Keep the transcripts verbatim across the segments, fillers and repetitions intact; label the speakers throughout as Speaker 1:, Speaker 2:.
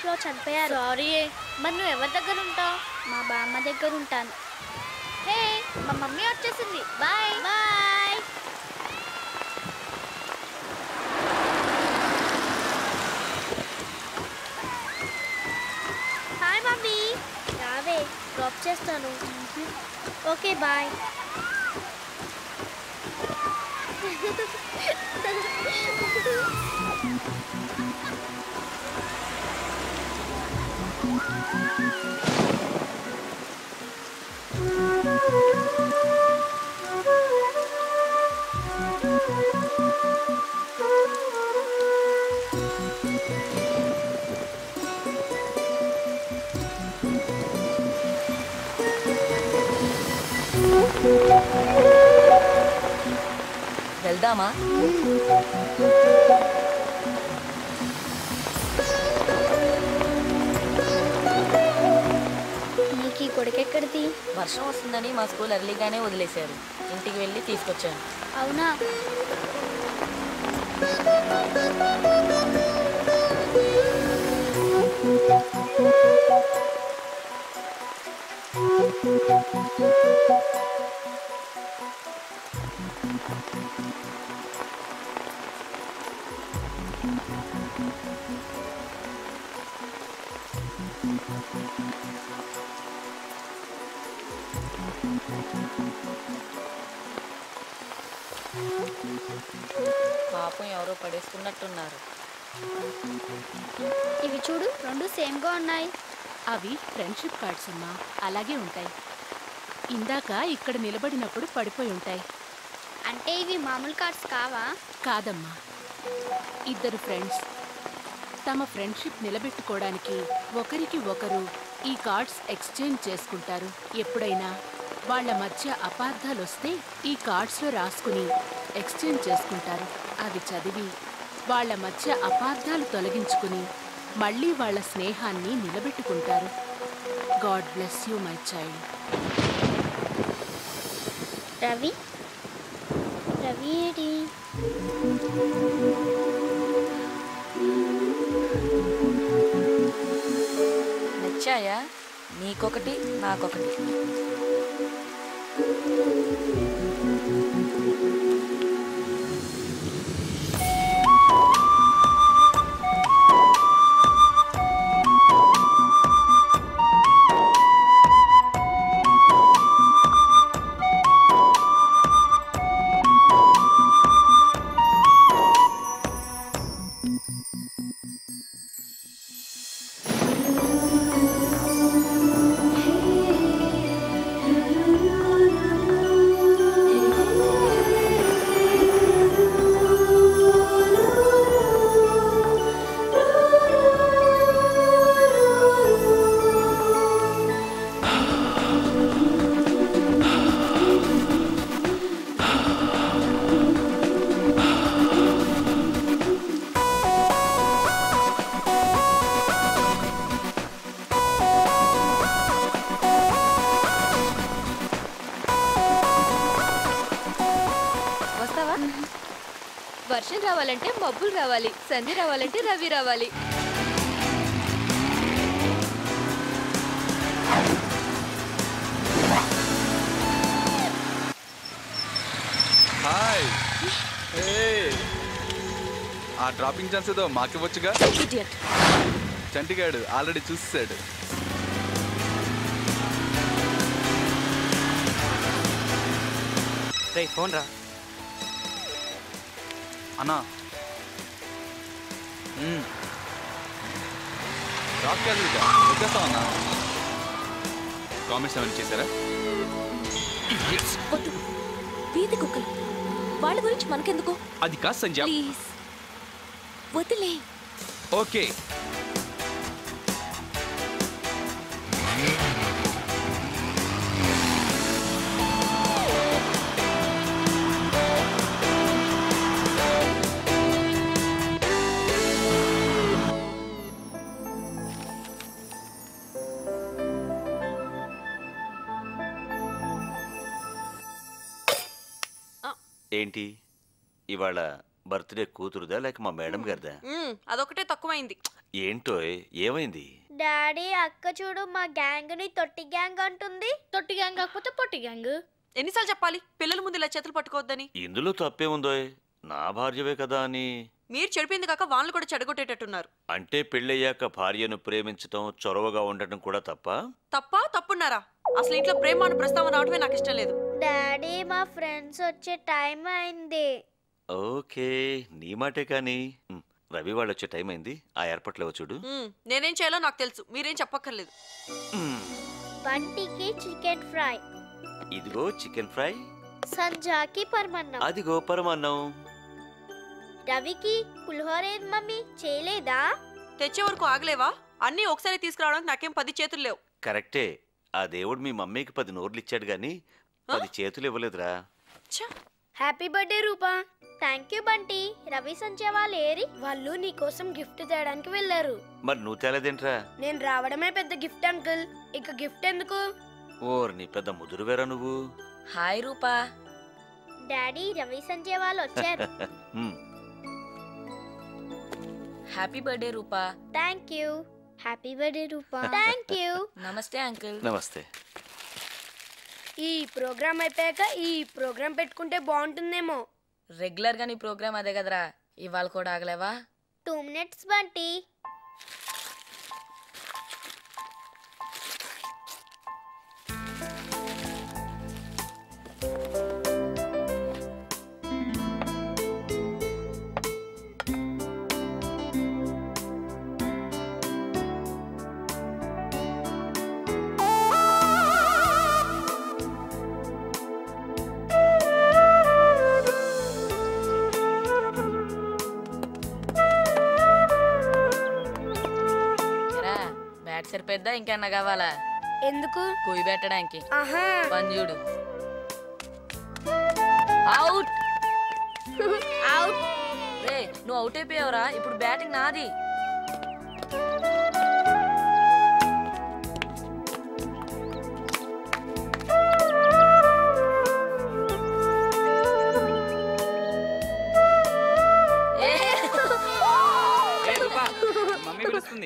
Speaker 1: లో చనిపోయారు.
Speaker 2: సారీ. మరి నువ్వు ఎవరి దగ్గర ఉంటావు?
Speaker 1: మా బామ్మ దగ్గర ఉంటాను.
Speaker 2: హే, మా మమ్మీ వచ్చేసింది. Bye
Speaker 1: bye.
Speaker 2: Hi mummy.
Speaker 1: రావే, డ్రాప్ చేస్తాను. Okay bye.
Speaker 3: వెళ్దామా?
Speaker 1: నీకు ఈ కొడుకెక్కడిది?
Speaker 3: వర్షం వస్తుందని మా స్కూల్ ఎర్లీగానే వదిలేశారు. ఇంటికి వెళ్ళి తీసుకొచ్చాను.
Speaker 1: అవునా?
Speaker 3: పాపం ఎవరో పడేసుకున్నట్టున్నారు.
Speaker 1: ఇవి చూడు, రెండు సేమ్ గా ఉన్నాయి.
Speaker 4: అవి ఫ్రెండ్షిప్ కార్డ్స్ అమ్మా, అలాగే ఉంటాయి. ఇందాక ఇక్కడ నిలబడినప్పుడు పడిపోయి ఉంటాయి.
Speaker 1: అంటే ఇవి మామూలు కార్డ్స్ కావా?
Speaker 4: కాదమ్మా, ఇద్దరు ఫ్రెండ్స్ తమ ఫ్రెండ్షిప్ నిలబెట్టుకోవడానికి ఒకరికి ఒకరు ఈ కార్డ్స్ ఎక్స్చేంజ్ చేసుకుంటారు. ఎప్పుడైనా వాళ్ళ మధ్య అపార్థాలు వస్తే ఈ కార్డ్స్లో రాసుకుని ఎక్స్చేంజ్ చేసుకుంటారు. అవి చదివి వాళ్ళ మధ్య అపార్థాలు తొలగించుకుని మళ్ళీ వాళ్ళ స్నేహాన్ని నిలబెట్టుకుంటారు. God bless you my child.
Speaker 1: Ravi Ravi ఏడి?
Speaker 3: నచ్చాయా? నీకొకటి, నాకొకటి.
Speaker 2: వర్షం రావాలంటే మబ్బులు రావాలి, సంధి రావాలంటే రవి రావాలి.
Speaker 5: హాయ్. ఆ డ్రాపింగ్ ఛాన్స్ ఏదో మాకివ్వచ్చుగా. చంటిగాడు ఆల్రెడీ చూసాడు.
Speaker 6: రే ఫోన్ రా
Speaker 5: అన్నా. డ్రాప్ క్యాజువల్గా వచ్చేస్తాం అన్నా. కామెంట్స్ ఏమైనా చేశారా?
Speaker 2: వీధి కుక్కలు వాళ్ళ గురించి మనకెందుకు?
Speaker 6: అది కాదు సంజయ్,
Speaker 2: ప్లీజ్ వదిలే.
Speaker 5: ఓకే.
Speaker 7: ఏంటి ఇవాళ బర్త్డే కూతురుదా లేక మా మేడం గారిదా?
Speaker 2: అదొకటే తక్కువైంది.
Speaker 6: ఏంటో ఏమైంది?
Speaker 1: డాడీ అక్క చూడు మా గ్యాంగ్ ని తొట్టి గ్యాంగ్ అంటుంది.
Speaker 2: తొట్టి గ్యాంగ్ కాకపోతే పొట్టి గ్యాంగ్.
Speaker 7: ఎన్నిసార్లు చెప్పాలి పిల్లల ముందు ఇలా చేతులు పట్టుకోవద్దని?
Speaker 6: ఇందులో తప్పే ఉందో, నా భార్యవే కదా అని.
Speaker 7: మీరు చెడిపోయింది కాక వాళ్ళు కూడా చెడగొట్టేటట్టున్నారు.
Speaker 6: అంటే పెళ్ళయ్యాక భార్యను ప్రేమించటం, చొరవగా ఉండటం కూడా తప్ప?
Speaker 7: తప్ప తప్పున్నారా? అసలు ఇంట్లో ప్రేమ అనే ప్రస్తావన రావడమే నాకు ఇష్టం లేదు.
Speaker 1: డాడీ మా ఫ్రెండ్స్ వచ్చే టైం అయింది.
Speaker 6: ఓకే, నీ మాటే కానీ. ఉమ్, రవి వాళ్ళు వచ్చే టైం అయింది, ఆ ఏర్పాట్లు చూడు.
Speaker 7: ఉమ్, నేనేం చేయాలో నాకు తెలుసు, మీరేం చెప్పక్కర్లేదు.
Speaker 6: ఉమ్,
Speaker 1: బంటికి చికెన్ ఫ్రై,
Speaker 6: ఇదిగో చికెన్ ఫ్రై.
Speaker 1: సంజాకి పరమన్నం,
Speaker 6: అదిగో పరమాన్నం.
Speaker 1: రవికి పులిహోర ఏది మమ్మీ చేయలేదా?
Speaker 7: తెచ్చే వరకు ఆగలేవా? అన్నీ ఒకసారి తీసుకురావడానికి నాకేం పది చేతులు లేవు.
Speaker 6: కరెక్టే, ఆ దేవుడు మీ మమ్మీకి పది నోర్లు ఇచ్చాడు గాని పది చేతులు ఇవ్వలేదురా.
Speaker 1: Happy birthday Rupa. Thank you Bunty. Ravi Sanjay వాళ్ళు ఏరి? వాళ్ళు నీ కోసం గిఫ్ట్ తేయడానికి వెళ్ళారు.
Speaker 6: మరి నువ్వు తేలేదేంట్రా?
Speaker 1: నేను రావడమే పెద్ద గిఫ్ట్ అంకుల్, ఇక గిఫ్ట్ ఎందుకు?
Speaker 6: ఓర్ నీ పెద్ద ముదురువేరా నువ్వు.
Speaker 3: హాయ్ రూపా.
Speaker 1: డాడీ రవి సంజయ్ వాళ్ళు వచ్చారు.
Speaker 6: Um,
Speaker 3: happy birthday Rupa.
Speaker 1: Thank you. Happy birthday Rupa. Thank you.
Speaker 3: నమస్తే అంకుల్.
Speaker 6: నమస్తే.
Speaker 1: ఈ ప్రోగ్రామ్ అయిపోయాక ఈ ప్రోగ్రామ్ పెట్టుకుంటే బాగుంటుందేమో.
Speaker 3: రెగ్యులర్ గా నీ ప్రోగ్రామ్ అదే కదరా, ఇవాళ కూడా ఆగలేవా?
Speaker 1: Two minutes Bunty.
Speaker 3: సరిపోద్దా ఇంకన్నా కావాలా?
Speaker 1: ఎందుకు?
Speaker 3: కుయ్యి పెట్టడానికి.
Speaker 1: ఆహా,
Speaker 3: పని చూడు. అవుట్.
Speaker 1: అవుట్.
Speaker 3: రే నువ్వు అవుట్ అయిపోయావురా, ఇప్పుడు బ్యాటింగ్ నాది.
Speaker 5: మమ్మీ పిలుస్తుంది.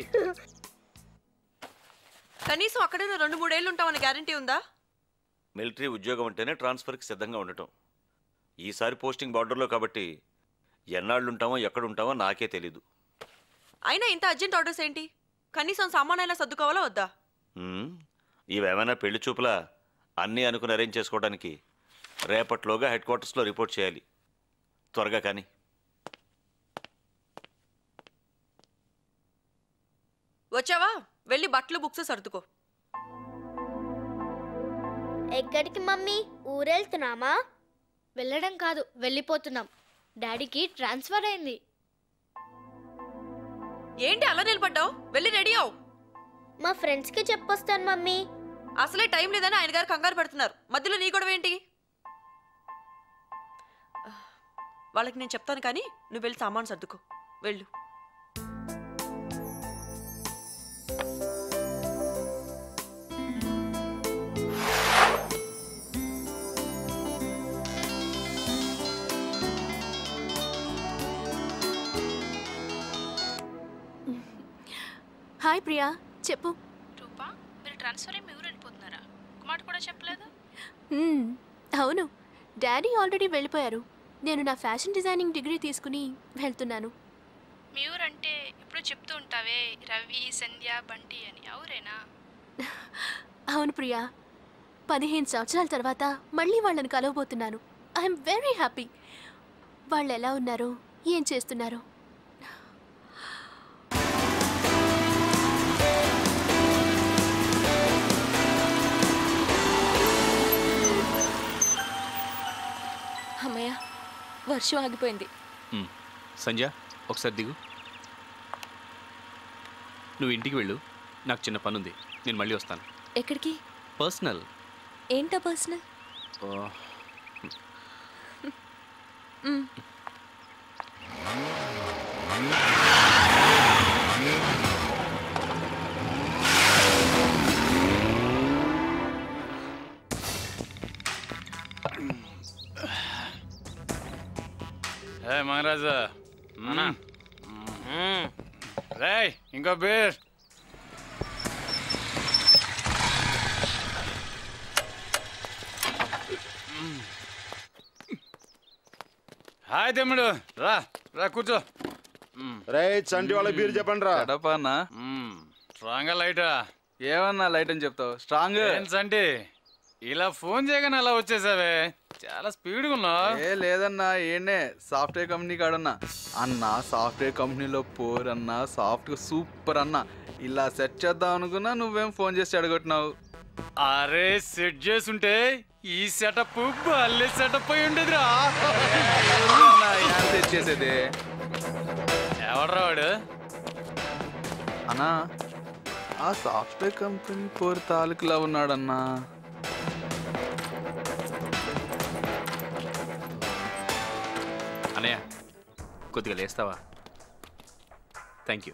Speaker 7: కనీసం అక్కడైనా రెండు మూడేళ్ళు ఉంటామని గ్యారంటీ ఉందా?
Speaker 6: మిలిటరీ ఉద్యోగం అంటేనే ట్రాన్స్ఫర్కి సిద్ధంగా ఉండటం. ఈసారి పోస్టింగ్ బార్డర్లో కాబట్టి ఎన్నాళ్ళు ఉంటామో ఎక్కడ ఉంటామో నాకే తెలీదు.
Speaker 7: అయినా ఇంత అర్జెంట్ ఆర్డర్స్ ఏంటి? కనీసం సామానైనా సర్దుకోవాలా వద్దా?
Speaker 6: ఉమ్, ఇవేమైనా పెళ్లి చూపులా? అన్నీ అనుకుని అరేంజ్ చేసుకోవడానికి రేపట్లోగా హెడ్ క్వార్టర్స్లో రిపోర్ట్ చేయాలి. త్వరగా కానీ.
Speaker 7: వచ్చావా? వెళ్ళి బట్టలు బుక్స్ సర్దుకో.
Speaker 1: ఎక్కడికి మమ్మీ? ఊరెళ్తున్నామా?
Speaker 2: వెళ్ళడం కాదు, వెళ్ళిపోతున్నాం. డాడీకి ట్రాన్స్ఫర్ అయింది.
Speaker 7: ఏంటి అలా నిలబడ్డావు? వెళ్ళి రెడీ అవు.
Speaker 1: మా ఫ్రెండ్స్ కి చెప్పొస్తాను మమ్మీ.
Speaker 7: అసలే టైం లేదని ఆయన గారు కంగారు పెడుతున్నారు, మధ్యలో నీ గొడవ ఏంటి? వాళ్ళకి నేను చెప్తాను కానీ నువ్వు వెళ్ళి సామాను సర్దుకో. వెళ్ళు.
Speaker 8: హాయ్ ప్రియా, చెప్పు.
Speaker 4: రూపా, మీరు ట్రాన్స్ఫర్ అయ్యి మీ ఊరు వెళ్ళిపోతున్నారా? ఒక మాట కూడా చెప్పలేదు.
Speaker 8: మ్మ్, అవును, డాడీ ఆల్రెడీ వెళ్ళిపోయారు. నేను నా ఫ్యాషన్ డిజైనింగ్ డిగ్రీ తీసుకుని వెళ్తున్నాను.
Speaker 4: మీ ఊరు అంటే ఇప్పుడు చెప్తూ ఉంటావే రవి, సంధ్య, బంటి అని, అవురేనా?
Speaker 8: అవును ప్రియా, పదిహేను సంవత్సరాల తర్వాత మళ్ళీ వాళ్ళని కలవబోతున్నాను. I'm very happy. వాళ్ళు ఎలా ఉన్నారో, ఏం చేస్తున్నారో.
Speaker 2: అమ్మయ్య, వర్షం ఆగిపోయింది.
Speaker 9: సంధ్య, ఒకసారి దిగు. నువ్వు ఇంటికి వెళ్ళు, నాకు చిన్న పని ఉంది, నేను మళ్ళీ వస్తాను.
Speaker 2: ఎక్కడికి?
Speaker 9: పర్సనల్.
Speaker 2: ఏంటా పర్సనల్?
Speaker 5: ఏ మహారాజా,
Speaker 10: రేయ్ ఇంకో బీర్. హాయ్ తమ్ముడు, రా రా కూర్చో.
Speaker 11: రే చంటి వాళ్ళ బీర్ చెప్పండి రా.
Speaker 10: అన్నా స్ట్రాంగ్ లైటా? ఏమన్నా లైట్ అని చెప్తావు, స్ట్రాంగ్ అంటే ఇలా ఫోన్ చేయగానే అలా వచ్చేసావే, చాలా స్పీడ్గా ఉన్నావు. ఏ లేదన్నా, ఏండే సాఫ్ట్వేర్ కంపెనీ కాడన్నా. అన్న సాఫ్ట్వేర్ కంపెనీలో పోర్ అన్న, సాఫ్ట్ సూపర్ అన్న. ఇలా సెట్ చేద్దాం అనుకున్నా, నువ్వేం ఫోన్ చేసి అడగొట్టినావు. అరే సెట్ చేసుంటే ఈ సెటప్ బల్లే సెటప్ అయి ఉండేదిరా. సెట్ చేసేది ఎవడ్రా వాడు? అన్నా ఆ సాఫ్ట్వేర్ కంపెనీ పోర్ తాలూకులా ఉన్నాడన్నా.
Speaker 9: అన్నయ్య కొద్దిగా లేస్తావా? Thank you.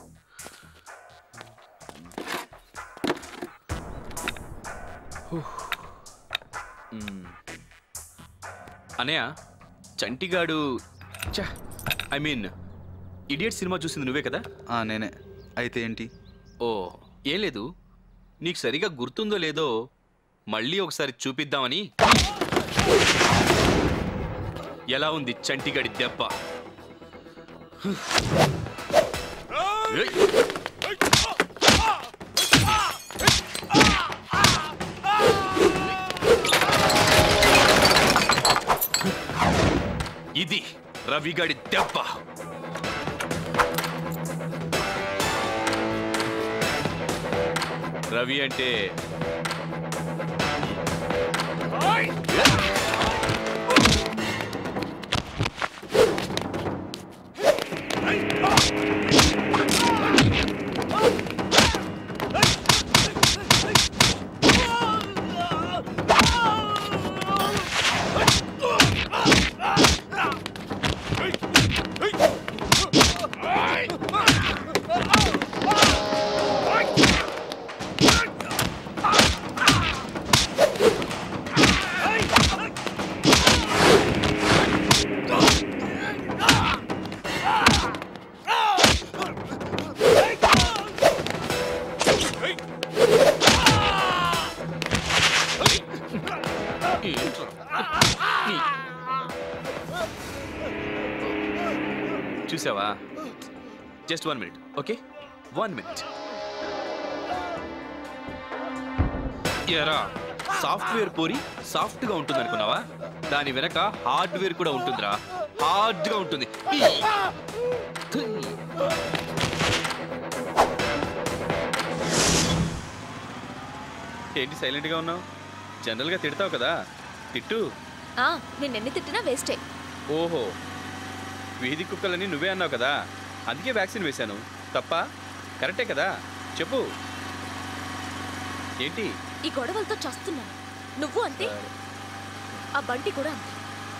Speaker 9: అన్నయ్య చంటిగాడు, ఐ మీన్ ఇడియట్ సినిమా చూసింది నువ్వే కదా?
Speaker 10: నేనే. అయితే ఏంటి?
Speaker 9: ఓ ఏం లేదు, నీకు సరిగా గుర్తుందో లేదో మళ్ళీ ఒకసారి చూపిద్దామని. ఎలా ఉంది చంటిగాడి దెబ్బ? ఇది రవిగాడి దెబ్బ. రవి అంటే చూసావా? Just one minute, okay? One minute. ఎరా సాఫ్ట్వేర్ పోరి సాఫ్ట్ గా ఉంటుంది అనుకున్నావా? దాని వెనక హార్డ్వేర్ కూడా ఉంటుందిరా, హార్డ్ గా ఉంటుంది. ఏంటి సైలెంట్ గా ఉన్నావు? జనరల్ గా తిడతావు కదా, తిట్టు.
Speaker 2: నేను ఎన్ని తిట్టినా వేస్టే.
Speaker 9: ఓహో, వీధి కుక్కలని నువ్వే అన్నావు కదా, అందుకే వ్యాక్సిన్ వేశాను. తప్ప? కరెక్టే కదా, చెప్పు. ఏంటి
Speaker 2: ఈ గొడవలతో చస్తున్నాను. నువ్వు అంతే, ఆ బంటి కూడా అంతే.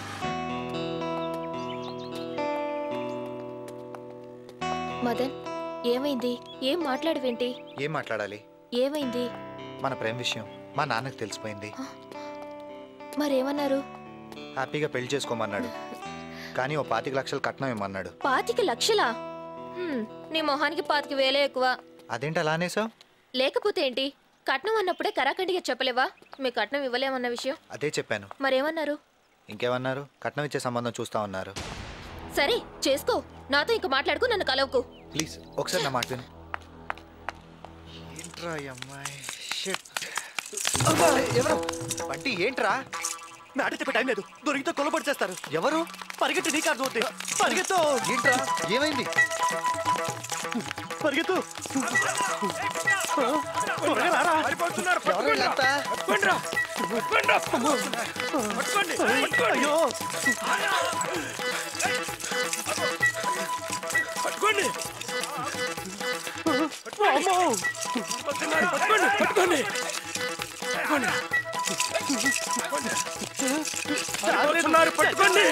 Speaker 2: మదన్ ఏమైంది? ఏం మాట్లాడవేంటి?
Speaker 12: ఏం మాట్లాడాలి?
Speaker 2: ఏమైంది?
Speaker 12: మన ప్రేమ విషయం మా నాన్నకు తెలిసిపోయింది.
Speaker 2: మరేమన్నారు?
Speaker 12: హ్యాపీగా పెళ్లి చేసుకోమన్నాడు, కానీ ఓ పాతిక లక్షలు కట్నం ఇమ్మన్నాడు.
Speaker 2: పాతిక లక్షలా? నీ మొహానికి పాతిక వేలే ఎక్కువ.
Speaker 12: అదేంటి అలా అనేసావు?
Speaker 2: లేకపోతే ఏంటి? కట్నం అన్నప్పుడే కరాఖండిగా చెప్పలేవా మీ కట్నం ఇవ్వలేమన్న విషయం?
Speaker 12: అదే చెప్పాను.
Speaker 2: మరేమన్నారు?
Speaker 12: ఇంకేమన్నారు? కట్నం ఇచ్చే సంబంధం చూస్తా ఉన్నారు.
Speaker 2: సరే చేసుకో, నాతో ఇంక మాట్లాడుకో, నన్ను కలవకు
Speaker 12: ప్లీజ్. ఒకసారి నా మాట విను. ఏంట్రా అమ్మాయి? ఎవరు? బంటి ఏంట్రా?
Speaker 13: మ్యాటర్ చెప్పే టైం లేదు, దొరికితే కొలబడి చేస్తారు.
Speaker 12: ఎవరు?
Speaker 13: పరిగెత్తి, నీకు అర్థం అవుతుంది. పరిగెత్తు.
Speaker 12: ఏంట్రా ఏమైంది?
Speaker 13: పరిగెత్తు. అయ్యో పట్టుకోండి, పట్టుకోండి, పట్టుకోండి. పట్టుకోండి.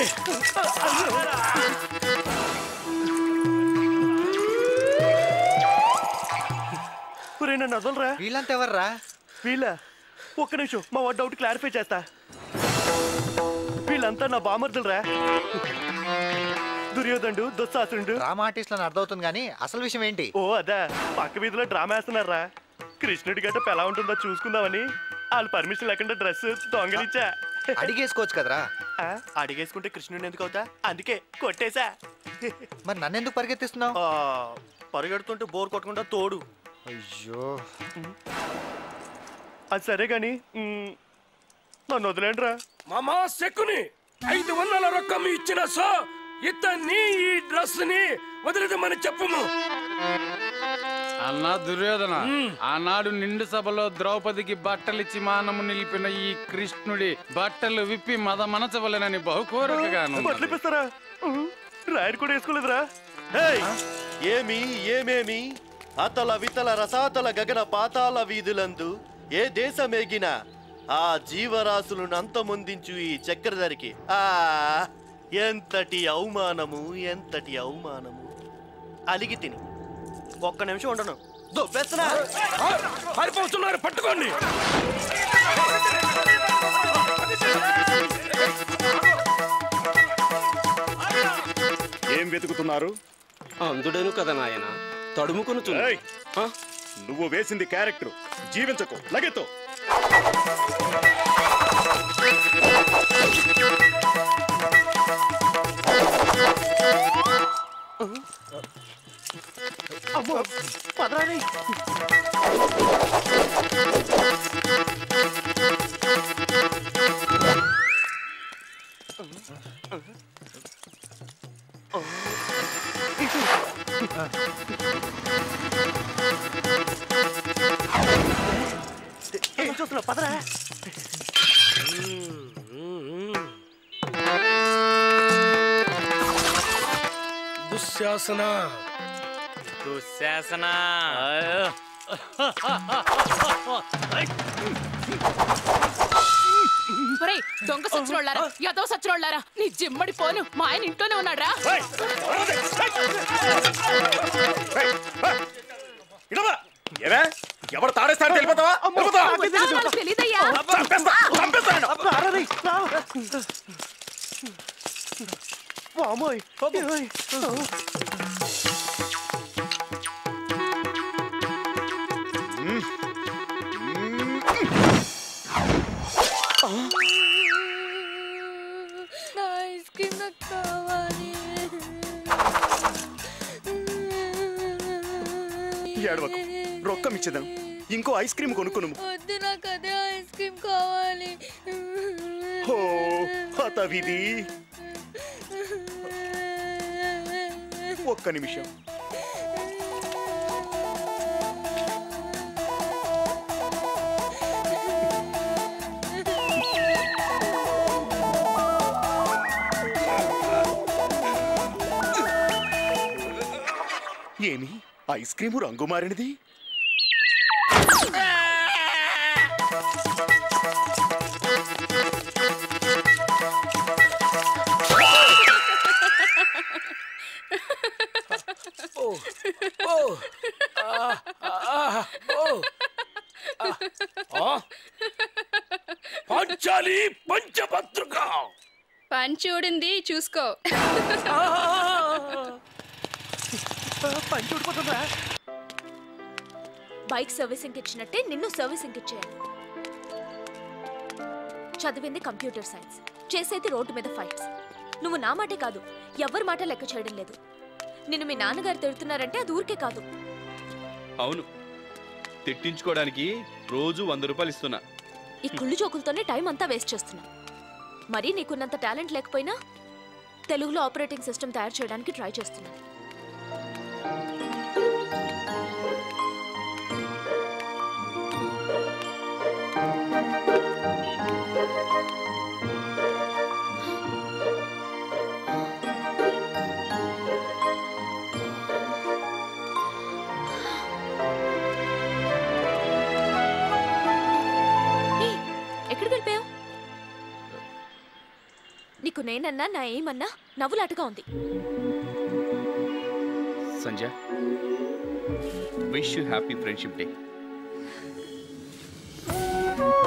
Speaker 13: నన్ను వదలరా.
Speaker 12: వీళ్ళంతా ఎవర్రా?
Speaker 13: వీళ్ళ ఒక్క నిమిషం, మా వాడు డౌట్ క్లారిఫై చేస్తా. వీళ్ళంతా నా బామర్దులరా. దుర్యోధనుడు దుస్సాసురుడు
Speaker 12: డ్రామా ఆర్టిస్ట్లను అర్థమవుతుంది కానీ అసలు విషయం ఏంటి?
Speaker 13: ఓ అదా పక్క వీధిలో డ్రామా వేస్తున్నారా కృష్ణుడి గట్ట ఎలా ఉంటుందో చూసుకుందామని వాళ్ళు పర్మిషన్ లేకుండా డ్రెస్ దొంగలిచ్చా.
Speaker 12: అడిగేసుకోవచ్చు కదరా.
Speaker 13: అడిగేసుకుంటే కృష్ణుడిని ఎందుకు అవుతా, అందుకే కొట్టేశా.
Speaker 12: మరి నన్ను ఎందుకు పరిగెత్తిస్తున్నావు?
Speaker 13: పరిగెడుతుంటే బోర్ కొట్టకుండా తోడు.
Speaker 12: అయ్యో
Speaker 13: అది సరే గాని నన్ను వదిలేండిరా.
Speaker 14: మామా శకుని ఐదు వందల రొక్కం ఇచ్చిన సో ఇతన్ని ఈ డ్రెస్ ని వదిలేదమని చెప్పము.
Speaker 10: అన్నా దుర్యోధన, ఆనాడు నిండు సభలో ద్రౌపదికి బట్టలిచ్చి మానము నిలిపిన ఈ కృష్ణుడి బట్టలు విప్పి మద మనచవలెనని బహుకోరికగాను.
Speaker 13: బట్టలిపిస్తారా? రాయడు కూడా వేసుకోలేదురా.
Speaker 15: ఏమి ఏమేమి అతల వితల రసాతల గగన పాతాల వీధులందు ఏ దేశమేగినా ఆ జీవరాశులను అంతమొందించు ఈ చక్రధరికి ఆ ఎంతటి అవమానము, ఎంతటి అవమానము. అలిగి తిని ఒక్క నిమిషం ఉండను దొబ్బెత్తనా.
Speaker 14: పారిపోతున్నారు, పట్టుకోండి.
Speaker 11: ఏం వెతుకుతున్నారు?
Speaker 14: అందుడను కదా నాయన, తడుముకునుతున్నా.
Speaker 11: నువ్వు వేసింది క్యారెక్టర్, జీవించకు. లగెతో
Speaker 13: అమ్మో పదరాని. ఏం చూస్తున్నావు? పదరా.
Speaker 14: దుశ్శాసన
Speaker 5: దుశ్శాసన
Speaker 4: దొంగ సచ్చినోళ్ళారా, యదో సచ్చినోళ్ళారా, నీ జిమ్మడి పోను మా ఆయన ఇంట్లోనే ఉన్నాడ్రా.
Speaker 11: ఎవరు తాడేస్తారో తెలిపోతావా?
Speaker 4: తెలీదయ్యా.
Speaker 13: వామోయ్
Speaker 1: ఐస్ క్రీమ్ నాకు కావాలి.
Speaker 11: ఏడవకు, రొక్కం ఇచ్చేదాం. ఇంకో ఐస్ క్రీమ్ కొనుక్కును.
Speaker 1: వద్దు, నాకు అదే ఐస్ క్రీమ్ కావాలి.
Speaker 11: హో హతవిధి. ఒక్క నిమిషం. ఏమి ఐస్ క్రీము రంగు మారినది?
Speaker 14: పంచాలి పంచపత్రిక
Speaker 2: పంచూడింది చూసుకో.
Speaker 8: బైక్ సర్వీసింగ్ ఇచ్చినట్టే నిన్ను సర్వీసింగ్ ఇచ్చేయాలి. చదివింది కంప్యూటర్ సైన్స్, చేసేది రోడ్డు మీద ఫైట్స్. నువ్వు నా మాటే కాదు, ఎవరి మాట లెక్క చేయడం లేదు. నిన్ను మీ నాన్నగారు తిడుతున్నారంటే అది ఊరికే కాదు.
Speaker 9: అవును, తిట్టించుకోవడానికి రోజు వంద రూపాయలు ఇస్తున్నా.
Speaker 8: ఈ కుళ్ళు జోకులతోనే టైం అంతా వేస్ట్ చేస్తున్నా. మరీ నీకున్నంత టాలెంట్ లేకపోయినా తెలుగులో ఆపరేటింగ్ సిస్టమ్ తయారు చేయడానికి ట్రై చేస్తున్నా. ఎక్కడికి వెళ్ళిపోయావు? నీకు నేనన్నా నా ఏమన్నా నవ్వులాటగా ఉంది.
Speaker 9: Sanjay, wish you happy friendship day.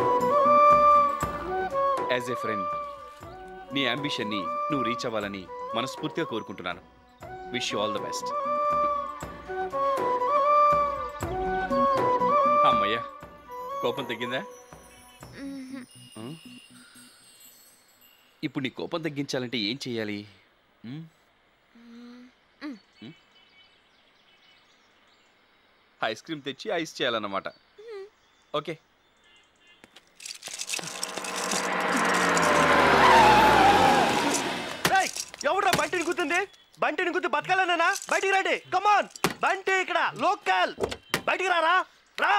Speaker 9: As a friend నీ అంబిషన్ని నువ్వు రీచ్ అవ్వాలని మనస్ఫూర్తిగా కోరుకుంటున్నాను. Wish you all the best. అమ్మయ్యా, కోపం తగ్గిందా? ఇప్పుడు నీ కోపం తగ్గించాలంటే ఏం చేయాలి? ఐస్ క్రీమ్ తెచ్చి ఐస్ చేయాలన్నమాట. ఓకే.
Speaker 15: ఎవడ్రా బంటిని గుర్తుంది? బంటిని గుర్తు బతకాలన్నా బయటికి రండి. కమాన్ బంటి, ఇక్కడ లోకల్, బయటికి రారా రా.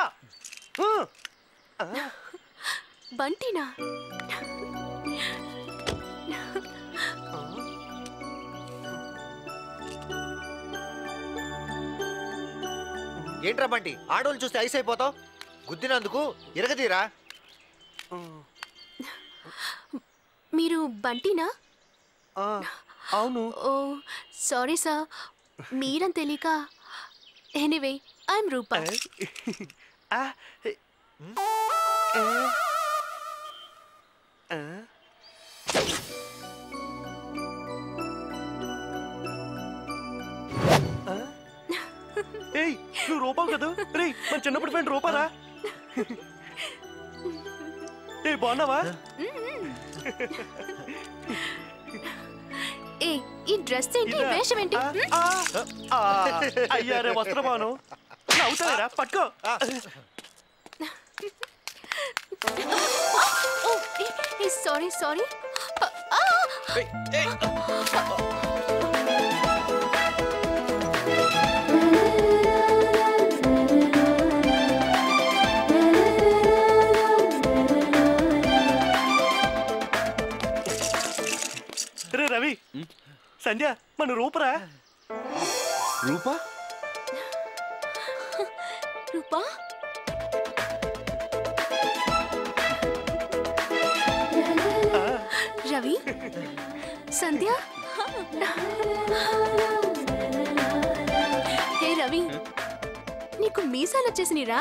Speaker 8: బంటినా?
Speaker 12: ఏంట్రా బంటి, ఆడోళ్ళు చూస్తే ఐస్ అయిపోతావు? గుద్దినందుకు ఇరగదీరా.
Speaker 8: మీరు బంటినా?
Speaker 15: అవును.
Speaker 8: ఓ సారీ సార్, మీరని తెలియక. Anyway, I'm Rupa.
Speaker 15: ఏయ్, నువ్వు రూపా కదా? రే, మన చిన్నప్పుడు ఫ్రెండ్ రూపారా? ఏ బాగున్నావా?
Speaker 8: ఏ, ఈ డ్రెస్ ఏంటి, వేషం ఏంటి?
Speaker 15: అయ్యారే వస్త్రమాను, అవుతారా? పట్టుకో.
Speaker 8: Sorry sorry.
Speaker 15: రే రవి, సంధ్య మన రూపరా?
Speaker 9: రూపా?
Speaker 8: రూపా? రవి, సంధ్య. హే రవి, నీకు మీసాలు వచ్చేసినరా?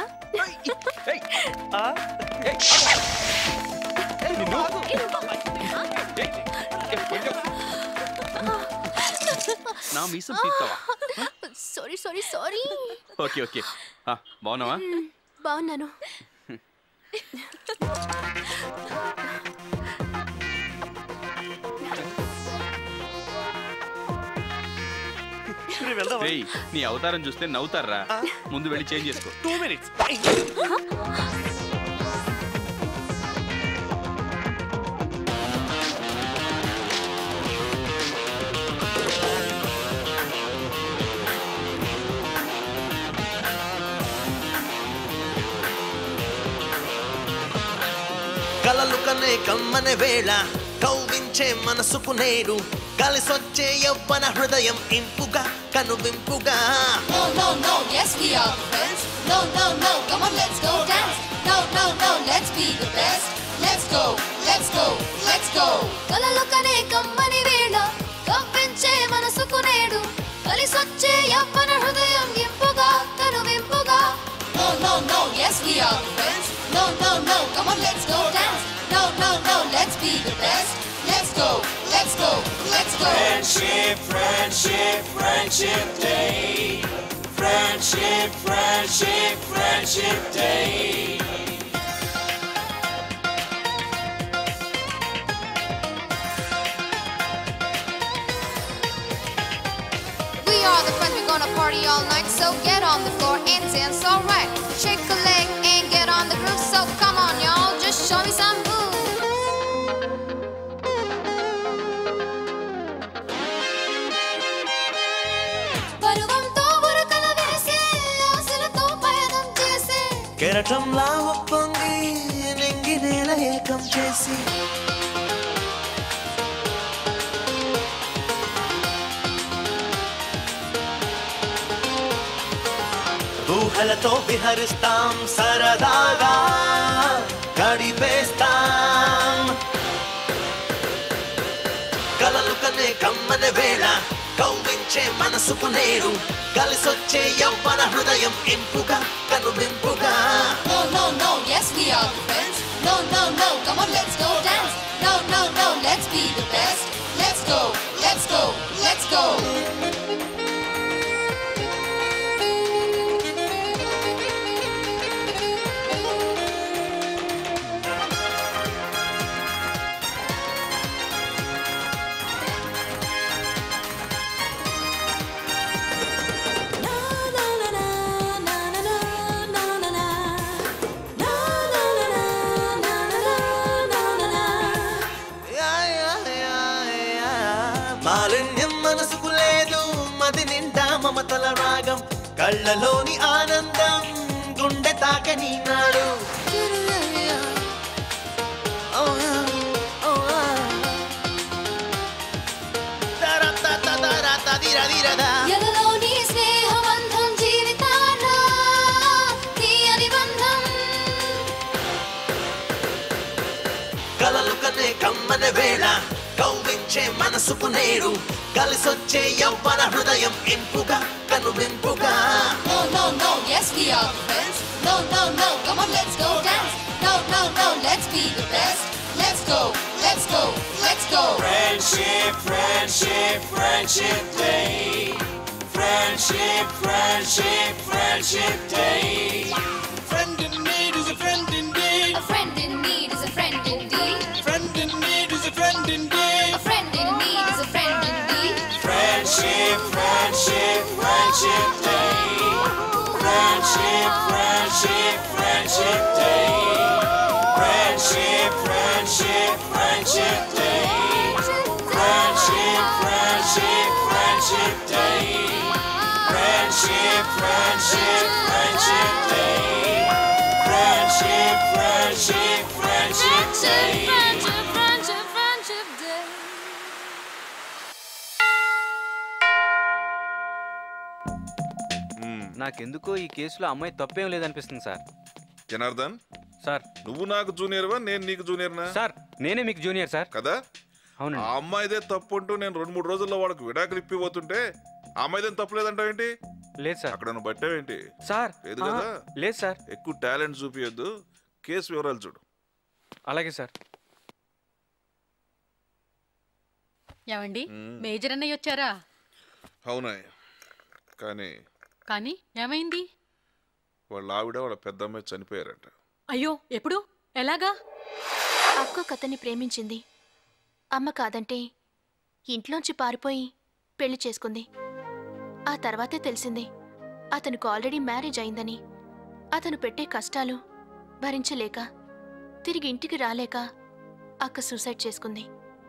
Speaker 9: నా మీసం తీస్తావా?
Speaker 8: Sorry sorry sorry.
Speaker 9: Okay okay. బాగున్నావా?
Speaker 8: బాగున్నాను.
Speaker 9: నీ అవతారం చూస్తే నవ్వుతారా? ముందు వెళ్ళి చేంజ్ చేసుకో.
Speaker 15: Two minutes.
Speaker 16: కలలు కనే కమ్మనే వేళ కౌవించే మనసుకు నేడు కలిసొచ్చే యవ్వన హృదయం ఇంపుగా కనువింపుగా.
Speaker 17: No no no, yes we are friends. No no no, come on let's go dance. No no no, let's be the best. Let's go, let's go, let's go. కలలు కనే కమ్మని వేళ కవ్వించే మనసుకు నేడు కలిసొచ్చే యవ్వన హృదయం ఇంపుగా కనువింపుగా. No no no, yes we are friends. No no no, come on let's go dance. No no no, let's be the best. Let's go, let's go, let's go.
Speaker 18: Friendship, friendship, friendship day. Friendship, friendship, friendship day.
Speaker 17: We are the friends, we're gonna party all night. So get on the floor and dance alright. Shake a leg and get on the groove. So come on y'all, just show me some moves.
Speaker 16: కెరటంలా ఉప్పొంగి నింగి నేల ఏకం చేసి ఊహలతో విహరిస్తాం సరదాగా గడిపేస్తాం కలలు కనే కమ్మని వేళ కౌవించే మనసుకు నేడు కలిసొచ్చే యవ్వన హృదయం ఇంపుగా కనువింపుగా.
Speaker 17: No no no, yes we are the friends. No no no, come on let's go dance. No no no, let's be the best. Let's go, let's go,
Speaker 16: కళ్ళలోని ఆనందం గుండె తాకని నాడు
Speaker 17: ఎదలోని స్నేహబంధం జీవితాన తీయని బంధం
Speaker 16: కలలు కనే కమ్మన వేళ కౌవించే మనసుకు నేడు కలిసొచ్చే యవ్వన హృదయం ఇంపుగా కనువింపుగా
Speaker 17: No, no, no, yes we are the friends. No, no, no, come on let's go dance. No, no, no, let's be the best. Let's go, let's go, let's go.
Speaker 18: Friendship, friendship, friendship day. Friendship, friendship, friendship day. Friend in need is a friend indeed.
Speaker 17: A friend in need is a friend indeed.
Speaker 18: Friend in need is a friend indeed.
Speaker 17: A friend in need is a friend indeed.
Speaker 18: Friendship, friendship, friendship day. Friendship, friendship, friendship day. Friendship, friendship, friendship day. Friendship, friendship, friendship day. Friendship, friendship, friendship day. Friendship, friendship, friendship day.
Speaker 17: Friendship, friendship, friendship day.
Speaker 5: నాకెందుకో ఈ కేసులో అమ్మాయి తప్పేం లేదనిపిస్తుంది sir.
Speaker 19: Janardhan
Speaker 5: sir,
Speaker 19: నువ్వు నాకు జూనియర్వా, నేను నీకు జూనియర్నా?
Speaker 5: Sir నేనే మీకు జూనియర్ సార్.
Speaker 19: కదా?
Speaker 5: అవును.
Speaker 19: ఆ అమ్మాయిదే తప్పు అంటూ నేను రెండు మూడు రోజుల్లో వాడికి విడాకులు ఇప్పిపోతుంటే ఆ అమ్మాయిదేం తప్పు లేదంటావేంటి?
Speaker 5: లేదు సార్.
Speaker 19: అక్కడ నువ్వు బట్టావేంటి?
Speaker 5: సార్
Speaker 19: లేదు కదా?
Speaker 5: లేదు సార్.
Speaker 19: ఎక్కువ టాలెంట్ చూపియొద్దు, కేసు వివరాలు చూడు.
Speaker 5: అలాగే సార్.
Speaker 20: ఏమండి, మేజర్ అన్నయ్య వచ్చారా?
Speaker 19: అవునా? కానీ
Speaker 20: కానీ ఏమైంది?
Speaker 19: వాళ్ళ ఆవిడ వాళ్ళ పెద్ద అమ్మాయి చనిపోయారంట.
Speaker 20: అయ్యో, ఎప్పుడు? ఎలాగా?
Speaker 8: అక్క ఒక అతన్ని ప్రేమించింది. అమ్మ కాదంటే ఇంట్లోంచి పారిపోయి పెళ్లి చేసుకుంది. ఆ తర్వాతే తెలిసింది అతనికి ఆల్రెడీ మ్యారేజ్ అయిందని. అతను పెట్టే కష్టాలు భరించలేక తిరిగి ఇంటికి రాలేక అక్క సూసైడ్ చేసుకుంది.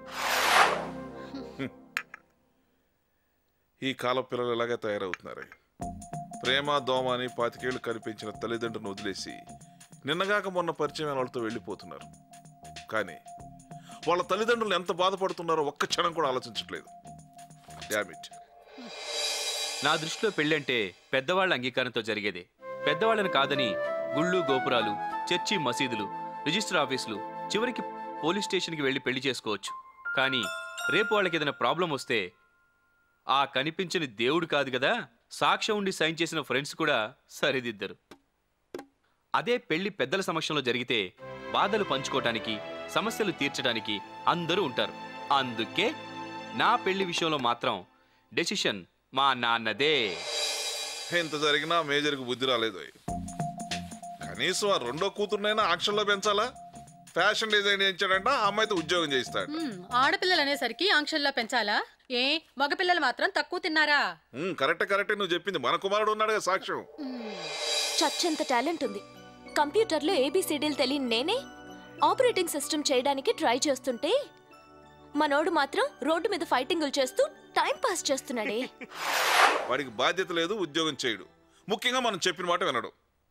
Speaker 19: ఈ కాల పిల్లలు ఎలాగే తయారవుతున్నారు. ప్రేమ దోమ అని పాతికేళ్లు కనిపించిన తల్లిదండ్రులను వదిలేసి నిన్నగాక మొన్న పరిచయం వాళ్ళతో వెళ్ళిపోతున్నారు. కానీ వాళ్ళ తల్లిదండ్రులు ఎంత బాధపడుతున్నారో ఒక్క క్షణం కూడా ఆలోచించట్లేదు. డామిట్.
Speaker 9: నా దృష్టిలో పెళ్ళంటే పెద్దవాళ్ళ అంగీకారంతో జరిగేదే. పెద్దవాళ్ళని కాదని గుళ్ళు గోపురాలు, చర్చి మసీదులు, రిజిస్టర్ ఆఫీసులు, చివరికి పోలీస్ స్టేషన్కి వెళ్ళి పెళ్లి చేసుకోవచ్చు. కానీ రేపు వాళ్ళకి ఏదైనా ప్రాబ్లం వస్తే ఆ కనిపించని దేవుడు కాదు కదా, సాక్ష్యం ఉండి సైన్ చేసిన ఫ్రెండ్స్ కూడా సరిదిద్దరు. అదే పెళ్లి పెద్దల సమక్షంలో జరిగితే బాధలు పంచుకోవటానికి, సమస్యలు తీర్చడానికి అందరూ ఉంటారు. అందుకే నా పెళ్లి విషయంలో మాత్రం డెసిషన్ మా నాన్నదే.
Speaker 19: ఎంత జరిగినా మేజర్కి బుద్ధి రాలేదు. కనీసం ఆ రెండో కూతురునైనా ఆక్షన్లో పెంచాలా? ఫ్యాషన్ డిజైన్ చేయించాడంట, ఆ అమ్మాయితో ఉద్యోగం చేయిస్తాడు.
Speaker 20: ఆడపిల్లలు అనేసరికి ఆంక్షల్లో పెంచాలా? ఏ మగపిల్లలు మాత్రం తక్కువ తిన్నారా?
Speaker 19: కరెక్ట్ కరెక్ట్ నువ్వు చెప్పింది. మన కుమారుడు ఉన్నాడు కదా సాక్ష్యం.
Speaker 2: చచ్చంత టాలెంట్ ఉంది. కంప్యూటర్లో ఏబిసిడీలు తెలియని నేనే ఆపరేటింగ్ సిస్టమ్ చేయడానికి ట్రై చేస్తుంటే మనోడు మాత్రం రోడ్డు మీద ఫైటింగులు చేస్తూ టైం పాస్ చేస్తున్నాడే.
Speaker 19: వాడికి బాధ్యత లేదు, ఉద్యోగం చేయడు, ముఖ్యంగా మనం చెప్పిన మాట వినడు.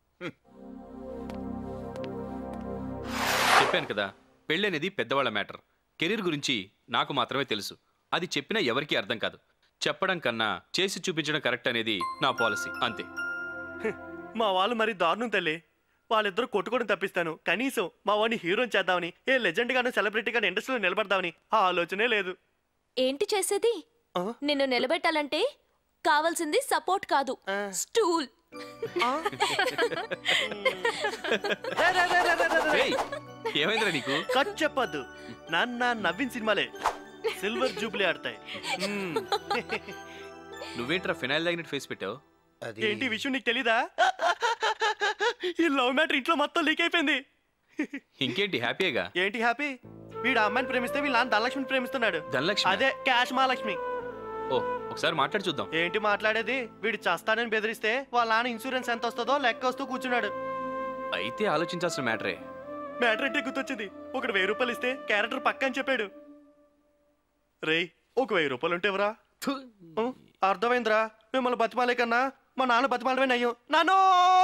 Speaker 9: చెప్పాను కదా, పెళ్ళనేది పెద్దవాళ్ళ మ్యాటర్. కెరీర్ గురించి నాకు మాత్రమే తెలుసు. అది చెప్పినా ఎవరికీ అర్థం కాదు. చెప్పడం కన్నా చేసి చూపించడం కరెక్ట్ అనేది నా పాలసీ, అంతే.
Speaker 13: మా వాళ్ళు మరి దారుణం తల్లి. వాళ్ళిద్దరూ కొట్టుకోవడం తప్పిస్తాను, కనీసం మా వాడిని హీరోని చేద్దామని, ఏ లెజెండ్ గాను సెలబ్రిటీ గాను ఇండస్ట్రీలో నిలబడదామని ఆ ఆలోచనే లేదు.
Speaker 2: ఏంటి చేసేది? నిన్ను నిలబెట్టాలంటే కావాల్సింది సపోర్ట్ కాదు, స్టూల్.
Speaker 9: ఏమైందిరా నీకు?
Speaker 13: కట్ చెప్పద్దు. నాన్న నవ్విన సినిమాలే సిల్వర్ జూబ్లీ ఆడతాయి.
Speaker 9: నువ్వేంట్రా ఫినాయిల్ తాగినట్టు ఫేస్ పెట్టావు?
Speaker 13: ఏంటి విషయం నీకు తెలీదా? ఈ లవ్ మ్యాటర్ ఇంట్లో మొత్తం లీక్ అయిపోయింది.
Speaker 9: ఇంకేంటి హ్యాపీగా?
Speaker 13: ఏంటి హ్యాపీ? వీడు ఆ అమ్మాయిని ప్రేమిస్తే వీళ్ళ నాన్న ధనలక్ష్మిని ప్రేమిస్తున్నాడు.
Speaker 9: ధనలక్ష్మి?
Speaker 13: అదే క్యాష్ మహాలక్ష్మి.
Speaker 9: ఓ, ఒకసారి మాట్లాడి చూద్దాం.
Speaker 13: ఏంటి మాట్లాడేది? వీడు చేస్తానని బెదిరిస్తే వాళ్ళ నాన్న ఇన్సూరెన్స్ ఎంత వస్తుందో లెక్క వస్తూ కూర్చున్నాడు.
Speaker 9: అయితే ఆలోచించాల్సిన మ్యాటరే.
Speaker 13: మ్యాటర్ అంటే గుర్తొచ్చింది. ఒకటి వెయ్యి రూపాయలు ఇస్తే క్యారెక్టర్ పక్క అని చెప్పాడు. రే, ఒక వెయ్యి రూపాయలు ఉంటే ఎవరా? అర్థమైందిరా. మిమ్మల్ని బతిమాలే కన్నా
Speaker 15: మా నాన్న బతిమాలమే నయ్యం నానో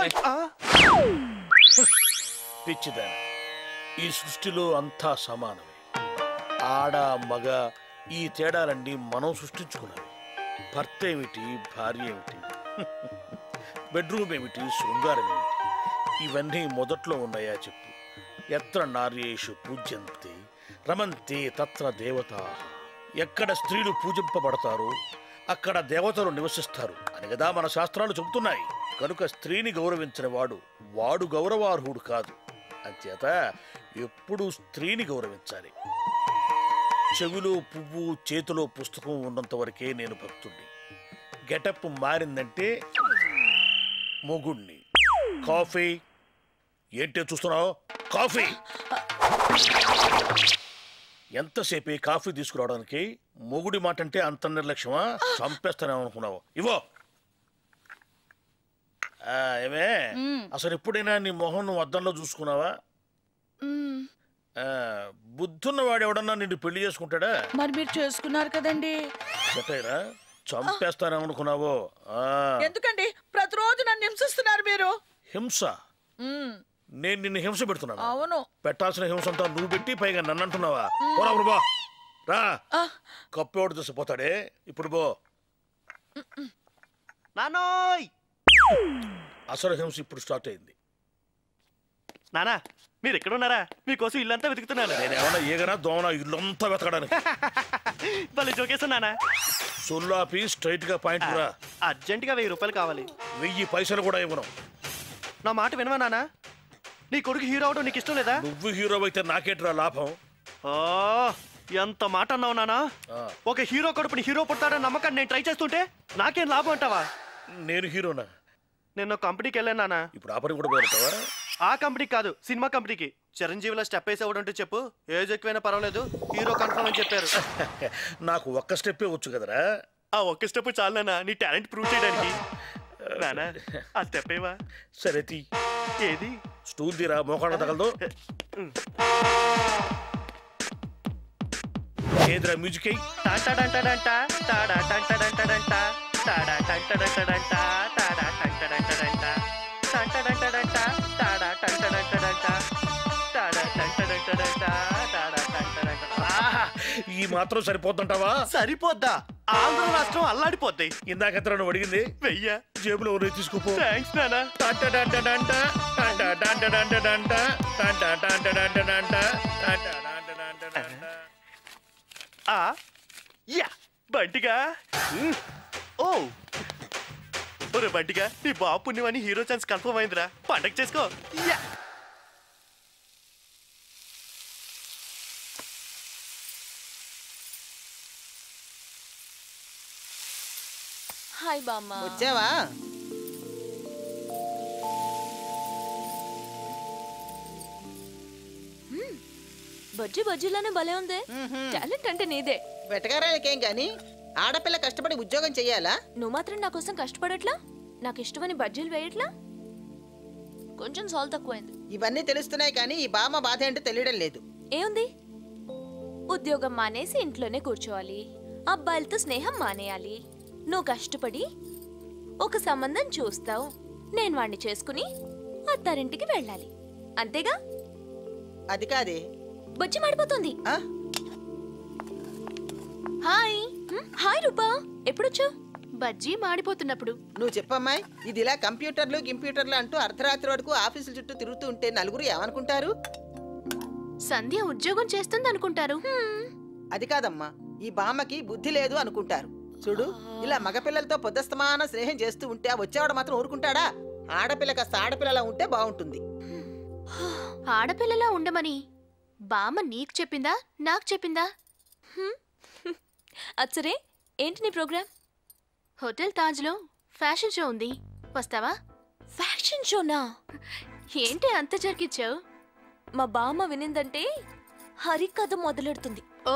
Speaker 21: పిచ్చిదాన ఈ సృష్టిలో అంతా సమానమే. ఆడ మగ ఈ తేడాలన్నీ మనం సృష్టించుకున్నవి. భర్త ఏమిటి, భార్య ఏమిటి, బెడ్రూమ్ ఏమిటి, శృంగారం ఏమిటి, ఇవన్నీ మొదట్లో ఉన్నాయా చెప్పు. ఎత్ర నార్యేషు పూజ్యంతే రమంతే తత్ర దేవతా. ఎక్కడ స్త్రీలు పూజింపబడతారో అక్కడ దేవతలు నివసిస్తారు అని కదా మన శాస్త్రాలు చెబుతున్నాయి. కనుక స్త్రీని గౌరవించిన వాడు వాడు గౌరవార్హుడు కాదు. అంచేత ఎప్పుడూ స్త్రీని గౌరవించాలి. చెవిలో పువ్వు చేతిలో పుస్తకం ఉన్నంత వరకే నేను భక్తుడిని. గెటప్ మారిందంటే మొగుణ్ణి. కాఫీ ఏంటే చూస్తున్నావు? కాఫీ ఎంతసేపు కాఫీ తీసుకురావడానికి? మొగుడి మాట అంటే అంత నిర్లక్ష్యమా? చంపేస్తానేమనుకున్నావు? ఇవో ఏమే అసలు ఎప్పుడైనా నీ మొహం నువ్వు అద్దంలో చూసుకున్నావా? బుద్ధున్న వాడు ఎవడన్నా నిన్ను పెళ్లి చేసుకుంటాడా?
Speaker 22: మరి మీరు చేసుకున్నారు కదండి.
Speaker 21: చెప్పారా? చంపేస్తానేమనుకున్నావో?
Speaker 22: ఎందుకండి ప్రతిరోజు నన్ను హింసిస్తున్నారు మీరు?
Speaker 21: హింస? నేను నిన్ను హింస పెడుతున్నాను?
Speaker 22: అవును.
Speaker 21: పెట్టాల్సిన హింస అంతా నువ్వు పెట్టి పైగా నన్ను అంటున్నావా? పోరా బా రా. కప్పెవడు చూసిపోతాడే. ఇప్పుడు బో.
Speaker 15: నానోయ్
Speaker 21: అసలు హింస ఇప్పుడు స్టార్ట్ అయింది.
Speaker 15: నానా మీరు ఎక్కడ ఉన్నారా? మీకోసం ఇల్లంతా వెతుకుతున్నాను.
Speaker 21: నేను ఏమన్నా ఏగనా దోమనా ఇల్లంతా వెతకడానికి?
Speaker 15: భలే జోకేసా నానా.
Speaker 21: సొల్లాపి స్ట్రైట్ గా పాయింట్ రా.
Speaker 15: అర్జెంటుగా వెయ్యి రూపాయలు కావాలి.
Speaker 21: వెయ్యి పైసలు కూడా ఇవ్వను.
Speaker 15: నా మాట వినవా నానా? నీ కొడుకు హీరో అవడం నీకు ఇష్టం లేదా?
Speaker 21: నువ్వు హీరో అయితే నాకేట్రా లాభం?
Speaker 15: ఓ ఎంత మాట అన్నావు నానా. ఒక హీరో కడుపుని హీరో పుడతాడని నమ్మకాన్ని నేను ట్రై చేస్తుంటే నాకేం లాభం అంటావా?
Speaker 21: నేను హీరోనా?
Speaker 15: నేను కంపెనీకి వెళ్ళాను నానా.
Speaker 21: ఇప్పుడు ఆ పని కూడా పోతావా?
Speaker 15: ఆ కంపెనీకి కాదు, సినిమా కంపెనీకి. చిరంజీవిలో స్టెప్ వేసి అవడంటే చెప్పు, ఏజ్ ఎక్కువైనా పర్వాలేదు, హీరో కన్ఫర్మ్ అని చెప్పారు.
Speaker 21: నాకు ఒక్క స్టెప్పే వచ్చు కదరా.
Speaker 15: ఆ ఒక్క స్టెప్ చాలు నానా నీ టాలెంట్ ప్రూవ్ చేయడానికి. నానా ఆ స్టెప్ ఏవా?
Speaker 21: సరే తీ.
Speaker 15: ఏది?
Speaker 21: స్టూల్ తీరా, మోకాళ్ళ తగలదు. ఏదిరా మ్యూజిక్ అయ్యి?
Speaker 15: టాటాడంటాడంట టాడా టంటడంటడంట టాడా టంటడంటడంట టాడా టంటడంటడంట టంటడంటడంట టాడా టంటడంటడంట టాడా టంటడంటడంట టాడా టంటడంట.
Speaker 21: ఈ మాత్రం సరిపోతుంటావా?
Speaker 15: సరిపోద్దా? ఆంధ్ర రాష్ట్రం అల్లాడిపోద్ది.
Speaker 21: ఇందాక ఎంత నువ్వు అడిగింది?
Speaker 15: వెయ్యా.
Speaker 21: జేబులో ఊరి తీసుకోపో.
Speaker 15: థ్యాంక్స్ నానా. బంటిగా ఓ ఒరే బంటిగా నీ బాబు పుణ్యమని హీరో ఛాన్స్ కన్ఫర్మ్ అయిందిరా. పండగ చేసుకో. యా
Speaker 2: హాయ్ బామ్మ.
Speaker 22: వచ్చావా?
Speaker 2: బజ్జీ బజ్జీలానే భలే ఉంది. టాలెంట్ అంటే నీదే.
Speaker 22: వెటకారానికేం గాని ఆడపిల్ల కష్టపడి ఉద్యోగం చెయ్యాలా?
Speaker 2: నువ్వు మాత్రం నా కోసం కష్టపడట్లా? నాకు ఇష్టమని బజ్జీలు వేయట్లా? కొంచెం సాల్ట్ తక్కువైంది.
Speaker 22: ఇవన్నీ తెలుస్తున్నాయి కానీ ఈ బామ్మ బాధ ఏంటో తెలియడం లేదు.
Speaker 2: ఏముంది? ఉద్యోగం మానేసి ఇంట్లోనే కూర్చోవాలి, అబ్బాయిలతో స్నేహం మానేయాలి. నువ్వు కష్టపడి ఒక సంబంధం చూస్తావు, నేను వాణ్ణి చేసుకుని అత్తారింటికి వెళ్ళాలి. అంతేగా?
Speaker 22: అది కాదే.
Speaker 2: బజ్జి మాడిపోతుంది. హాయ్. హాయ్ రూపా, ఎప్పుడొచ్చావు?
Speaker 8: బజ్జీ మాడిపోతున్నప్పుడు.
Speaker 22: నువ్వు చెప్పమ్మాయి, ఇది ఇలా కంప్యూటర్లు కంప్యూటర్లు అంటూ అర్ధరాత్రి వరకు ఆఫీసుల చుట్టూ తిరుగుతూ ఉంటే నలుగురు ఏమనుకుంటారు?
Speaker 8: సంధ్య ఉద్యోగం చేస్తుంది అనుకుంటారు.
Speaker 22: అది కాదమ్మా, ఈ బామ్మకి బుద్ధి లేదు అనుకుంటారు. చూడు, ఇలా మగపిల్లలతో పొద్దస్తమాన స్నేహం చేస్తూ ఉంటే ఆ వచ్చేవాడు మాత్రం ఊరుకుంటాడా? ఆడపిల్ల కాస్త ఆడపిల్లలా ఉంటే బాగుంటుంది.
Speaker 8: ఆడపిల్లలా ఉండమని బామ్మ నీకు చెప్పిందా నాకు చెప్పిందా?
Speaker 2: అచ్చరే, ఏంటి నీ ప్రోగ్రామ్?
Speaker 8: హోటల్ తాజ్లో ఫ్యాషన్ షో ఉంది, వస్తావా?
Speaker 2: ఫ్యాషన్ షోనా?
Speaker 8: ఏంటి అంత జరిగిచ్చావు?
Speaker 2: మా బామ్మ వినిందంటే హరికథ మొదలెడుతుంది.
Speaker 8: ఓ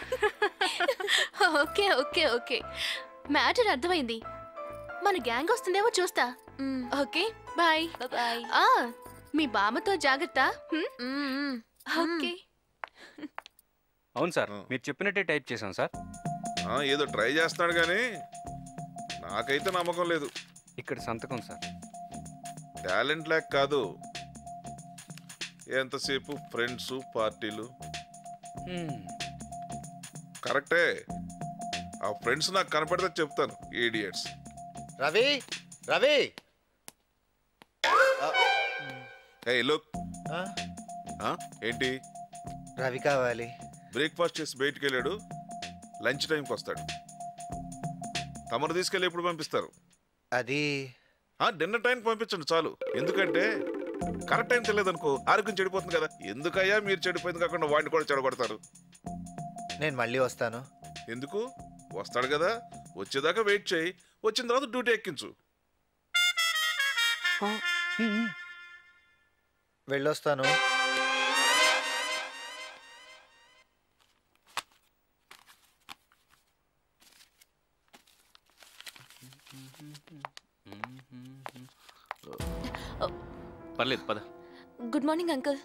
Speaker 8: ఓకే ఓకే ఓకే మ్యాటర్ అర్థమైంది. మన గ్యాంగ్ వస్తుందేమో చూస్తా. Okay bye
Speaker 2: bye.
Speaker 8: మీ బామ్మతో జాగ్రత్త. ఓకే.
Speaker 5: అవును సార్, మీరు చెప్పినట్టే టైప్ చేశాం సార్.
Speaker 19: ఏదో ట్రై చేస్తున్నాడు కానీ నాకైతే నమ్మకం లేదు.
Speaker 5: ఇక్కడ సంతకం సార్.
Speaker 19: టాలెంట్ లేక కాదు, ఎంతసేపు ఫ్రెండ్స్ పార్టీలు. కరెక్టే, ఆ ఫ్రెండ్స్ నాకు కనపడితే చెప్తాను. Idiots.
Speaker 12: Ravi Ravi
Speaker 19: a look. ఏంటి?
Speaker 12: రవి కావాలి.
Speaker 19: బ్రేక్ఫాస్ట్ చేసి బయటికి వెళ్ళాడు, లంచ్ టైంకి వస్తాడు. తమరు తీసుకెళ్ళి ఎప్పుడు పంపిస్తారు?
Speaker 12: అది
Speaker 19: డిన్నర్ టైంకి పంపించండి చాలు. ఎందుకంటే కరెక్ట్ టైం తెలియదనుకో ఆరోగ్యం చెడిపోతుంది కదా. ఎందుకయ్యా మీరు చెడిపోయింది కాకుండా వాడిని కూడా చెడగొడతారు?
Speaker 12: నేను మళ్ళీ వస్తాను.
Speaker 19: ఎందుకు? వస్తాడు కదా, వచ్చేదాకా వెయిట్ చేయి. వచ్చిన తర్వాత డ్యూటీ ఎక్కించు.
Speaker 12: వెళ్ళొస్తాను.
Speaker 9: పర్లేదు పద.
Speaker 2: Good morning uncle.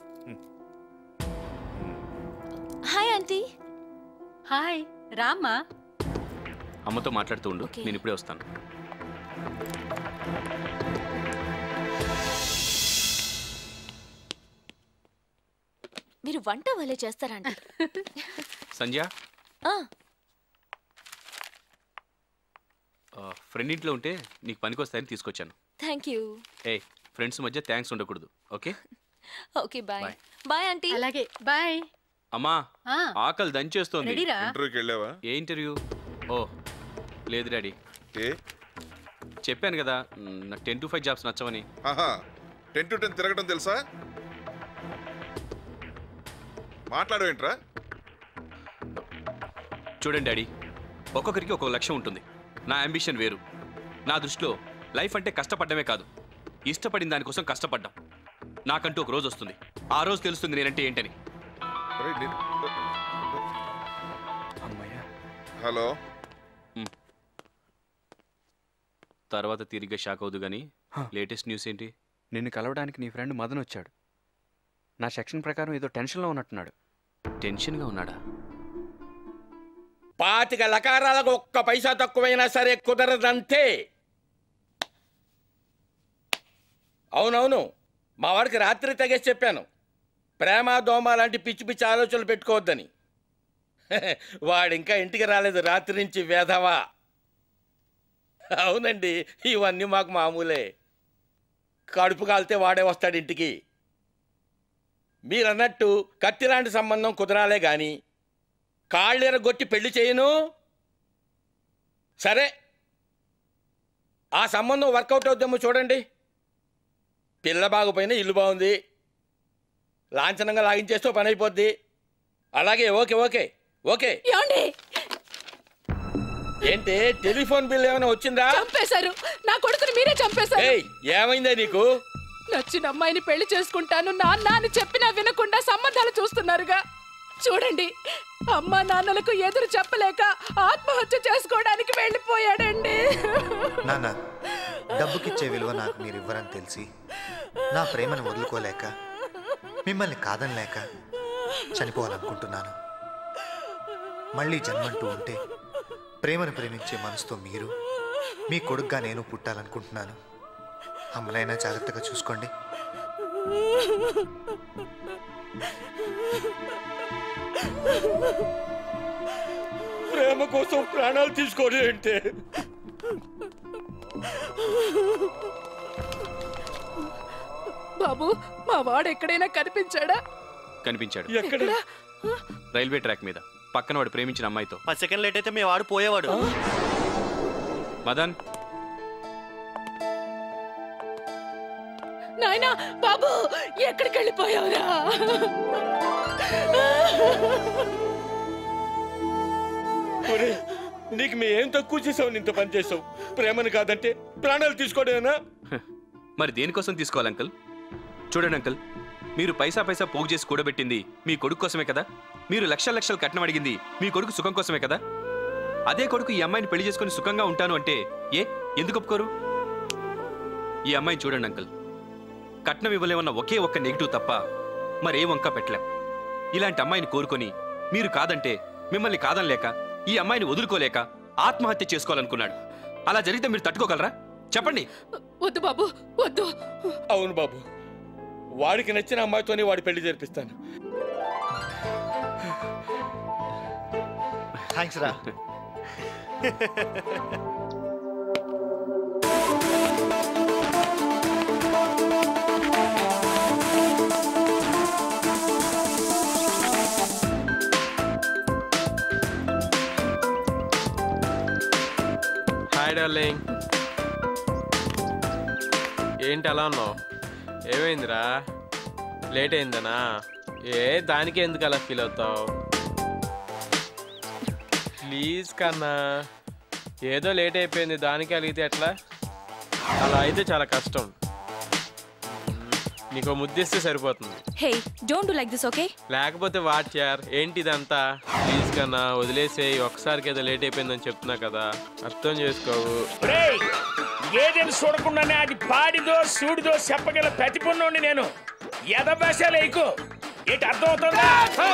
Speaker 2: Hi aunty.
Speaker 20: Hi రామ్మా.
Speaker 9: అమ్మతో మాట్లాడుతూ ఉండు, నేను ఇప్పుడే వస్తాను.
Speaker 2: మీరు వంట వాళ్ళే చేస్తారంట.
Speaker 9: సంధ్య, ఫ్రెండ్ ఇంట్లో ఉంటే నీకు పనికొస్తాయని తీసుకొచ్చాను.
Speaker 2: Thank you.
Speaker 9: ఏ ఫ్రెండ్స్ మధ్య థ్యాంక్స్ ఉండకూడదు, okay?
Speaker 2: Okay bye. Bye aunty.
Speaker 20: అలాగే బాయ్.
Speaker 9: అమ్మా ఆకలి దంచేస్తోంది.
Speaker 19: ఇంటర్వ్యూకి వెళ్ళావా?
Speaker 9: ఏ ఇంటర్వ్యూ? ఓ లేదు డాడీ.
Speaker 19: ఏ
Speaker 9: చెప్పాను కదా నాకు టెన్ టు ఫైవ్ జాబ్స్ నచ్చవని.
Speaker 19: టెన్ టు టెన్ తిరగడం తెలుసా? మాట్లాడవేంట్రా?
Speaker 9: చూడండి డాడీ, ఒక్కొక్కరికి ఒక్కొక్క లక్ష్యం ఉంటుంది. నా అంబిషన్ వేరు. నా దృష్టిలో లైఫ్ అంటే కష్టపడ్డమే కాదు, ఇష్టపడిన దానికోసం కష్టపడ్డాం. నాకంటూ ఒక రోజు వస్తుంది, ఆ రోజు తెలుస్తుంది నేనంటే ఏంటని.
Speaker 19: హలో.
Speaker 9: తర్వాత తిరిగి షాక్ అవుదు కానీ లేటెస్ట్ న్యూస్ ఏంటి?
Speaker 5: నిన్ను కలవడానికి నీ ఫ్రెండ్ మదన్ వచ్చాడు. నా సెక్షన్ ప్రకారం ఏదో టెన్షన్లో ఉన్నట్టున్నాడు.
Speaker 9: టెన్షన్గా ఉన్నాడా?
Speaker 14: పాతిక లకారాలకు ఒక్క పైసా తక్కువైనా సరే కుదరదంతే. అవునవును, మా వాడికి రాత్రి తెగేసి చెప్పాను, ప్రేమ దోమ లాంటి పిచ్చి పిచ్చి ఆలోచనలు పెట్టుకోవద్దని. వాడు ఇంకా ఇంటికి రాలేదు రాత్రి నుంచి, వేధవా. అవునండి, ఇవన్నీ మాకు మామూలే. కడుపు కాలితే వాడే వస్తాడు ఇంటికి. మీరన్నట్టు కత్తిలాంటి సంబంధం కుదరాలే గాని కాళ్ళెరగొట్టి పెళ్లి చేయను. సరే, ఆ సంబంధం వర్కౌట్ అవుద్దామో చూడండి. పిల్ల బాగుపోయినా ఇల్లు బాగుంది, లాంఛనంగా లాగించేస్తూ పని అయిపోద్ది. అలాగే, ఓకే ఓకే ఓకే. ఏంటి టెలిఫోన్ బిల్ ఏమైనా వచ్చిందా?
Speaker 4: చంపేశారు నా కొడుకుని, మీరే చంపేశారు.
Speaker 14: ఏమైందా నీకు?
Speaker 4: నచ్చిన అమ్మాయిని పెళ్లి చేసుకుంటాను నాన్న అని చెప్పినా వినకుండా సంబంధాలు చూస్తున్నారుగా. చూడండి, అమ్మా నాన్నలకు ఎదురు చెప్పలేక ఆత్మహత్య చేసుకోవడానికి వెళ్ళిపోయాడండి.
Speaker 12: నాన్న, డబ్బుకిచ్చే విలువ నాకు మీరు ఇవ్వరని తెలిసి నా ప్రేమను వదులుకోలేక మిమ్మల్ని కాదనలేక చనిపోవాలనుకుంటున్నాను. మళ్ళీ జన్మంటూ ఉంటే ప్రేమను ప్రేమించే మనసుతో మీరు, మీ కొడుకుగా నేను పుట్టాలనుకుంటున్నాను. అమ్మనైనా జాగ్రత్తగా చూసుకోండి.
Speaker 14: ప్రేమ కోసం ప్రాణాలు తీసుకోండి అంటే
Speaker 4: బాబు, మా వాడు ఎక్కడైనా కనిపించాడా?
Speaker 9: కనిపించాడు.
Speaker 14: ఎక్కడ?
Speaker 9: రైల్వే ట్రాక్ మీద, పక్కన వాడు ప్రేమించిన అమ్మాయితో.
Speaker 13: పది సెకండ్ లేట్ అయితే మీ వాడు పోయేవాడు.
Speaker 9: మదన్,
Speaker 4: నాయనా బాబు, ఎక్కడికి వెళ్ళిపోయావురా?
Speaker 14: నీకు మేము ఏం తక్కువ చేసావు? ఇంత పని చేసావు. ప్రేమను కాదంటే ప్రాణాలు తీసుకోవడమేనా?
Speaker 9: మరి దేనికోసం తీసుకోవాలి అంకుల్? చూడండి అంకుల్, మీరు పైసా పైసా పోగు చేసి కూడబెట్టింది మీ కొడుకు కోసమే కదా. మీరు లక్షల లక్షలు కట్నం అడిగింది మీ కొడుకు సుఖం కోసమే కదా. అదే కొడుకు ఈ అమ్మాయిని పెళ్లి చేసుకుని సుఖంగా ఉంటాను అంటే ఏ ఎందుకు ఒప్పుకోరు? ఈ అమ్మాయిని చూడండి అంకుల్, కట్నం ఇవ్వలేమన్న ఒకే ఒక్క నెగిటివ్ తప్ప మరే వంక పెట్టలేం. ఇలాంటి అమ్మాయిని కోరుకొని మీరు కాదంటే మిమ్మల్ని కాదనలేక ఈ అమ్మాయిని వదులుకోలేక ఆత్మహత్య చేసుకోవాలనుకున్నాడు. అలా జరిగితే మీరు తట్టుకోగలరా?
Speaker 5: చెప్పండి.
Speaker 20: వద్దు బాబు వద్దు.
Speaker 14: అవును బాబు, వాడికి నచ్చిన అమ్మాయితోనే వాడి పెళ్లి జరిపిస్తాను.
Speaker 11: థ్యాంక్స్ రా.
Speaker 3: Hi darling. ఏంటి అలా ఉన్నావు? ఏమైందిరా? లేట్ అయిందనా? ఏ దానికి ఎందుకు అలా ఫీల్ అవుతావు? ప్లీజ్ కన్నా, ఏదో లేట్ అయిపోయింది దానికి అలిగితే ఎట్లా? అలా అయితే చాలా కష్టం. నీకు ముద్దిస్తే సరిపోతుంది.
Speaker 2: Hey don't do like this okay?
Speaker 3: లేకపోతే వాట్ యార్, ఏంటి ఇదంతా? ప్లీజ్ కన్నా వదిలేసే, ఒకసారికి ఏదో లేట్ అయిపోయిందని చెప్తున్నా కదా, అర్థం చేసుకోవు.
Speaker 14: ఏదేమి చూడకుండానే అది పాడిదో సూడిదో చెప్పగల ప్రతిపన్నుండి నేను ఎదభాషలు ఎక్కువ ఏంటి అర్థం అవుతుందా?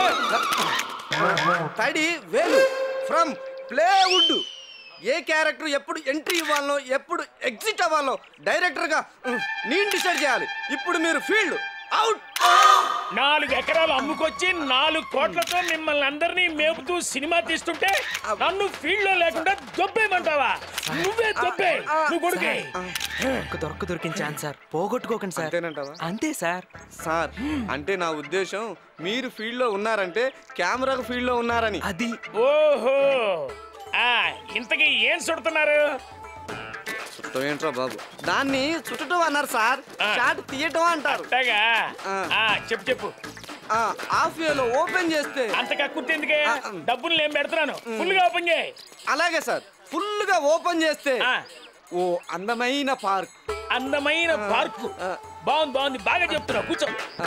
Speaker 15: తడి వేలు ఫ్రమ్ ప్లేవుడ్. ఏ క్యారెక్టర్ ఎప్పుడు ఎంట్రీ ఇవ్వాలో ఎప్పుడు ఎగ్జిట్ అవ్వాలో డైరెక్టర్గా నేను డిసైడ్ చేయాలి. ఇప్పుడు మీరు ఫీల్డ్ అవుట్.
Speaker 14: నాలుగు ఎకరాలు అమ్ముకొచ్చి నాలుగు కోట్లతో మిమ్మల్ని అందరినీ మేపుతూ సినిమా తీస్తుంటే నన్ను ఫీల్డ్ లో లేకుండా దొబ్బేయమంటావా? నువ్వే దొబ్బే, నువ్వు కొడుకే.
Speaker 6: దొరక దొరికిన ఛాన్స్ సార్, పోగొట్టుకోకండి సార్.
Speaker 15: అంతేనంటావా?
Speaker 6: అంతే సార్.
Speaker 15: సార్ అంటే నా ఉద్దేశం మీరు ఫీల్డ్ లో ఉన్నారంటే కెమెరాకు ఫీల్డ్ లో ఉన్నారని.
Speaker 6: అది
Speaker 14: ఓహో, ఆ ఇంతకీ ఏం చుడుతున్నారు?
Speaker 15: చుట్టం ఏంట్రా బాబు? దాన్ని చుట్టడం అన్నారు సార్, షాట్ తీయటం అంటారు.
Speaker 14: చెప్పు చెప్పు.
Speaker 15: హాఫ్ వేలో ఓపెన్ చేస్తే
Speaker 14: అంతగా కుట్టేందుకే, డబ్బులు నేను పెడుతున్నాను, ఫుల్ గా ఓపెన్ చేయి.
Speaker 15: అలాగే సార్, ఫుల్ గా ఓపెన్ చేస్తే ఓ అందమైన పార్క్.
Speaker 14: అందమైన పార్క్ బాగుంది బాగుంది, బాగా చెప్తున్నావు, కూర్చో.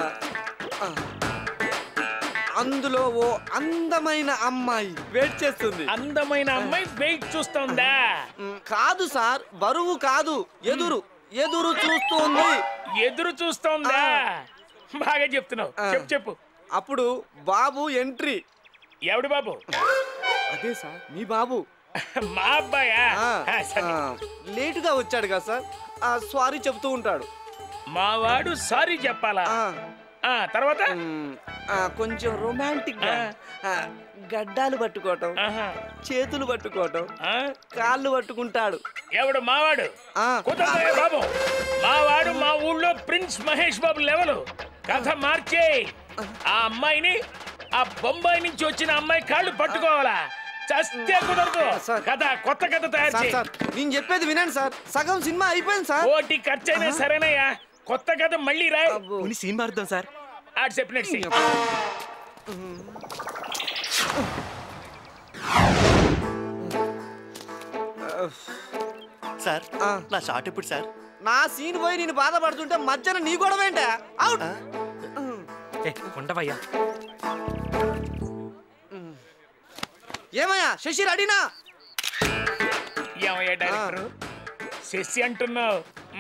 Speaker 15: అందులో ఓ అందమైన అమ్మాయి వెయిట్ చేస్తుంది.
Speaker 14: అందమైన అమ్మాయి వెయిట్ చూస్తుందా?
Speaker 15: కాదు సార్, బరువు కాదు, ఎదురు ఎదురు చూస్తుంది.
Speaker 14: ఎదురు చూస్తుందా? బాగా చెప్తున్నావు, చెప్పు చెప్పు.
Speaker 15: అప్పుడు బాబు ఎంట్రీ.
Speaker 14: ఎవడు బాబు?
Speaker 15: అదే సార్ మీ బాబు.
Speaker 14: మా అబ్బాయా?
Speaker 15: లేటుగా వచ్చాడు కదా సార్, సారీ చెప్తూ ఉంటాడు.
Speaker 14: మా వాడు సారీ చెప్పాలా? తర్వాత
Speaker 15: కొంచెం రొమాంటిక్ గా గడ్డాలు పట్టుకోవటం, చేతులు పట్టుకోవటం, కాళ్ళు పట్టుకుంటాడు.
Speaker 14: ఎవడు మావాడు? కుదరదయ్య బాబు, మావాడు మా ఊళ్ళో ప్రిన్స్ మహేష్ బాబు లెవెల్. కథ మార్చే ఆ అమ్మాయిని, ఆ బొంబాయి నుంచి వచ్చిన అమ్మాయి కాళ్ళు పట్టుకోవాలా? చస్తే కుదరదు. కథ కొత్త కథ తయారు చేయి.
Speaker 15: నేను చెప్పేది వినండి సార్, సగం సినిమా అయిపోయింది సార్.
Speaker 14: కోటి ఖర్చైనా సరేనయ్యా, కొత్త కథ మళ్ళీ రాయ్.
Speaker 6: Scene మారుద్దాం sir.
Speaker 14: ఆడు చెప్పినట్టు
Speaker 15: సార్. నా షాట్ ఇప్పుడు సార్. నా సీన్ పోయి నేను బాధపడుతుంటే మధ్యన నీ గొడవ ఏంటా? అవుట్.
Speaker 6: ఉండవయ్యా.
Speaker 15: ఏమయ్యా శశి రెడీనా?
Speaker 14: ఏమయ్యా డైరెక్టర్ శశి అంటున్నావు?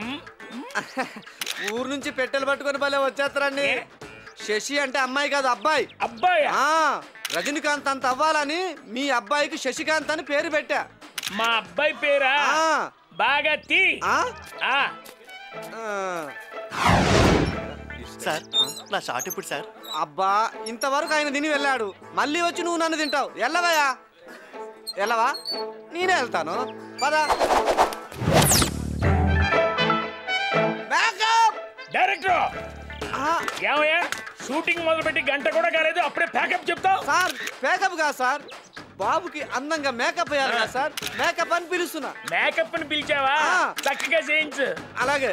Speaker 15: ఊరు నుంచి పెట్టెలు పట్టుకొని భలే వచ్చేస్తారండి. శశి అంటే అమ్మాయి కాదు, అబ్బాయి.
Speaker 14: అబ్బాయి?
Speaker 15: రజనీకాంత్ అంత అవ్వాలని మీ అబ్బాయికి శశికాంత్ అని పేరు పెట్టా.
Speaker 14: మా అబ్బాయి పేరా? బాగా తీ.
Speaker 15: సార్ నా షాట్ ఇప్పుడు సార్. అబ్బా ఇంతవరకు ఆయన తిని వెళ్ళాడు, మళ్ళీ వచ్చి నువ్వు నన్ను తింటావు. వెళ్ళవయ్యా. వెళ్ళవా? నేనే వెళ్తాను, పదా.
Speaker 14: డైరెక్టర్ ఏమయ్యా, షూటింగ్ మొదలుపెట్టి గంట కూడా కాలేదు, అప్పుడే ప్యాకప్ చెప్తావు?
Speaker 15: సార్ ప్యాకప్ కాదు సార్, బాబుకి అందంగా మేకప్ వేయాలి కదా సార్, మేకప్ అని పిలుస్తున్నా.
Speaker 14: మేకప్ అని పిలిచావా? చక్కగా చేయించు.
Speaker 15: అలాగే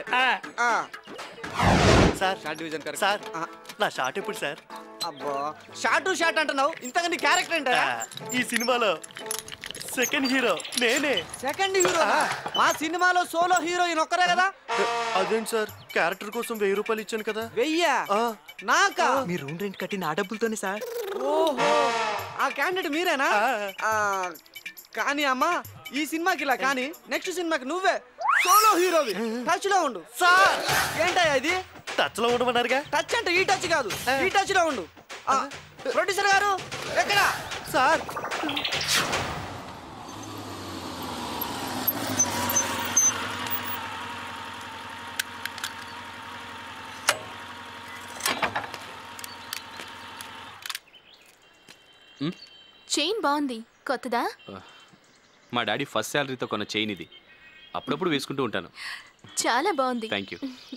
Speaker 15: సార్. Short division sir. నా షార్ట్ ఎప్పుడు సార్? అబ్బా షార్ట్ షార్ట్ అంటున్నావు, ఇంతగా నీ క్యారెక్టర్ ఏంటా?
Speaker 13: ఈ సినిమాలో సెకండ్ హీరో నేనే.
Speaker 15: Second hero? మా సినిమాలో సోలో హీరోయిన్ ఒక్కరే కదా.
Speaker 13: అదేంటి సార్, క్యారెక్టర్ కోసం వెయ్యి రూపాయలు ఇచ్చాను కదా.
Speaker 15: వెయ్యా? నాకా?
Speaker 6: మీ రూమ్ రెంట్ కట్టిన ఆ డబ్బులతోనే సార్.
Speaker 15: ఓహో, ఆ క్యాండిడేట్ మీరేనా? కానీ అమ్మా ఈ సినిమాకి ఇలా, కానీ నెక్స్ట్ సినిమాకి నువ్వే సోలో హీరోవి. టచ్ లో ఉండు. సార్ ఏంటయ్యా ఇది?
Speaker 13: టచ్ లో ఉండమన్నారుగా.
Speaker 15: టచ్ అంటే ఈ టచ్ కాదు, ఈ టచ్ లో ఉండు. ప్రొడ్యూసర్ గారు ఎక్కడ? సార్
Speaker 8: చైన్ బాగుంది, కొత్తదా?
Speaker 9: మా డాడీ ఫస్ట్ శాలరీతో కొన్న చైన్ ఇది. అప్పుడప్పుడు వేసుకుంటూ ఉంటాను.
Speaker 8: చాలా బాగుంది.
Speaker 9: Thank you.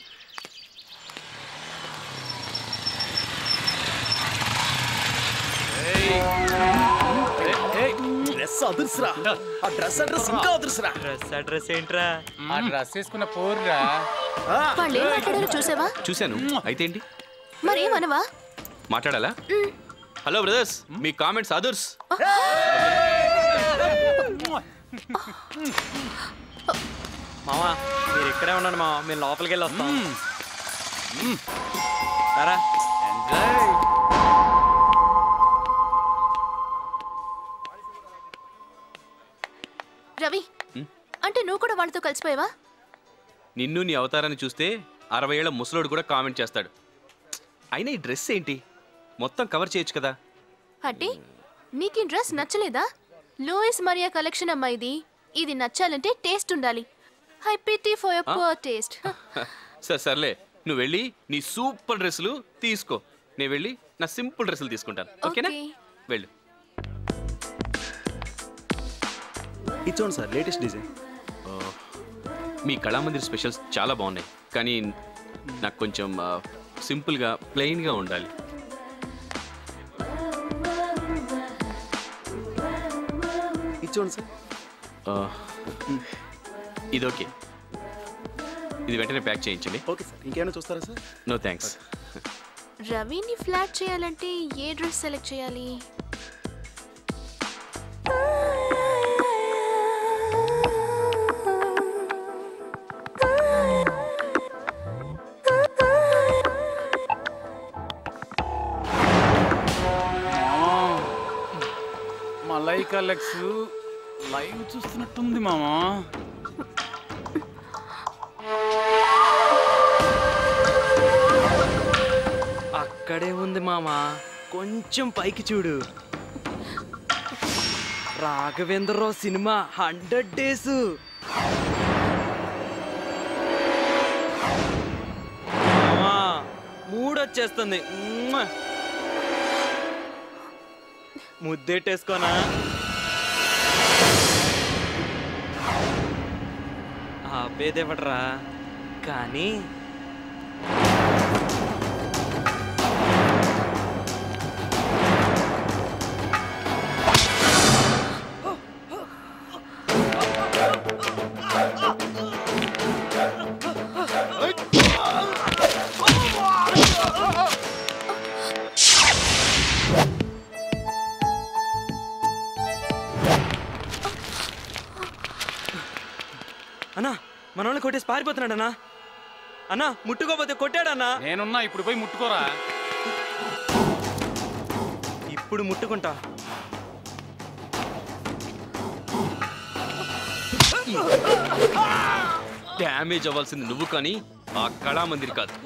Speaker 6: డ్రెస్ అదుర్స్రా. ఆ డ్రెస్ అడ్రస్ ఇంకా అదుర్స్రా.
Speaker 13: డ్రెస్ అడ్రస్ ఏంట్రా?
Speaker 7: ఆ డ్రెస్ వేసుకున్న పోర్రా.
Speaker 8: వాళ్ళు ఏం మాట్లాడారో చూసావా?
Speaker 9: చూశాను. అయితే ఏంటి?
Speaker 8: మరేమనవా?
Speaker 9: మాట్లాడాలా? హలో బ్రదర్స్, మీ కామెంట్స్ అదర్స్.
Speaker 13: మావా మీరు ఇక్కడే ఉన్నాను మావా, మేము లోపలికి వెళ్ళి వస్తాం. సరా
Speaker 8: రవి, అంటే నువ్వు కూడా వాళ్ళతో కలిసిపోయావా?
Speaker 9: నిన్ను నీ అవతారాన్ని చూస్తే అరవై ఏళ్ల ముసలోడు కూడా కామెంట్ చేస్తాడు. అయినా ఈ డ్రెస్ ఏంటి? మొత్తం కవర్ చేయొచ్చు కదా.
Speaker 8: అంటే నీకు ఈ డ్రెస్ నచ్చలేదా? లూయిస్ మరియా కలెక్షన్ అమ్మా ఇది. ఇది నచ్చాలంటే టేస్ట్ ఉండాలి. I pity for your poor taste.
Speaker 9: సరే సర్లే, నువ్వు వెళ్ళి నీ సూపర్ డ్రెస్సులు తీసుకో, నేను వెళ్ళి నా సింపుల్ డ్రెస్సులు తీసుకుంటాను. ఓకేనా? వెళ్ళు.
Speaker 11: ఇది చూడండి సార్, లేటెస్ట్ డిజైన్.
Speaker 9: మీ కళామందిర్ స్పెషల్స్ చాలా బాగున్నాయి, కానీ నాకు కొంచెం సింపుల్గా ప్లెయిన్గా ఉండాలి.
Speaker 11: ఇది చూడండి సార్.
Speaker 9: ఇది ఓకే, ఇది వెంటనే ప్యాక్ చేయించండి.
Speaker 11: Okay sir. ఇంకేమైనా చూస్తారా సార్?
Speaker 9: No thanks.
Speaker 8: రవిని ఫ్లాట్ చేయాలంటే ఏ డ్రెస్ సెలెక్ట్ చేయాలి?
Speaker 7: మలైకా లెక్స్ లైవ్ చూస్తున్నట్టుంది మామా.
Speaker 13: అక్కడే ఉంది మామా, కొంచెం పైకి చూడు. Raghavendra Rao cinema hundred days. మామా మూడొచ్చేస్తుంది. ముద్దెట్టేసుకోనా? ఆపేదేపట్రా కానీ అన్నా మనోళ్ళని కొట్టేసి పారిపోతున్నాడన్నా. అన్నా ముట్టుకోపోతే కొట్టాడన్నా.
Speaker 7: నేనున్నా, ఇప్పుడు పోయి ముట్టుకోరా.
Speaker 13: ఇప్పుడు ముట్టుకుంటా.
Speaker 9: డ్యామేజ్ అవ్వాల్సింది నువ్వు కానీ ఆ కళామందిర్ కాదు.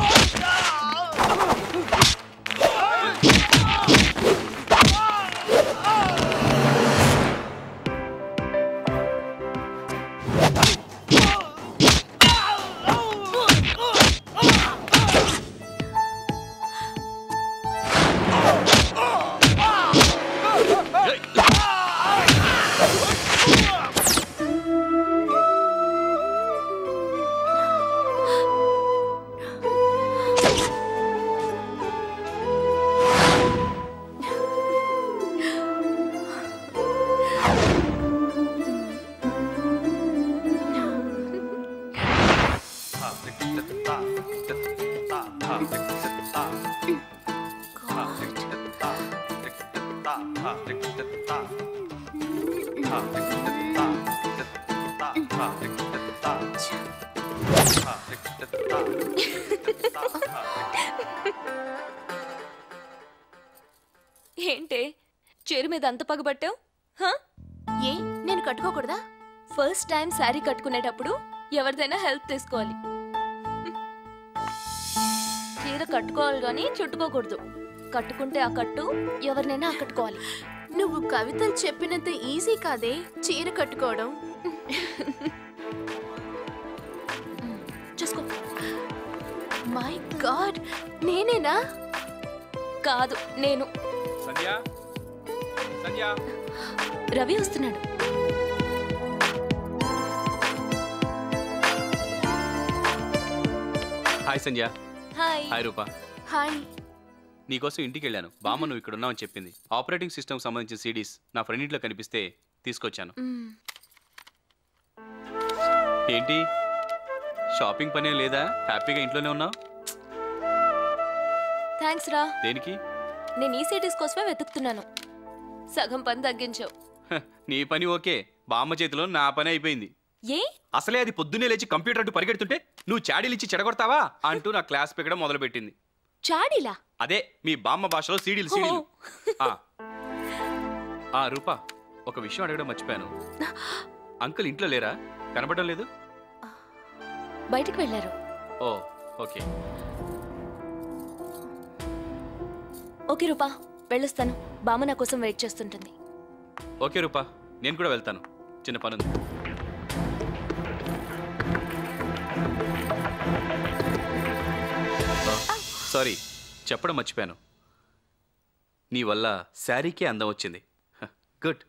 Speaker 2: ఏంటే చీర మీద అంత పగబట్టావు?
Speaker 8: ఏ నేను కట్టుకోకూడదా?
Speaker 2: ఫస్ట్ టైం శారీ కట్టుకునేటప్పుడు ఎవరిదైనా హెల్ప్ తీసుకోవాలి. చీర కట్టుకోవాలి కానీ చుట్టుకోకూడదు. కట్టుకుంటే ఆ కట్టు ఎవరినైనా ఆకట్టుకోవాలి.
Speaker 8: నువ్వు కవితలు చెప్పినంత ఈజీ కాదే చీర కట్టుకోవడం.
Speaker 2: చూసుకో.
Speaker 8: మై గాడ్, నేనేనా?
Speaker 2: కాదు, నేను.
Speaker 9: సంధ్యా సంధ్య
Speaker 2: రవి వస్తున్నాడు.
Speaker 9: Hi Sandhya.
Speaker 2: Hi.
Speaker 9: Hi Rupa.
Speaker 2: Hi.
Speaker 9: నీకోసం ఇంటికి వెళ్ళాను. బామ్మ నువ్వు ఇక్కడ ఉన్నావని చెప్పింది. ఆపరేటింగ్ సిస్టమ్ సంబంధించిన సిడీస్ నా ఫ్రెండ్ ఇంట్లో కనిపిస్తే తీసుకొచ్చాను. ఏంటి షాపింగ్ పనే లేదా? హ్యాపీగా ఇంట్లోనే ఉన్నావు?
Speaker 2: థ్యాంక్స్ రా.
Speaker 9: దేనికి?
Speaker 2: నేను ఈ సిటీస్ కోసమే వెతుకుతున్నాను. సగం పని తగ్గించావు.
Speaker 9: హ, నీ పని ఓకే, బామ్మ చేతిలో నా పని అయిపోయింది.
Speaker 2: ఏ
Speaker 9: అసలే అది పొద్దున్నే లేచి కంప్యూటర్ అంటూ పరిగెడుతుంటే నువ్వు చాడీలిచ్చి చెడగొడతావా అంటూ నా క్లాస్ పెక్కడం మొదలుపెట్టింది.
Speaker 2: చాడీలా?
Speaker 9: అదే మీ బామ్మ భాషలో సీడీలు సీడీలు. ఆ. ఆ రూపా, ఒక విషయం అడగడం మర్చిపోయాను. అంకుల్ ఇంట్లో లేరా? కనబడడం లేదు.
Speaker 2: బయటికి వెళ్ళారు.
Speaker 9: ఓ ఓకే.
Speaker 2: ఓకే రూపా, వెళ్ళొస్తాను. బామ్మ నా కోసం వెయిట్ చేస్తుంటుంది.
Speaker 9: ఓకే రూపా, నేను కూడా వెళ్తాను, చిన్న పనుంది. సారీ, చెప్పడం మర్చిపోయాను. నీ వల్ల శారీకే అందం వచ్చింది. గుడ్.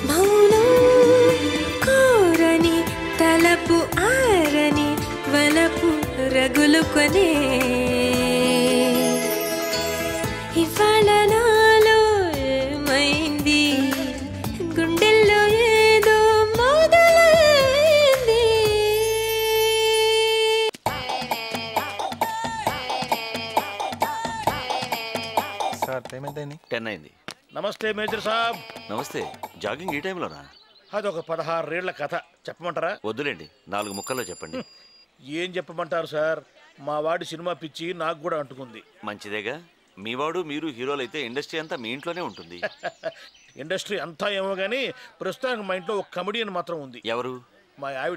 Speaker 1: వలపు రగులుకొనే ఇవాళ నాలో ఏమైంది గుండెల్లో ఏదో మొదలైంది.
Speaker 21: సార్ పేమెంట్ అయింది
Speaker 10: టెన్ అయింది.
Speaker 21: నమస్తే మేజర్ సాబ్.
Speaker 10: నమస్తే. జాగింగ్ ఈ టైంలోనా?
Speaker 21: అదొక పదహారేళ్ల కథ చెప్పమంటారా?
Speaker 10: వద్దులేండి, నాలుగు ముక్కల్లో చెప్పండి.
Speaker 21: ఏం చెప్పమంటారు సార్, మా వాడి సినిమా పిచ్చి నాకు కూడా అంటుకుంది.
Speaker 10: మంచిదేగా, మీవాడు మీరు హీరోలు అయితే ఇండస్ట్రీ అంతా మీ ఇంట్లోనే ఉంటుంది.
Speaker 21: ఇండస్ట్రీ అంతా ఏమో కానీ ప్రస్తుతానికి మా ఇంట్లో ఒక కమెడియన్ మాత్రం ఉంది.
Speaker 10: ఎవరు?
Speaker 21: మా ఆవిడ.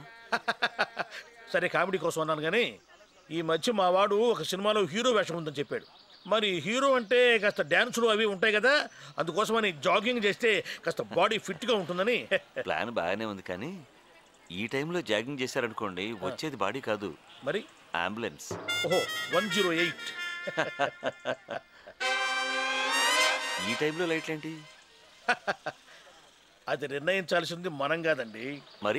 Speaker 21: సరే కామెడీ కోసం అన్నాను కానీ ఈ మధ్య మా వాడు ఒక సినిమాలో హీరో వేషం ఉందని చెప్పాడు. మరి హీరో అంటే కాస్త డ్యాన్సులు అవి ఉంటాయి కదా, అందుకోసమని జాగింగ్ చేస్తే కాస్త బాడీ ఫిట్గా ఉంటుందని.
Speaker 10: ప్లాన్ బాగానే ఉంది కానీ ఈ టైంలో జాగింగ్ చేశారనుకోండి వచ్చేది బాడీ కాదు,
Speaker 21: మరి
Speaker 10: అంబులెన్స్.
Speaker 21: ఓహో, వన్ జీరో ఎయిట్.
Speaker 10: ఈ టైంలో లైట్లేంటి?
Speaker 21: అది నిర్ణయించాల్సింది మనం కాదండి.
Speaker 10: మరి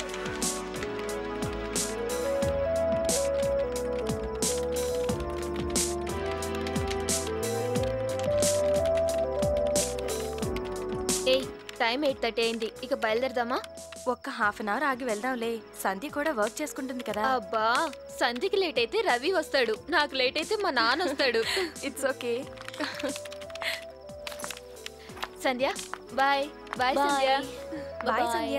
Speaker 2: ఏయ్, టైం ఎయిట్ థర్టీ అయింది, ఇక బయలుదేరదామా?
Speaker 23: ఒక్క హాఫ్ అన్ అవర్ ఆగి వెళ్దాంలే, సంధ్య కూడా వర్క్ చేసుకుంటుంది కదా.
Speaker 2: అబ్బా, సంధ్యకి లేట్ అయితే రవి వస్తాడు, నాకు లేట్ అయితే మా నాన్న వస్తాడు.
Speaker 23: It's okay.
Speaker 2: Sandhya bye. Bye Sandhya.
Speaker 23: Bye Sandhya.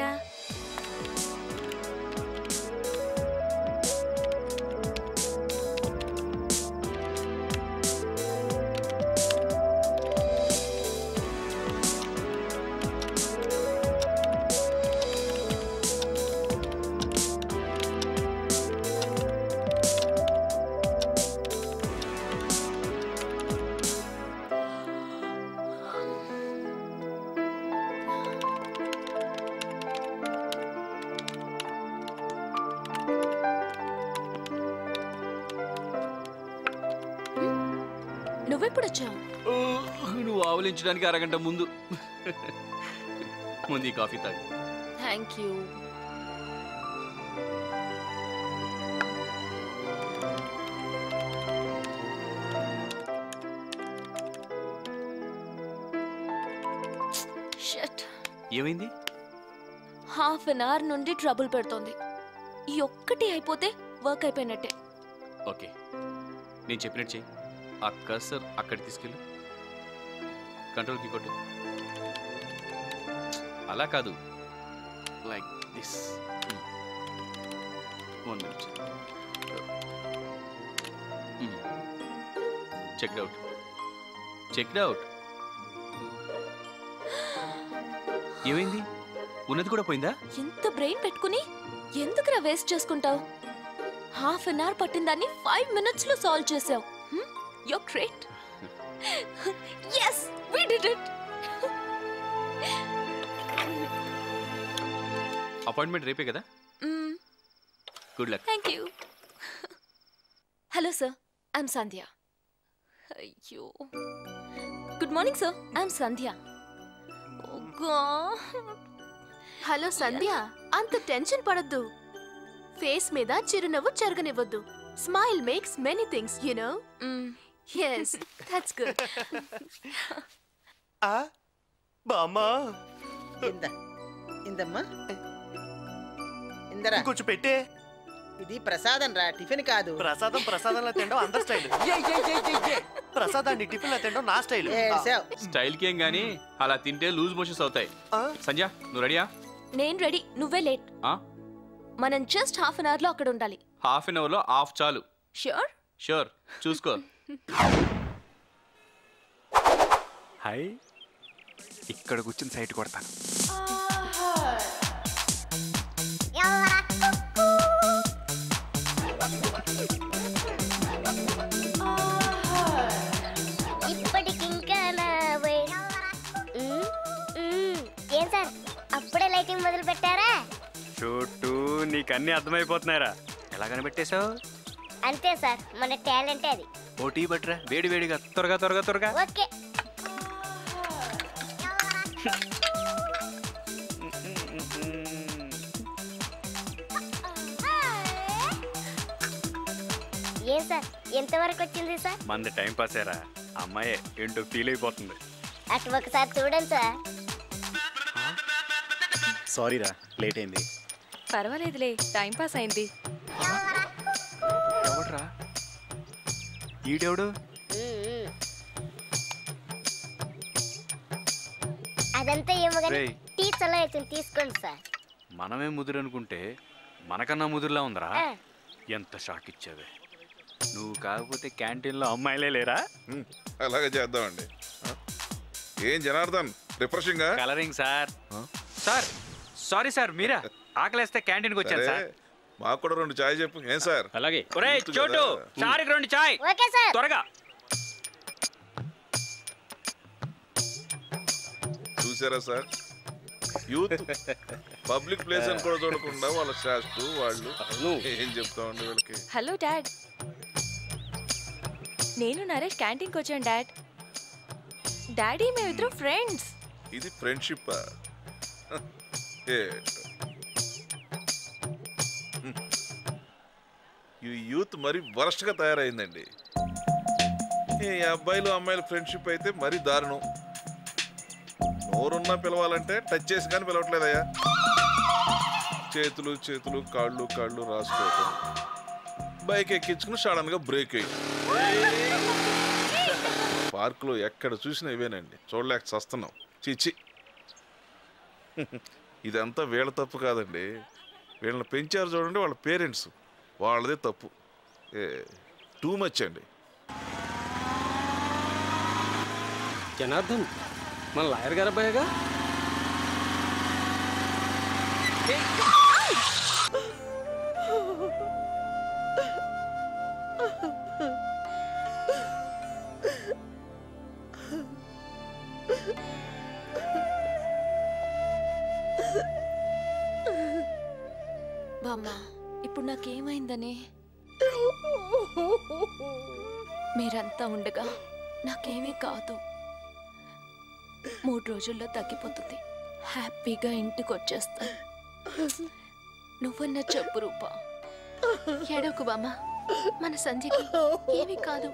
Speaker 2: నువ్వెప్పుడు వచ్చావు?
Speaker 9: నువ్వు ఆవలించడానికి అరగంట ముందు. ముందు ఈ కాఫీ తాగు.
Speaker 2: Thank you. షట్.
Speaker 9: ఏమైంది?
Speaker 2: హాఫ్ అన్ అవర్ నుండి ట్రబుల్ పెడుతోంది. ఈ ఒక్కటి అయిపోతే వర్క్ అయిపోయినట్టే.
Speaker 9: ఓకే, నేను చెప్పినట్టు చెయ్యి. ఆ కర్సర్ అక్కడికి తీసుకెళ్ళు. కంట్రోల్కి కొట్టు. అలా కాదు, like this. One minute. Check out. Check out. ఏమైంది? ఉన్నది కూడా పోయిందా?
Speaker 2: ఎంత బ్రెయిన్ పెట్టుకుని ఎందుకురా వేస్ట్ చేసుకుంటావు? హాఫ్ అన్ అవర్ పట్టిన దాన్ని ఫైవ్ మినిట్స్ లో సాల్వ్ చేసావు. You're great. Yes, we did it.
Speaker 9: Appointment రేపే కదా? Good luck.
Speaker 2: Thank you. Hello sir, I'm Sandhya. అయ్యో. Good morning sir, I'm Sandhya. Oh god.
Speaker 8: Hello Sandhya, అంత టెన్షన్ పడద్దు. ఫేస్ మీద చిరునవ్వు చెరగనివ్వద్దు. Smile makes many things, you know. Yes, that's good.
Speaker 13: ఆ బామ్మా,
Speaker 22: ఇంద ఇందమ్మా ఇందరా
Speaker 13: కొంచెం పెట్టే.
Speaker 22: ఇది ప్రసాదం రా, టిఫిన్ కాదు.
Speaker 13: ప్రసాదం ప్రసాదంలో తినడం అందరి స్టైల్. ప్రసాదాన్ని టిఫిన్ లో తినడం నా స్టైల్.
Speaker 9: స్టైల్ కేం గానీ అలా తింటే లూజ్ మోషన్స్ అవుతాయి. సంధ్య, నువ్వు రెడీయా?
Speaker 2: నేను రెడీ, నువ్వే లేట్. మనం జస్ట్ హాఫ్ అన్ అవర్ లో అక్కడ ఉండాలి.
Speaker 9: హాఫ్ అన్ అవర్ లో ఆఫ్ చాలు.
Speaker 2: ష్యూర్?
Speaker 9: ష్యూర్. చూసుకో.
Speaker 5: హాయ్, ఇక్కడ కూర్చుని సైట్ కొడతాను.
Speaker 24: ఇప్పటికింకా నా వే- మ్మ్, మ్మ్. ఏం సార్ అప్పుడే లైటింగ్ మొదలు పెట్టారా?
Speaker 5: చోటు, నీకు అన్ని అర్థమైపోతున్నారా? ఎలా కనిపెట్టేశావు?
Speaker 24: అంతే సార్, మన టాలెంటే అది.
Speaker 5: ఓటీ బట్రా, వేడి వేడిగా, త్వరగా త్వరగా త్వరగా.
Speaker 24: ఓకే. ఏం సార్ ఎంతవరకు వచ్చింది సార్?
Speaker 5: మంది టైం పాస్ అయ్యారా, అమ్మాయే ఏంటో ఫీల్ అయిపోతుంది.
Speaker 24: అటు ఒకసారి చూడండి సార్.
Speaker 11: సారీ రా, లేట్ అయింది.
Speaker 23: పర్వాలేదులే, టైం పాస్ అయింది.
Speaker 5: ఎవడ్రా ఈడెవడు?
Speaker 24: అదంతా ఏమో కానీ
Speaker 5: రేయ్.
Speaker 24: టీ చల్ల తీసుకోండి సార్.
Speaker 5: మనమే ముదురు అనుకుంటే మనకన్నా ముదురులా ఉందరా.
Speaker 24: ఆ.
Speaker 5: ఎంత షాక్ ఇచ్చావే. నువ్వు కాకపోతే క్యాంటీన్లో అమ్మాయిలే లేరా?
Speaker 16: అలాగే చేద్దామండి. ఏం Janardhan refreshing
Speaker 5: colouring sir. Sir sorry sir, మీరా? ఆకలేస్తే క్యాంటీన్కి వచ్చాను సార్.
Speaker 16: మాకు కూడా రెండు చాయ్ చెప్పు. ఏం సార్?
Speaker 5: అలాగే. ఒరేయ్ చోటు, సార్కి రెండు చాయ్.
Speaker 24: Okay sir.
Speaker 5: త్వరగా.
Speaker 16: చూసారా సార్, యూత్ పబ్లిక్ ప్లేస్ అని కూడా చూడకుండా వాళ్ళ శాస్త్రు వాళ్ళు ఏం చెప్తామండి వీళ్ళకి.
Speaker 23: హలో డాడ్, నేను నరేష్ క్యాంటీన్కి వచ్చాను డాడ్. డాడీ మేమిద్దరం ఫ్రెండ్స్.
Speaker 16: ఇది ఫ్రెండ్షిప్. ఈ యూత్ మరి వరస్ట్ గా తయారైందండి. ఈ అబ్బాయిలు అమ్మాయిల ఫ్రెండ్షిప్ అయితే మరీ దారుణం. నోరున్నా పిలవాలంటే టచ్ చేసి కానీ పిలవట్లేదయ్యా. చేతులు చేతులు కాళ్ళు కాళ్ళు రాసుకోవటం, బైక్ ఎక్కించుకుని సడన్ గా బ్రేక్ అయ్యి. పార్కులో ఎక్కడ చూసినా ఇవేనండి, చూడలేక చస్తున్నాం. చిచ్చి, ఇదంతా వీళ్ళ తప్పు కాదండి. వీళ్ళని పెంచారు చూడండి వాళ్ళ పేరెంట్స్, వాళ్ళదే తప్పు. టూ మచ్ అండి.
Speaker 17: జనార్దన్, మన లాయర్ గారు అబ్బాయిగా.
Speaker 2: బామ్మ, ఇప్పుడు నాకేమైందని? మీరంతా ఉండగా నాకేమీ కాదు. మూడు రోజుల్లో తగ్గిపోతుంది. హ్యాపీగా ఇంటికి వచ్చేస్తాను. నువ్వన్న చెప్పు రూపా.
Speaker 8: ఏడవకు బామ్మ, మన సంధ్యకి ఏమీ కాదు.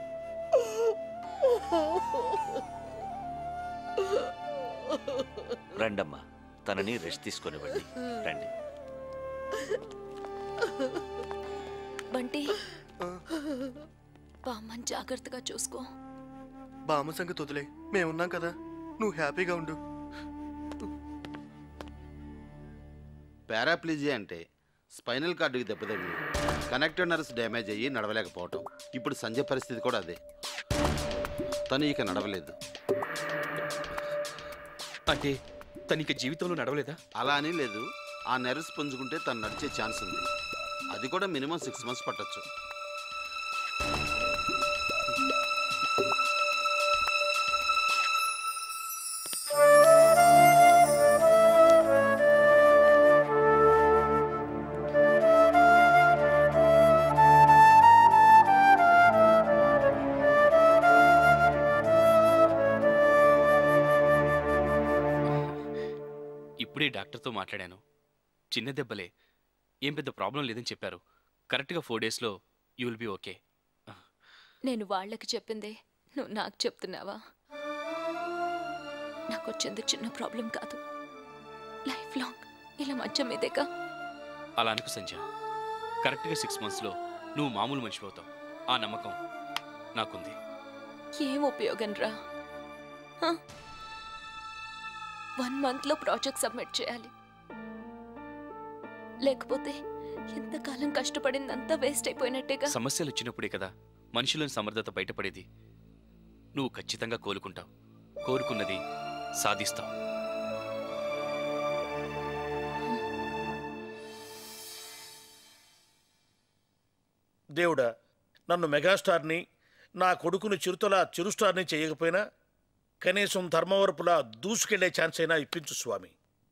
Speaker 10: రండమ్మా, తనని రెస్ట్ తీసుకొనివ్వండి. రండి.
Speaker 2: బంటి, బామ్మని జాగ్రత్తగా చూసుకో.
Speaker 13: బామ్మ సంగతి వదిలే, మేమున్నాం కదా, నువ్వు హ్యాపీగా ఉండు.
Speaker 18: పారాప్లీజియా అంటే స్పైనల్ కార్డుకి దెబ్బతగిలి కనెక్టివ్ నర్వ్స్ డ్యామేజ్ అయ్యి నడవలేకపోవటం. ఇప్పుడు సంజయ్ పరిస్థితి కూడా అదే. తను ఇక నడవలేదు.
Speaker 9: అంటే తనిక జీవితంలో నడవలేదా?
Speaker 18: అలా అని లేదు. ఆ నెర్వ్స్ పుంజుకుంటే తను నడిచే ఛాన్స్ ఉంది. అది కూడా మినిమం సిక్స్ మంత్స్ పట్టచ్చు.
Speaker 9: ఇప్పుడే డాక్టర్తో మాట్లాడాను. చిన్న దెబ్బలే, ఏం పెద్ద ప్రాబ్లం లేదని చెప్పారు. కరెక్ట్గా ఫోర్ డేస్లో యూ విల్ బి ఓకే.
Speaker 2: నేను వాళ్ళకి చెప్పిందే నువ్వు నాకు చెప్తున్నావా? నాకు వచ్చింది చిన్న ప్రాబ్లం కాదు, లైఫ్ లాంగ్ ఇలా మంచం మీదేగా.
Speaker 9: అలా అనుకు సంజయ్. కరెక్ట్గా సిక్స్ మంత్స్లో నువ్వు మామూలు మనిషి అవుతావు. ఆ నమ్మకం నాకుంది.
Speaker 2: ఏం ఉపయోగం రా? వన్ మంత్లో ప్రాజెక్ట్ సబ్మిట్ చేయాలి. లేకపోతే ఎంతకాలం కష్టపడిందంతా వేస్ట్ అయిపోయినట్టేగా.
Speaker 9: సమస్యలు వచ్చినప్పుడే కదా మనుషులను సమర్థత బయటపడేది. నువ్వు ఖచ్చితంగా కోలుకుంటావు. కోరుకున్నది సాధిస్తావు.
Speaker 21: దేవుడా, నన్ను మెగాస్టార్ని, నా కొడుకుని చిరుతలా చిరుస్టార్ని చేయకపోయినా కనీసం ధర్మవరపులా దూసుకెళ్లే ఛాన్స్ అయినా ఇప్పించు స్వామి.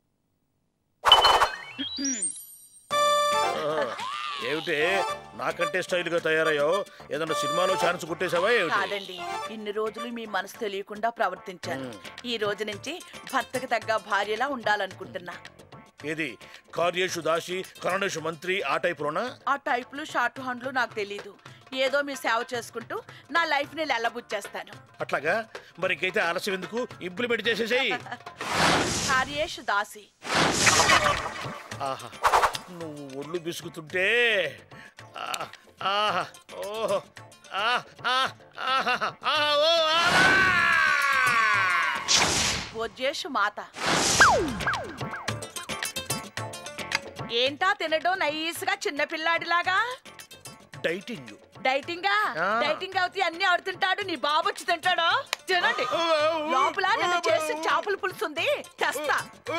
Speaker 21: ఏమిటే నాకంటే స్టైల్ గా తయారయ్యావు? ఏదన్నా సినిమాలో ఛాన్స్ కొట్టేసావా?
Speaker 19: కాదండి, ఇన్ని రోజులు మీ మనసు తెలియకుండా ప్రవర్తించాను. ఈ రోజు నుంచి భర్తకు తగ్గ భార్యలా ఉండాలనుకుంటున్నా.
Speaker 21: ఏది కార్యేషు దాసి కరణేషు మంత్రి ఆ టైపులోనా?
Speaker 19: ఆ టైపులు షార్ట్ హ్యాండ్లు నాకు తెలీదు. ఏదో మీ సేవ చేసుకుంటూ నా లైఫ్ ని లెల్లబుచ్చేస్తాను.
Speaker 21: అట్లాగా మరి ఇంకైతే ఆలస్యం ఎందుకు, ఇంప్లిమెంట్ చేసేసేయి.
Speaker 19: కార్యేష్ దాసి.
Speaker 21: ఆహా నువ్వు ఒళ్ళు బిసుకుతుంటే ఆహ్, ఆహా ఓహో ఆహ్, ఆహ్, ఆహా, ఆహా, ఓ, ఆహా!
Speaker 19: వజ్జేషు మాత. ఏంటా తినడం నైస్ గా చిన్నపిల్లాడిలాగా?
Speaker 21: డైటింగ్.
Speaker 19: డైటింగా?
Speaker 21: ఆ.
Speaker 19: డైటింగ్ అవుతే అన్ని ఆడు తింటాడు, నీ బాబు వచ్చి తింటాడు. తినండి. లోపల నిన్న చేసి చేపల పులుసు ఉంది, తెస్తా.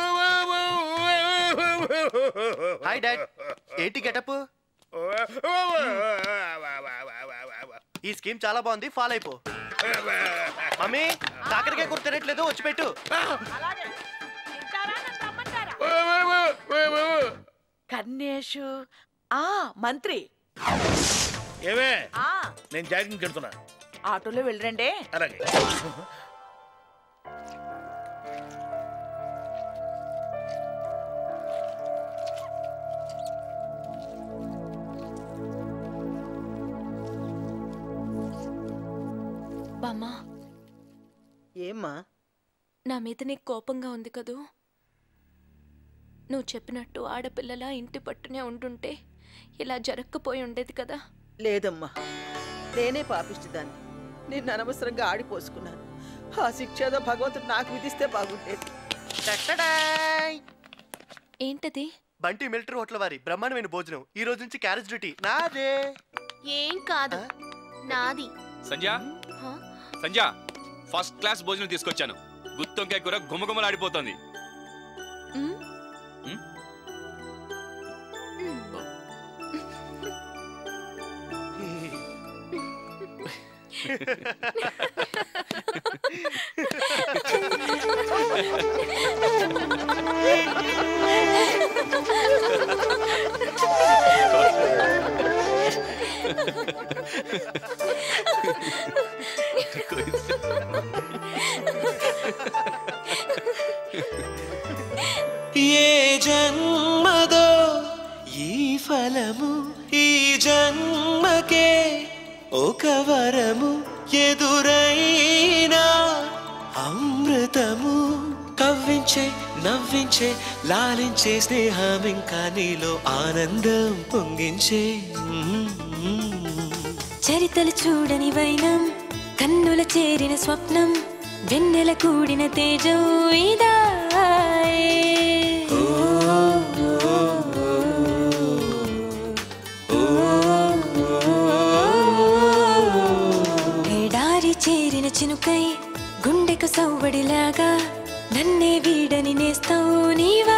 Speaker 13: హాయ్ డాడ్, ఏంటి గెటప్? ఈ స్కీమ్ చాలా బాగుంది, ఫాలో అయిపో. మమ్మీ కాకరకాయ కూర తినట్లేదు, వచ్చి పెట్టు.
Speaker 19: కన్నేషు ఆ మంత్రి.
Speaker 21: ఏమే
Speaker 19: ఆ
Speaker 21: నేను జాగింగ్ కెడుతున్నా.
Speaker 19: ఆటోలో వెళ్ళరండి.
Speaker 21: అలాగే.
Speaker 2: బామ్మా,
Speaker 22: ఏమ్మా?
Speaker 2: నా మీద నీకు కోపంగా ఉంది కదూ? నువ్వు చెప్పినట్టు ఆడపిల్లలా ఇంటి పట్టునే ఉండుంటే ఇలా జరక్కపోయి ఉండేది కదా.
Speaker 22: లేదమ్మా, నేనే పాపిష్టిదాన్ని. నిన్ను అనవసరంగా ఆడిపోసుకున్నాను. ఆ శిక్ష ఏదో భగవంతుడు నాకు విధిస్తే బాగుండేది.
Speaker 2: ఏంటది?
Speaker 13: బంటి మిలిటరీ హోటల్ వారి బ్రహ్మాండమైన భోజనం. ఈ రోజు నుంచి క్యారేజ్ డ్యూటీ నాదే.
Speaker 8: ఏం కాదు, నాది.
Speaker 9: సంజయ్ సంజయ్ ఫస్ట్ క్లాస్ భోజనం తీసుకొచ్చాను. గుత్తొంకాయ కూర గుమగుమలాడిపోతుంది.
Speaker 3: ఏ జన్మదో ఈ ఫలము, ఈ జన్మకే ఒక వరము, ఎదురైనా అమృతము. కవ్వించే నవ్వించే లాలించే స్నేహం ఇంకా నీలో ఆనందం పొంగించే.
Speaker 1: చరితలు చూడని వైనం, కన్నుల చేరిన స్వప్నం, వెన్నెల కూడిన తేజం ఇదా. ఎడారి చేరిన చినుకై గుండెకు సవ్వడిలాగా నన్నే వీడని నేస్తావు నీవా.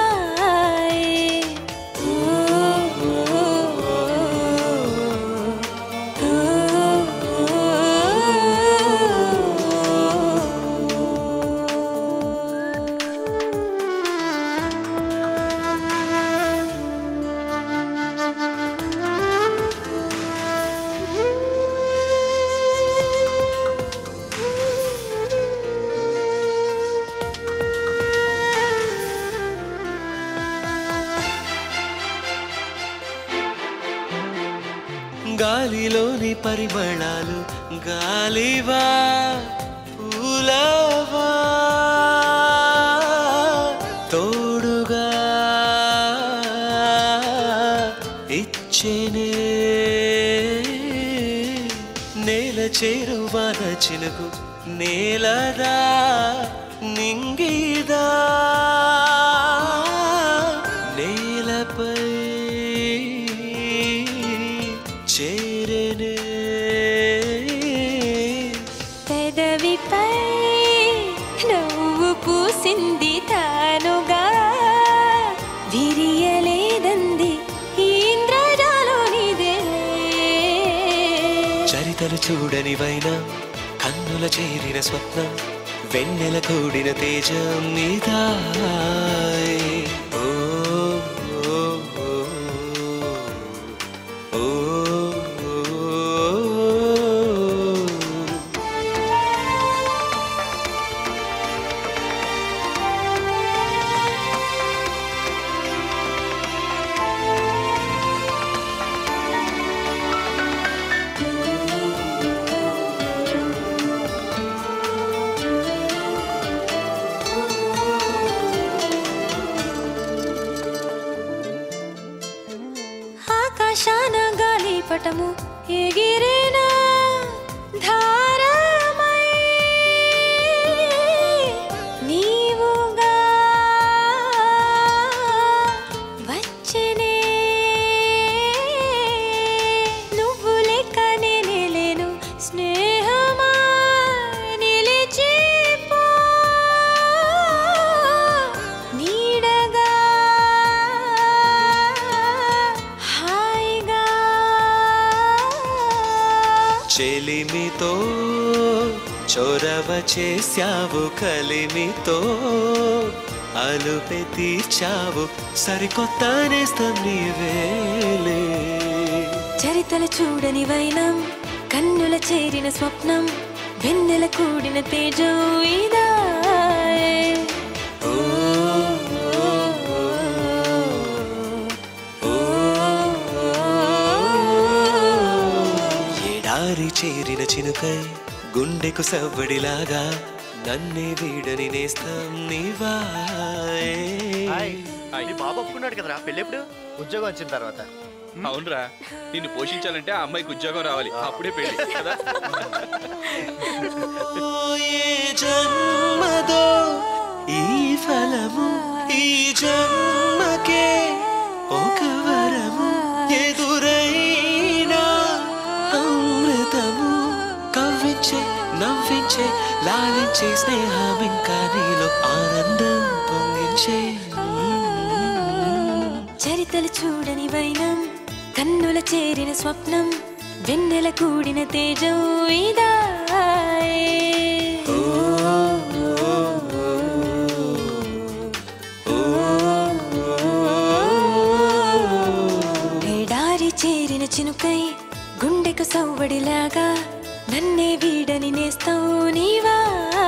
Speaker 3: గాలిలోని పరిమళాలు గాలివా పూలవా తోడుగా ఇచ్చేనే. నేల చేరువాన చినుకు నేలదా నింగిదా నేలపై చేరేనే.
Speaker 1: పెదవిపై నవ్వు పూసింది తానుగా, విరియలేదంది ఇంద్రజాలోనిదే.
Speaker 3: చరితలు చూడని వైనా కన్నుల చేరిన స్వప్నం, వెన్నెల కూడిన తేజం ఇదా. ఓ ఓ ఓ ఓ
Speaker 1: ఓ ఆకాశాన గాలిపటము ఎగిరేనా ధారమై నీవుగా వచ్చెనే నువ్వు లెక్క నేనేలేను స్నేహమా నిలిచిపో నీడగా హాయిగా
Speaker 3: చెలిమితో చొరవ చేశావు కలిమితో అలుపె తీర్చావు సరికొత్త నేస్తం నీవేలే
Speaker 1: చరితలు చూడని వైనం కన్నుల చేరిన స్వప్నం వెన్నెల కూడిన తేజం ఇదా
Speaker 3: ఎడారి చేరిన చినుకై గుండెకు సవ్వడిలాగా నన్నే వీడని నేస్తం నీవాయే
Speaker 13: నీ బాబు ఒప్పుకున్నాడు కదరా పెళ్ళెప్పుడు
Speaker 4: ఉద్యోగం వచ్చిన తర్వాత
Speaker 9: అవునరా నిన్ను పోషించాలంటే ఆ అమ్మాయికి ఉద్యోగం రావాలి అప్పుడే పెళ్లి కదా
Speaker 3: ఏ జన్మదో ఈ ఫలము ఈ జన్మకే ఒక వరము ఎదురైనా అమృతము కవ్వించే నవ్వించే లాలించే స్నేహం ఇంకా నీలో ఆనందం పొంగించే
Speaker 1: చరితలు చూడని వైనం కన్నుల చేరిన స్వప్నం వెన్నెల కూడిన తేజం ఇదా ఎడారి చేరిన చినుకై గుండెకు సవ్వడిలాగా నన్నే వీడని నేస్తావు నీవా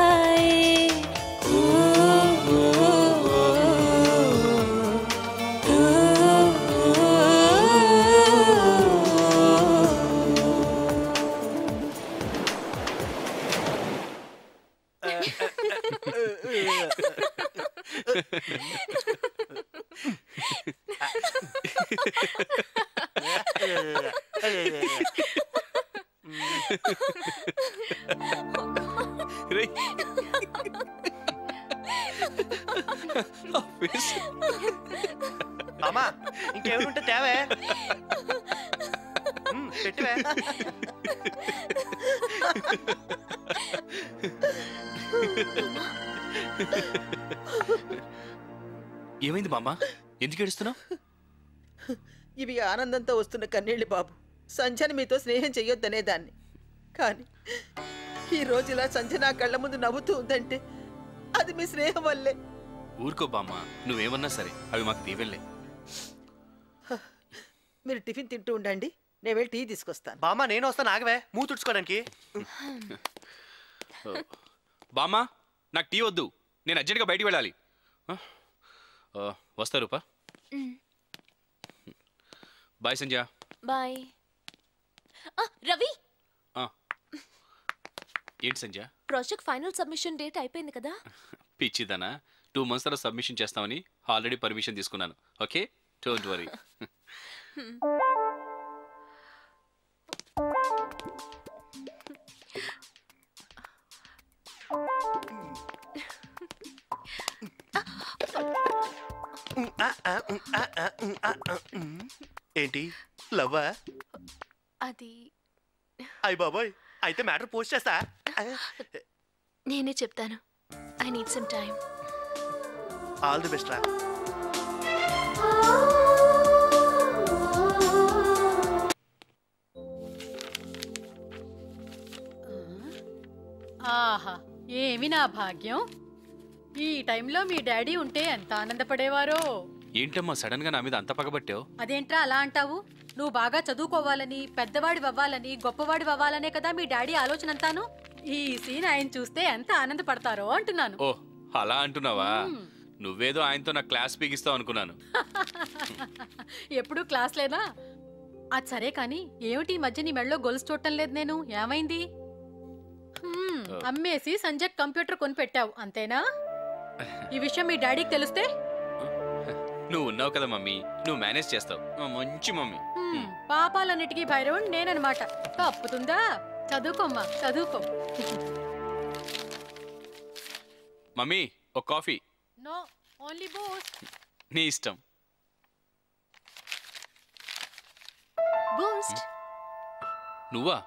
Speaker 13: అమ్మా ఇంకెవరుంటే తేవే పెట్టివే
Speaker 9: ఏమైంది మామ ఎందుకు ఏడుస్తున్నావు
Speaker 22: ఇవి ఆనందంతో వస్తున్న కన్నీళ్ళు బాబు సంజన మీతో స్నేహం చెయ్యొద్దనే దాన్ని కానీ ఈ రోజు ఇలా సంజన నా కళ్ళ ముందు నవ్వుతూ ఉందంటే అది మీ స్నేహం వల్లే
Speaker 9: ఊరుకో బామ్మ నువ్వేమన్నా సరే అవి మాకు దీవెళ్ళే
Speaker 22: మీరు టిఫిన్ తింటూ ఉండండి నేను వెళ్ళి టీ తీసుకొస్తాను
Speaker 13: బామ్మ నేను వస్తాను ఆగవే మూ తుడుచుకోవడానికి
Speaker 9: బామ్మ నాకు టీ వద్దు నేను అర్జెంట్గా బయటికి వెళ్ళాలి వస్తా రూపా బాయ్ సంజయ్
Speaker 2: బాయ్ రవి
Speaker 9: ఏంటి Sanjay
Speaker 2: project final submission date అయిపోయింది కదా
Speaker 9: పిచ్చిదనా టూ మంత్స్ తర్వాత సబ్మిషన్ చేస్తామని ఆల్రెడీ పర్మిషన్ తీసుకున్నాను ఓకే డోంట్ వరీ
Speaker 13: ఏంటి లవ్వా
Speaker 8: అది
Speaker 13: అయ్య బాబోయ్ అయితే మ్యాటర్ పోస్ట్ చేస్తా
Speaker 8: నేనే చెప్తాను I need some time
Speaker 13: all the best రా
Speaker 12: ఆహా ఏమి నా భాగ్యం ఈ టైంలో మీ డాడీ ఉంటే ఎంత ఆనందపడేవారో
Speaker 9: ఏంటమ్మా సడన్ గా నా మీద అంత పగబట్టావు
Speaker 12: అదేంట్రా అలా అంటావు నువ్వు బాగా చదువుకోవాలని పెద్దవాడి అవ్వాలని గొప్పవాడి అవ్వాలనే కదా మీ డాడీ ఆలోచన అంతాను ఈ సీన్ ఆయన చూస్తే ఎంత ఆనందపడతారో అంటున్నాను
Speaker 9: ఓ అలా అంటున్నావా నువ్వేదో ఆయనతో నా క్లాస్ పీగిస్తావు అనుకున్నాను
Speaker 12: ఎప్పుడు క్లాస్ లేదా అది సరే కానీ ఏమిటి ఈ మధ్య నీ మెడలో గొలుసు చూడటం లేదు నేను ఏమైంది అమ్మేసి సంజయ్ కంప్యూటర్ కొని పెట్టావు అంతేనా ఈ విషయం మీ డాడీకి తెలిస్తే
Speaker 9: నువ్వు ఉన్నావు కదా మమ్మీ, నువ్వు మేనేజ్ చేస్తావు. నువ్వు మంచి మమ్మీ.
Speaker 12: హ్మ్, పాపాలన్నిటికీ భైరవుడు నేననమాట. తప్పుతుందా? చదువుకోమ్మా, చదువుకో.
Speaker 9: మమ్మీ ఒక కాఫీ.
Speaker 12: No, only Boost.
Speaker 9: నీ ఇష్టం.
Speaker 8: బూస్ట్.
Speaker 9: నువ్వా?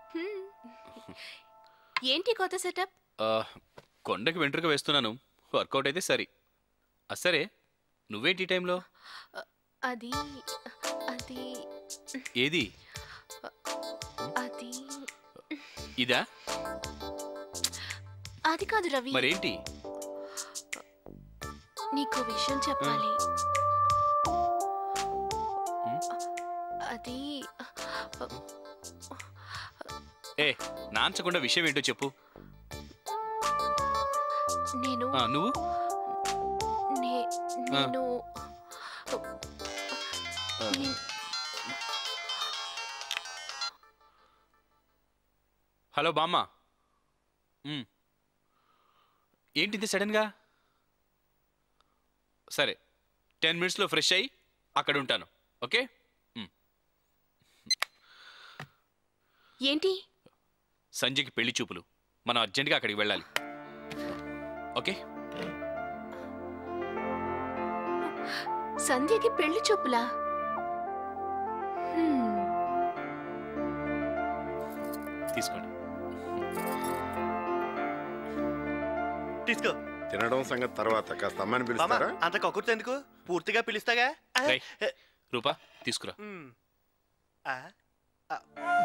Speaker 8: ఏంటి కొత్త సెటప్?
Speaker 9: ఆ, కొండకి వెంట్రుక వేస్తున్నాను, వర్కౌట్ అయితే సరి. సరే, నువ్వేంటి ఈ టైంలో?
Speaker 8: అది అది
Speaker 9: ఏది?
Speaker 8: అది
Speaker 9: ఇదా?
Speaker 8: అది కాదు రవి.
Speaker 9: మరేంటి?
Speaker 8: నీకు విషయం చెప్పాలి. అది
Speaker 9: ఏ, నాంచకుండా విషయం ఏంటో చెప్పు.
Speaker 8: నేను
Speaker 9: ఆ, నువ్వు
Speaker 8: నే- నేను
Speaker 9: ఆ.
Speaker 8: నే-
Speaker 9: హలో బామ్మ. మ్. ఏంటిది సడన్గా? సరే, టెన్ మినిట్స్లో ఫ్రెష్ అయ్యి అక్కడ ఉంటాను. ఓకే? మ్.
Speaker 8: ఏంటి?
Speaker 9: సంజయ్కి పెళ్లి చూపులు, మనం అర్జెంటుగా అక్కడికి వెళ్ళాలి. ఓకే?
Speaker 8: సంధ్యకి పెళ్లి చూపులా? హ్మ్.
Speaker 9: తీసుకోండి.
Speaker 13: తీసుకో.
Speaker 4: తినడం సంగతి తర్వాత, కాస్త అమ్మాయిని పిలుస్తారా?
Speaker 13: అంత కక్కుర్తి ఎందుకు? పూర్తిగా పిలుస్తాగా.
Speaker 9: రేయ్, రూపా తీసుకురా.
Speaker 13: మ్. ఆ, ఆ.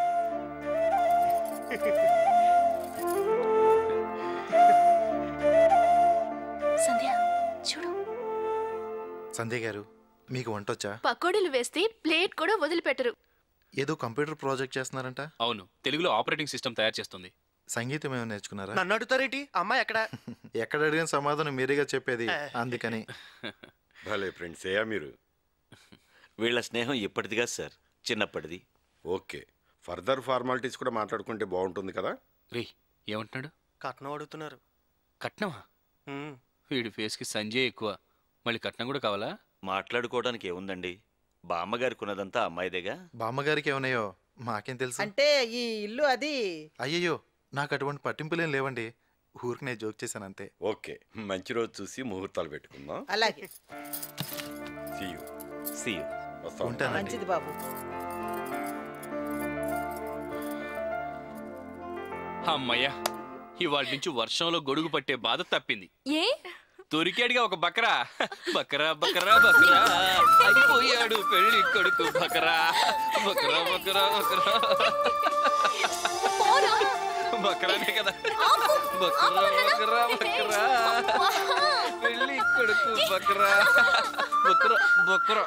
Speaker 8: సంధ్య చూడు.
Speaker 14: సంధ్య గారు, మీకు వంట వచ్చా?
Speaker 8: పకోడీలు వేస్తే ప్లేట్ కూడా వదిలిపెట్టరు.
Speaker 14: ఏదో కంప్యూటర్ ప్రాజెక్ట్ చేస్తున్నారంట?
Speaker 9: అవును, తెలుగులో ఆపరేటింగ్ సిస్టమ్ తయారు చేస్తుంది.
Speaker 14: సంగీతం ఏమైనా నేర్చుకున్నారా?
Speaker 13: నన్ను అడుగుతారేంటి? అమ్మాయి ఎక్కడ?
Speaker 14: ఎక్కడ అడిగిన సమాధానం మీరేగా చెప్పేది, అందుకని.
Speaker 4: భలే ఫ్రెండ్స్ ఏయా మీరు.
Speaker 10: వీళ్ళ స్నేహం ఎప్పటిదిగా సార్, చిన్నప్పటిది.
Speaker 4: ఓకే, ఫర్దర్ ఫార్మాలిటీస్ కూడా మాట్లాడుకుంటే బాగుంటుంది కదా.
Speaker 9: రే, ఏమంటున్నాడు?
Speaker 13: కట్నం అడుగుతున్నారు.
Speaker 9: కట్నమా?
Speaker 13: మ్.
Speaker 9: వీడి ఫేస్కి సంజయ్ ఎక్కువ, మళ్ళీ కట్నం కూడా కావాలా?
Speaker 10: మాట్లాడుకోవడానికి ఏముందండి, బామ్మగారికి ఉన్నదంతా అమ్మాయిదేగా.
Speaker 14: బామ్మగారికి ఏమన్నాయో మాకేం తెలుసు?
Speaker 22: అంటే ఈ ఇల్లు అది.
Speaker 14: అయ్యయ్యో, నాకు అటువంటి పట్టింపులేం లేవండి, ఊరికి నేను జోక్ చేశాను అంతే.
Speaker 4: ఓకే, మంచి రోజు చూసి ముహూర్తాలు పెట్టుకుందాం.
Speaker 22: అలాగే.
Speaker 4: See you.
Speaker 10: See you.
Speaker 4: వస్తాం.
Speaker 14: ఉంటానండి.
Speaker 22: మంచిది బాబు.
Speaker 9: అమ్మయ్యా, ఇవాళ నుంచి వర్షంలో గొడుగు పట్టే బాధ తప్పింది.
Speaker 2: ఏ
Speaker 9: దొరికాడుగా ఒక బకరా. బకరా బకరా బకరా అయిపోయాడు పెళ్లి కొడుకు. బకరా బకరా బకరా బకరా బకరానే కదా. బకరా బకరా బకరా పెళ్లి కొడుకు. బకరా బకరా బకరా.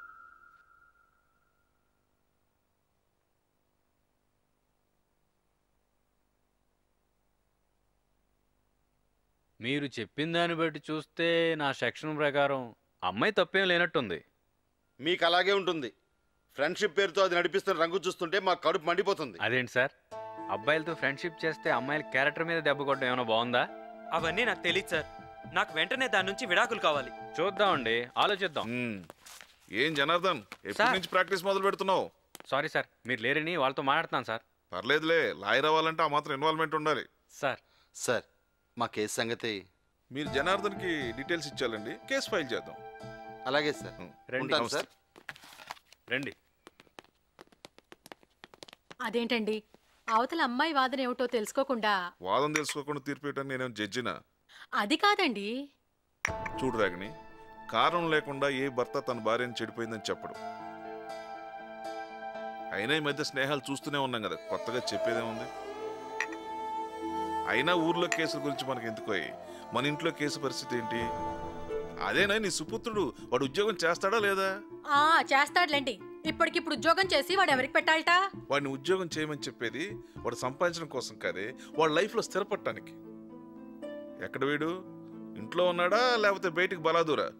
Speaker 5: మీరు చెప్పిన దాన్ని బట్టి చూస్తే నా సెక్షన్ ప్రకారం అమ్మాయి తప్పేం లేనట్టుంది.
Speaker 18: మీకు అలాగే ఉంటుంది. ఫ్రెండ్షిప్ పేరుతో అది నడిపిస్తున్న రంగు చూస్తుంటే మా కడుపు మండిపోతుంది.
Speaker 5: అదేంటి సార్, అబ్బాయిలతో ఫ్రెండ్షిప్ చేస్తే అమ్మాయిల క్యారెక్టర్ మీద దెబ్బ కొట్టడం ఏమైనా బాగుందా?
Speaker 6: అవన్నీ నాకు తెలియదు సార్. నాకు వెంటనే దాని నుంచి విడాకులు కావాలి.
Speaker 5: చూద్దామండి, ఆలోచిద్దాం.
Speaker 16: ఏం జనార్దన్, ఎప్పటి నుంచి ప్రాక్టీస్ మొదలు పెడుతున్నావు?
Speaker 5: సారీ సార్, మీరు లేరని వాళ్ళతో మాట్లాడుతున్నాను సార్.
Speaker 16: పర్లేదులే, లాయర్ అవ్వాలంటే ఆ మాత్రం ఇన్వాల్వ్మెంట్ ఉండాలి.
Speaker 5: సార్
Speaker 18: సార్ మా కేసు సంగతి
Speaker 16: మీరు జనార్దన్కి డీటెయిల్స్ ఇచ్చాలండి, కేసు ఫైల్ చేద్దాం.
Speaker 18: అలాగే సార్. ఉంటాను సార్.
Speaker 5: రండి.
Speaker 12: అదేంటండి, అవతల అమ్మాయి వాదన ఏమిటో తెలుసుకోకుండా?
Speaker 16: వాదన తెలుసుకోకుండా తీర్పు ఇవ్వడానికి నేనేం జడ్జినా?
Speaker 12: అది కాదండి.
Speaker 16: చూడు రాగిని, కారణం లేకుండా ఏ భర్త తన భార్యను చెడిపోయిందని చెప్పడు. అయినా ఈ మధ్య స్నేహాలు చూస్తూనే ఉన్నాం కదా, కొత్తగా చెప్పేదేముంది? అయినా ఊర్లో కేసుల గురించి మనకి ఎందుకో, మన ఇంట్లో కేసు పరిస్థితి ఏంటి? అదేనా నీ సుపుత్రుడు, వాడు ఉద్యోగం చేస్తాడా లేదా?
Speaker 12: ఆ చేస్తాడులేండి. ఇప్పటికిప్పుడు ఉద్యోగం చేసి వాడు ఎవరికి పెట్టాలట?
Speaker 16: వాడిని ఉద్యోగం చేయమని చెప్పేది వాడు సంపాదించడం కోసం కాదే, వాడు లైఫ్లో స్థిరపడటానికి. ఎక్కడ వీడు, ఇంట్లో ఉన్నాడా లేకపోతే బయటికి బలాదూరా?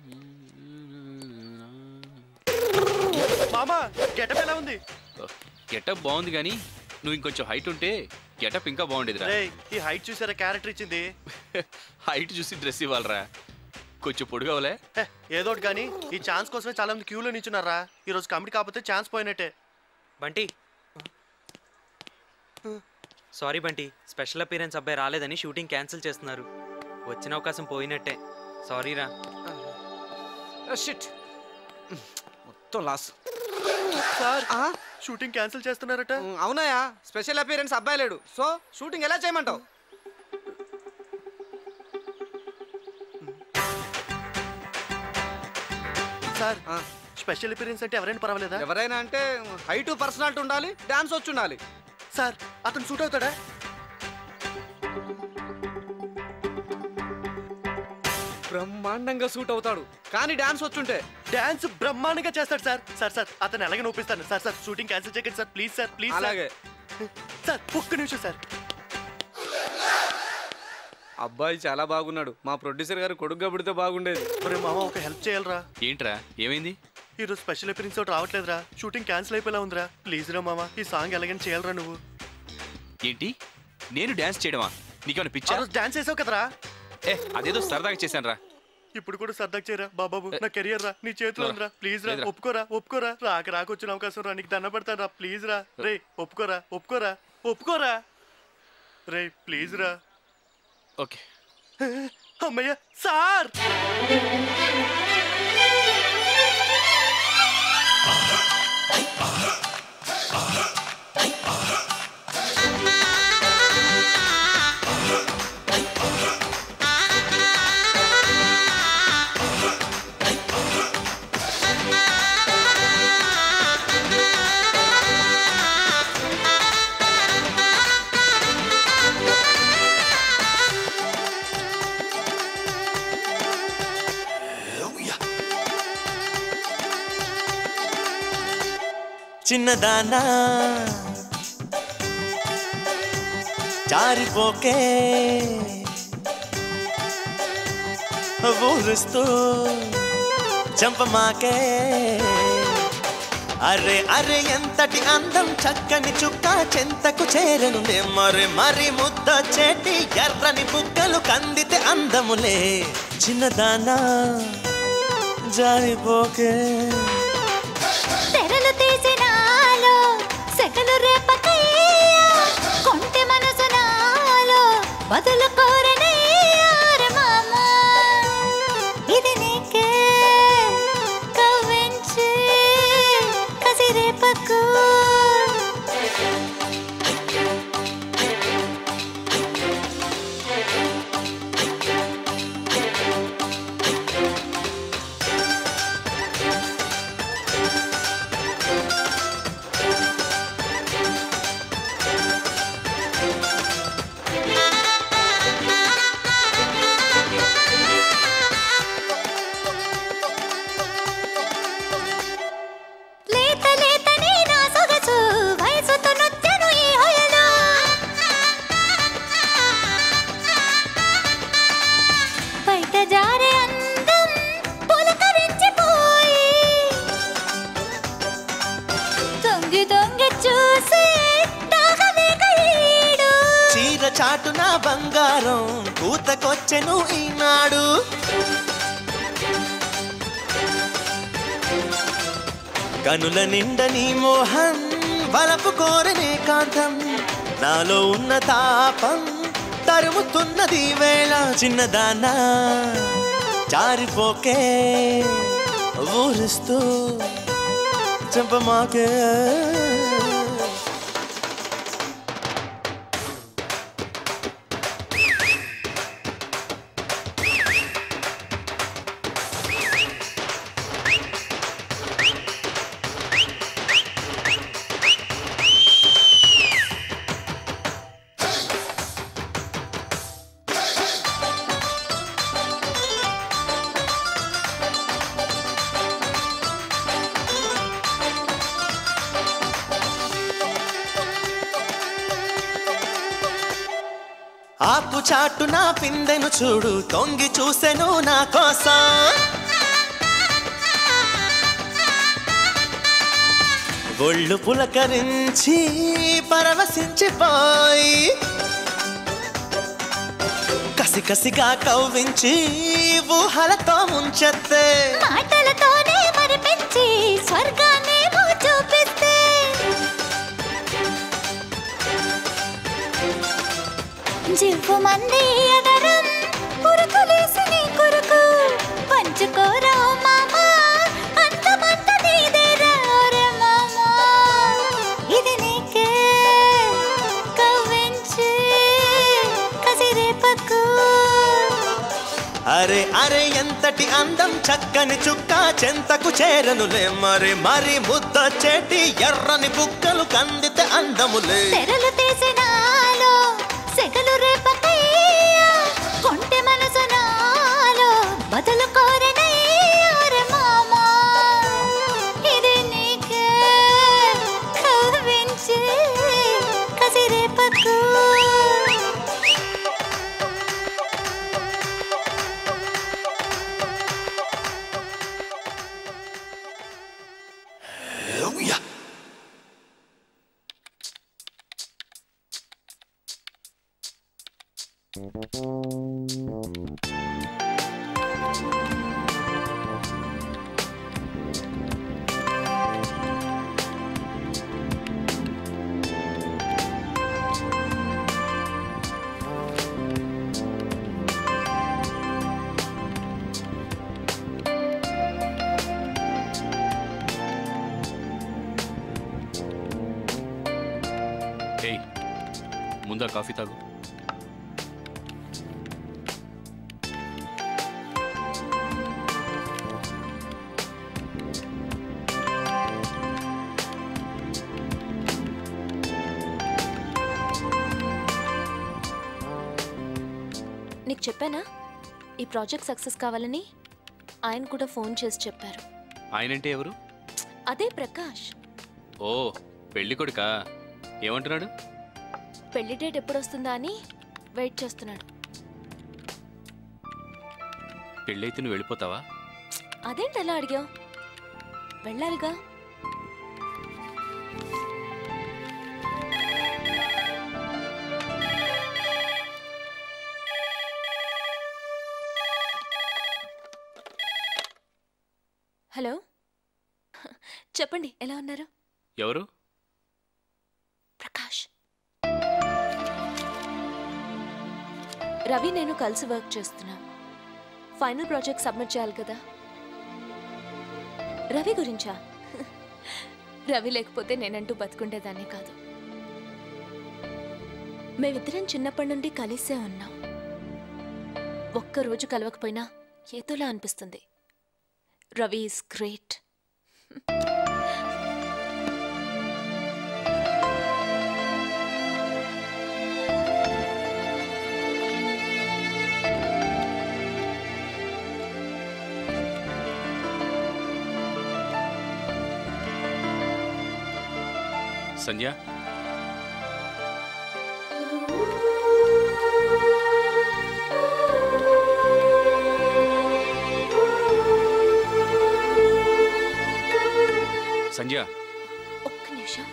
Speaker 13: మామా గెటప్ ఎలా ఉంది?
Speaker 9: గెటప్ బాగుంది కానీ నువ్వు ఇంకొంచెం హైట్ ఉంటే గెటప్ ఇంకా బాగుండేదిరా.
Speaker 13: ఈ హైట్ చూసారా క్యారెక్టర్ ఇచ్చింది.
Speaker 9: హైట్ చూసి డ్రెస్ ఇవ్వాలరా, కొంచెం పొడుగవలే.
Speaker 13: ఏదోటి కానీ ఈ ఛాన్స్ కోసమే చాలా మంది క్యూలో నించున్నారా. ఈ రోజు కమిటీ కాకపోతే ఛాన్స్ పోయినట్టే.
Speaker 6: బంటి సారీ బంటి, స్పెషల్ అపీరెన్స్ అబ్బాయి రాలేదని షూటింగ్ క్యాన్సిల్ చేస్తున్నారు. వచ్చిన అవకాశం పోయినట్టే, సారీరా.
Speaker 17: షిట్, మొత్తం లాస్.
Speaker 13: సార్ షూటింగ్ క్యాన్సిల్ చేస్తున్నారట.
Speaker 17: అవునాయా, స్పెషల్ అపీరెన్స్ అబ్బాయి లేడు, సో షూటింగ్ ఎలా చేయమంటావు?
Speaker 13: సార్ స్పెషల్ అపీరెన్స్ అంటే ఎవరైనా పర్వాలేదా?
Speaker 17: ఎవరైనా అంటే హైట్ పర్సనాలిటీ ఉండాలి, డాన్స్ వచ్చి ఉండాలి.
Speaker 13: సార్ అతను సూట్ అవుతాడా?
Speaker 17: బ్రహ్మాండంగా సూట్ అవుతాడు, కానీ డాన్స్ వచ్చుంటే.
Speaker 13: డాన్స్ బ్రహ్మాండంగా చేస్తాడు సార్. సార్ సార్ అతను ఎలాగే నొప్పిస్తాను. సార్ సార్ షూటింగ్ క్యాన్సిల్ చేయకండి సార్, ప్లీజ్ సార్, ప్లీజ్.
Speaker 17: అలాగే
Speaker 13: సార్, ఒక్క నిమిషం సార్.
Speaker 17: అబ్బాయి చాలా బాగున్నాడు, మా ప్రొడ్యూసర్ గారు కొడుగ్గా పుడితే బాగుండేది.
Speaker 13: ఒరే మామ, ఒక హెల్ప్ చేయాలరా.
Speaker 9: ఏంట్రా, ఏమైంది?
Speaker 13: ఈరోజు స్పెషల్ అపీరెన్స్ ఒకటి రావట్లేదురా, షూటింగ్ క్యాన్సిల్ అయిపోయేలా ఉందిరా. ప్లీజ్ రా మామ, ఈ సాంగ్ ఎలాగైనా చేయాలరా నువ్వు.
Speaker 9: ఏంటి, నేను డాన్స్ చేయడమా? నీకేమైనా పిచ్చా?
Speaker 13: డాన్స్ చేసావు కదరా.
Speaker 9: ఏ అదేదో సరదాగా చేశాను రా.
Speaker 13: ఇప్పుడు కూడా సరదాగా చేయరా బాబాబు, నా కెరియర్ రా నీ చేతిలో ఉందిరా. ప్లీజ్ రా, ఒప్పుకోరా ఒప్పుకోరా. రాక రాక వచ్చిన అవకాశం రా, నీకు దండ పెడతాను రా. ప్లీజ్ రా రే, ఒప్పుకోరా ఒప్పుకోరా ఒప్పుకోరా రే, ప్లీజ్ రా.
Speaker 9: ఓకే
Speaker 13: అమ్మయ్య సార్.
Speaker 3: చిన్నదానా జారిపోకే ఊరుస్తూ చంపమాకే. అరే అరే ఎంతటి అందం, చక్కని చుక్క చెంతకు చేరనులే. మరి మరి ముద్ద చెట్టి ఎర్రని బుగ్గలు కందితే అందములే. చిన్నదానా జారిపోకే.
Speaker 7: తెరలు తీసినాలో సెగలు రేపకయ్యా, కొంటె మనసు నాలో బదులు కోరనయ్యారు మామా. ఇది నీకే కవ్వించి కసి రేపకు.
Speaker 3: చాటున బంగారం కూతకొచ్చెను ఈనాడు. కనుల నిండా నీ మోహం, వలపు కోరనే కాంతం. నాలో ఉన్న తాపం తరుముతున్నది వేళ. చిన్నదానా జారిపోకే ఊరుస్తూ చంపమాకే. ఆపు చాటు నా పిందెను చూడు, తొంగి చూసెను నా కోసం. ఒళ్ళు పులకరించి పరవశించిపోయి కసి కసిగా కవ్వించి ఊహలతో ముంచెత్తే
Speaker 7: మాటలతోనే మరిపించి స్వర్గాన్ని చూపిస్తే జివ్వు మంది ఎదరం పురుకులేసి నీ కొరకు పంచుకోరా మామా అంతమంత నీదేరా రే మామా ఇది నీకే కవ్వించి కసిరేపకు
Speaker 3: అరే అరే ఎంతటి అందం చక్కని చుక్క చెంతకు చేరనులే మరి మరి ముద్ద చేటి ఎర్రని బుక్కలు కందితే అందములే
Speaker 7: తెరలు తీసినాలో సెగలు రేపకయ్యా కొంటె మనసు నాలో బదులు కోరనయ్యా రే మామా ఇది నీకే కవ్వించి కసిరేపకు
Speaker 9: ఏయ్ ముందా కాఫీ తాగు.
Speaker 2: నీకు చెప్పానా ఈ ప్రాజెక్ట్ సక్సెస్ కావాలని? ఆయన కూడా ఫోన్ చేసి చెప్పారు.
Speaker 9: ఆయనంటే ఎవరు?
Speaker 2: అదే ప్రకాష్.
Speaker 9: ఓ పెళ్లి కొడుకా? ఏమంటున్నాడు?
Speaker 2: పెళ్లి డేట్ ఎప్పుడు వస్తుందా అని వెయిట్ చేస్తున్నాడు.
Speaker 9: పెళ్ళైతే నువ్వు వెళ్ళిపోతావా?
Speaker 2: అదేంటి అలా అడిగావు? వెళ్ళాలిగా. హలో, చెప్పండి, ఎలా ఉన్నారు?
Speaker 9: ఎవరు?
Speaker 2: ప్రకాష్. రవి నేను కలిసి వర్క్ చేస్తున్నాం. ఫైనల్ ప్రాజెక్ట్ సబ్మిట్ చేయాలి కదా. రవి గురించా? రవి లేకపోతే నేనంటూ బతుకుండేదాన్ని కాదు. మేమిద్దరం చిన్నప్పటి నుండి కలిసే ఉన్నాం. ఒక్కరోజు కలవకపోయినా ఏతోలా అనిపిస్తుంది. Ravi is great.
Speaker 9: సంధ్య, సంధ్య,
Speaker 2: ఒక్క నిమిషం.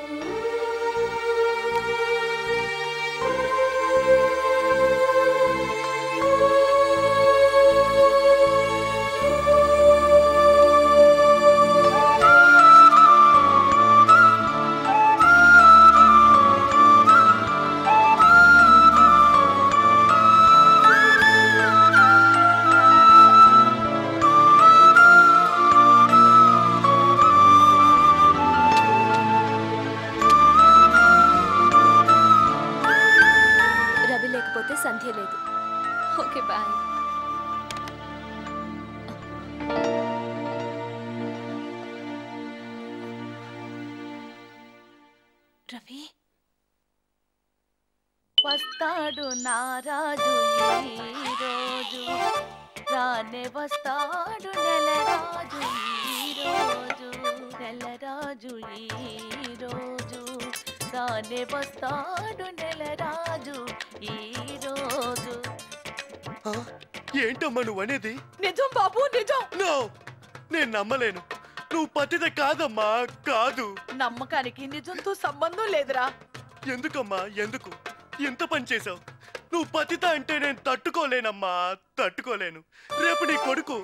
Speaker 2: సంధ్య లేదు. Okay, bye. రవి
Speaker 19: వస్తాడు నారాజు ఈ రోజు, రానే వస్తాడు నెలరాజు ఈ రోజు, నెలరాజు ఈ రోజు, రానే వస్తాడు నెలరాజు ఈ రోజు.
Speaker 13: ఏంటమ్మా నువ్వు అనేది?
Speaker 19: నిజం బాబు, నిజం.
Speaker 13: నో, నేను నమ్మలేను. నువ్వు పతిత కాదమ్మా, కాదు.
Speaker 19: నమ్మకానికి నిజంతో సంబంధం లేదురా.
Speaker 13: ఎందుకమ్మా ఎందుకు ఎంత పని చేసావు? నువ్వు పతిత అంటే నేను తట్టుకోలేనమ్మా, తట్టుకోలేను. రేపు నీ కొడుకు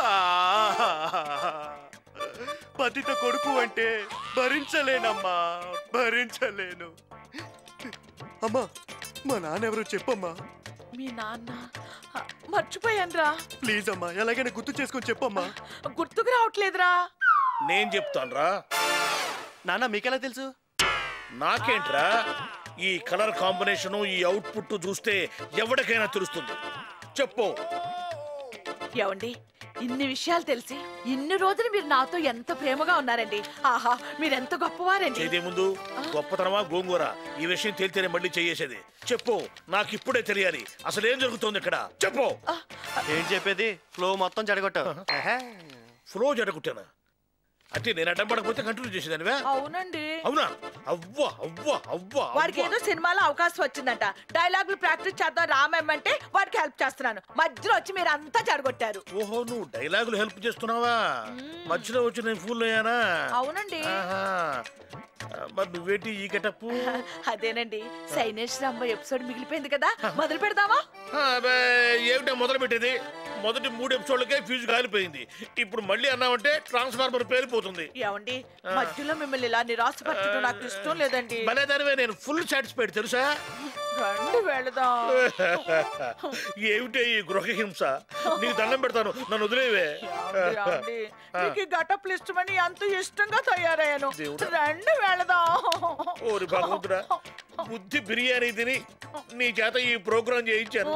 Speaker 13: పతిత కొడుకు అంటే భరించలేనమ్మా, భరించలేను. అమ్మా మా నాన్న ఎవరో చెప్పమ్మా.
Speaker 19: మీ నాన్న మర్చిపోయానురా.
Speaker 13: ప్లీజ్ అమ్మా ఎలాగైనా గుర్తు చేసుకొని చెప్పమ్మా.
Speaker 19: గుర్తుకు రావట్లేదురా.
Speaker 21: నేను చెప్తాను రా.
Speaker 13: నాన్న మీకెలా తెలుసు?
Speaker 21: నాకేంట్రా, ఈ కలర్ కాంబినేషన్ ఈ అవుట్పుట్ చూస్తే ఎవరికైనా తెలుస్తుంది. చెప్పు.
Speaker 19: ఏమండి, ఇన్ని విషయాలు తెలిసి ఇన్ని రోజులు మీరు నాతో ఎంత ప్రేమగా ఉన్నారండి. ఆహా, మీరెంత గొప్పవారండి.
Speaker 21: చేదే ముందు గొప్పతనమా గోంగూర, ఈ విషయం తేలితేనే మళ్ళీ చేయేసేది. చెప్పు, నాకు ఇప్పుడే తెలియాలి. అసలు ఏం జరుగుతోంది ఇక్కడ? చెప్పు.
Speaker 13: ఏం చెప్పేది? ఫ్లో మొత్తం జడగొట్టావు.
Speaker 21: ఫ్లో జడగొట్టానా? అంటే నేను అడ్డం పడకపోతే కంటిన్యూ చేసేదానివే?
Speaker 19: అవునండి.
Speaker 21: అవునా? అవ్వా అవ్వా అవ్వా.
Speaker 19: వాడికి ఏదో సినిమాలో అవకాశం వచ్చిందంట, డైలాగులు ప్రాక్టీస్ చేద్దాం రామేమంటే వాడికి హెల్ప్ చేస్తున్నాను. మధ్యలో వచ్చి మీరు అంతా చెడగొట్టారు.
Speaker 21: ఓహో, నువ్వు డైలాగులు హెల్ప్ చేస్తున్నావా? మధ్యలో వచ్చి నేను ఫూల్ అయ్యానా?
Speaker 19: అవునండి.
Speaker 21: మరి నువ్వేంటి ఈ గెటప్?
Speaker 19: అదేనండి, సైనేష్ రాంబ ఎపిసోడ్ మిగిలిపోయింది కదా, మొదలు పెడదామా?
Speaker 21: ఏమిటో మొదలు పెట్టేది? మొదటి మూడు ఎపిసోడ్లకే ఫ్యూజ్ కాలిపోయింది. ఇప్పుడు మళ్ళీ అన్నావంటే ట్రాన్స్ఫార్మర్ పేలిపోతుంది.
Speaker 19: ఏమండి, మధ్యలో మిమ్మల్ని ఇలా నిరాశపరచడం నాకు ఇష్టం లేదండి.
Speaker 21: భలేదానివే, నేను ఫుల్ సాటిస్ఫైడ్ తెలుసా?
Speaker 19: రండి వెళదాం.
Speaker 21: ఏమిటే ఈ గృహహింస? నీకు దండం పెడతాను, నన్ను వదిలేవే.
Speaker 19: మీకు గటప్లు ఇష్టమని అంత ఇష్టంగా తయారయ్యాను. రండి వెళదాం.
Speaker 21: ఓరి భగవంతుడా, బుద్ధి బిర్యానీ తిని నీ చేత ఈ ప్రోగ్రాం చేయించాను.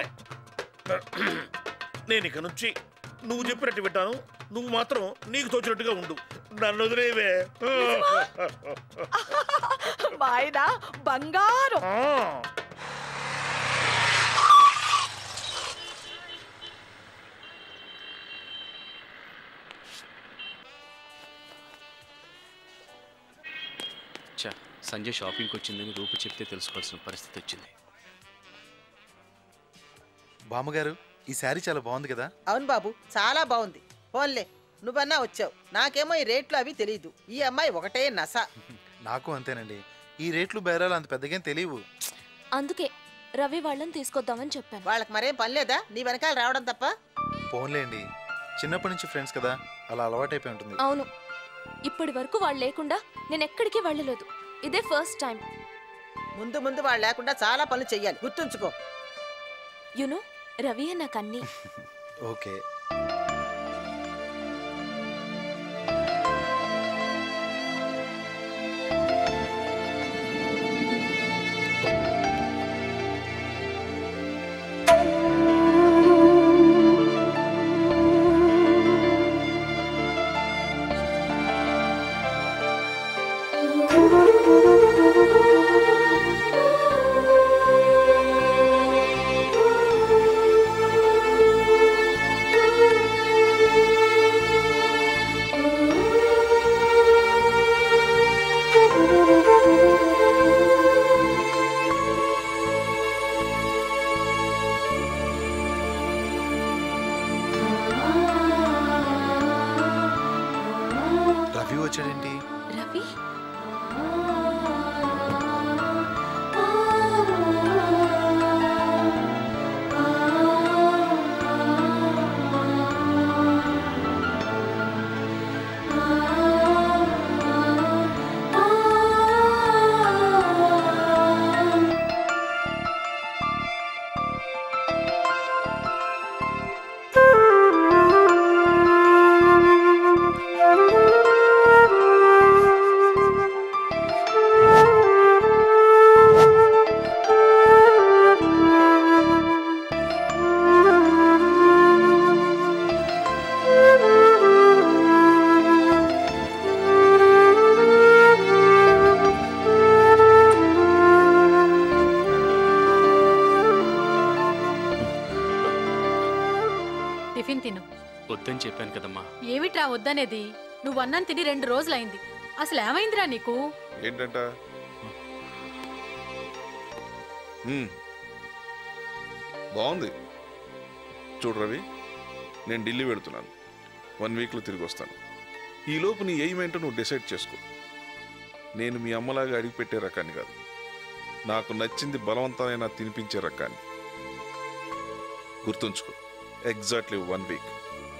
Speaker 21: నేను ఇక నుంచి నువ్వు చెప్పినట్టు వింటాను. నువ్వు మాత్రం నీకు తోచినట్టుగా ఉండు. నన్ను వదిలేవే.
Speaker 19: మా ఆయన బంగారం.
Speaker 9: చా, సంజయ్ షాపింగ్కి వచ్చిందని రూపు చెప్తే తెలుసుకోవాల్సిన పరిస్థితి వచ్చింది.
Speaker 14: బామ్మగారు, ఈ శారీ చాలా బాగుంది కదా?
Speaker 22: అవును బాబు, చాలా బాగుంది. పోన్లే, నువ్వన్నా వచ్చావు. నాకేమో ఈ రేట్లు అవి తెలియదు. ఈ అమ్మాయి ఒకటే నస.
Speaker 14: నాకు అంతేనండి. ఈ రేట్లు బేరాలు అంత పెద్దగా తెలియవు.
Speaker 2: అందుకే రవి వాళ్ళని తీసుకొద్దామని చెప్పాను.
Speaker 22: వాళ్ళకి మరేం పని లేదా నీ వెనకాల రావడం తప్ప?
Speaker 14: పోన్లేండి, చిన్నప్పటి నుంచి ఫ్రెండ్స్ కదా, అలా అలవాటైపోయి ఉంటుంది.
Speaker 2: అవును, ఇప్పటి వరకు వాళ్ళు లేకుండా నేను ఎక్కడికి వెళ్ళలేదు. ఇదే ఫస్ట్ టైం.
Speaker 22: ముందు ముందు వాళ్ళు లేకుండా చాలా పనులు చెయ్యాలి, గుర్తుంచుకో.
Speaker 2: యునో, రవి నాకు అన్ని.
Speaker 14: ఓకే. రవి వచ్చాడేంటి?
Speaker 2: రవి
Speaker 12: టిఫిన్ తిను.
Speaker 9: వద్దని చెప్పాను కదమ్మా.
Speaker 12: ఏమిట్రా వద్దనేది? నువ్వు అన్నం తిని రెండు రోజులైంది. అసలు ఏమైందిరా నీకు?
Speaker 16: ఏంటంట? మ్మ్. బాగుంది. చూడు రవి, నేను ఢిల్లీ వెళుతున్నాను. వన్ వీక్లో తిరిగి వస్తాను. ఈలోపు నీ ఎయిమ్ ఏంటో నువ్వు డిసైడ్ చేసుకో. నేను మీ అమ్మలాగా అడిగి పెట్టే రకాన్ని కాదు, నాకు నచ్చింది బలవంతమైన తినిపించే రకాన్ని. గుర్తుంచుకో, ఎగ్జాక్ట్లీ వన్ వీక్.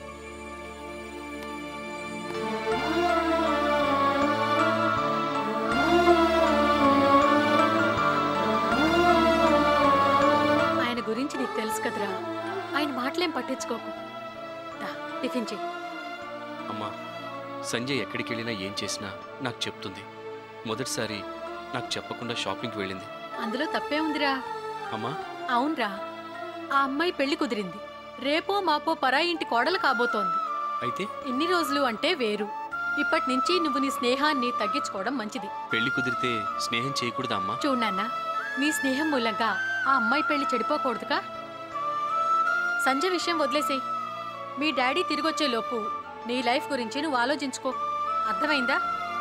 Speaker 12: ఆయన గురించి నీకు తెలుసు కదరా, ఆయన మాటలేం పట్టించుకోకు. దా, టిఫిన్ చెయ్యి.
Speaker 9: అమ్మా, సంజయ్ ఎక్కడికి వెళ్ళినా ఏం చేసినా నాకు చెప్తుంది. మొదటిసారి నాకు చెప్పకుండా షాపింగ్కి వెళ్ళింది.
Speaker 12: అందులో తప్పే ఉందిరా.
Speaker 9: అమ్మా,
Speaker 12: అవునరా, ఆ అమ్మాయి పెళ్లి కుదిరింది. రేపో మాపో పరాయి ఇంటి కోడలు కాబోతోంది.
Speaker 9: అయితే
Speaker 12: ఇన్ని రోజులు అంటే వేరు. ఇప్పటి నుంచి నువ్వు నీ స్నేహాన్ని తగ్గించుకోవడం మంచిది.
Speaker 9: పెళ్లి కుదిరితే స్నేహం చేయకూడదా అమ్మా?
Speaker 12: చూడు నాన్న, నీ స్నేహం మూలంగా ఆ అమ్మాయి పెళ్లి చెడిపోకూడదుగా. సంజయ్ విషయం వదిలేసేయ్. మీ డాడీ తిరిగొచ్చే లోపు నీ లైఫ్ గురించి నువ్వు ఆలోచించుకో. అర్థమైందా?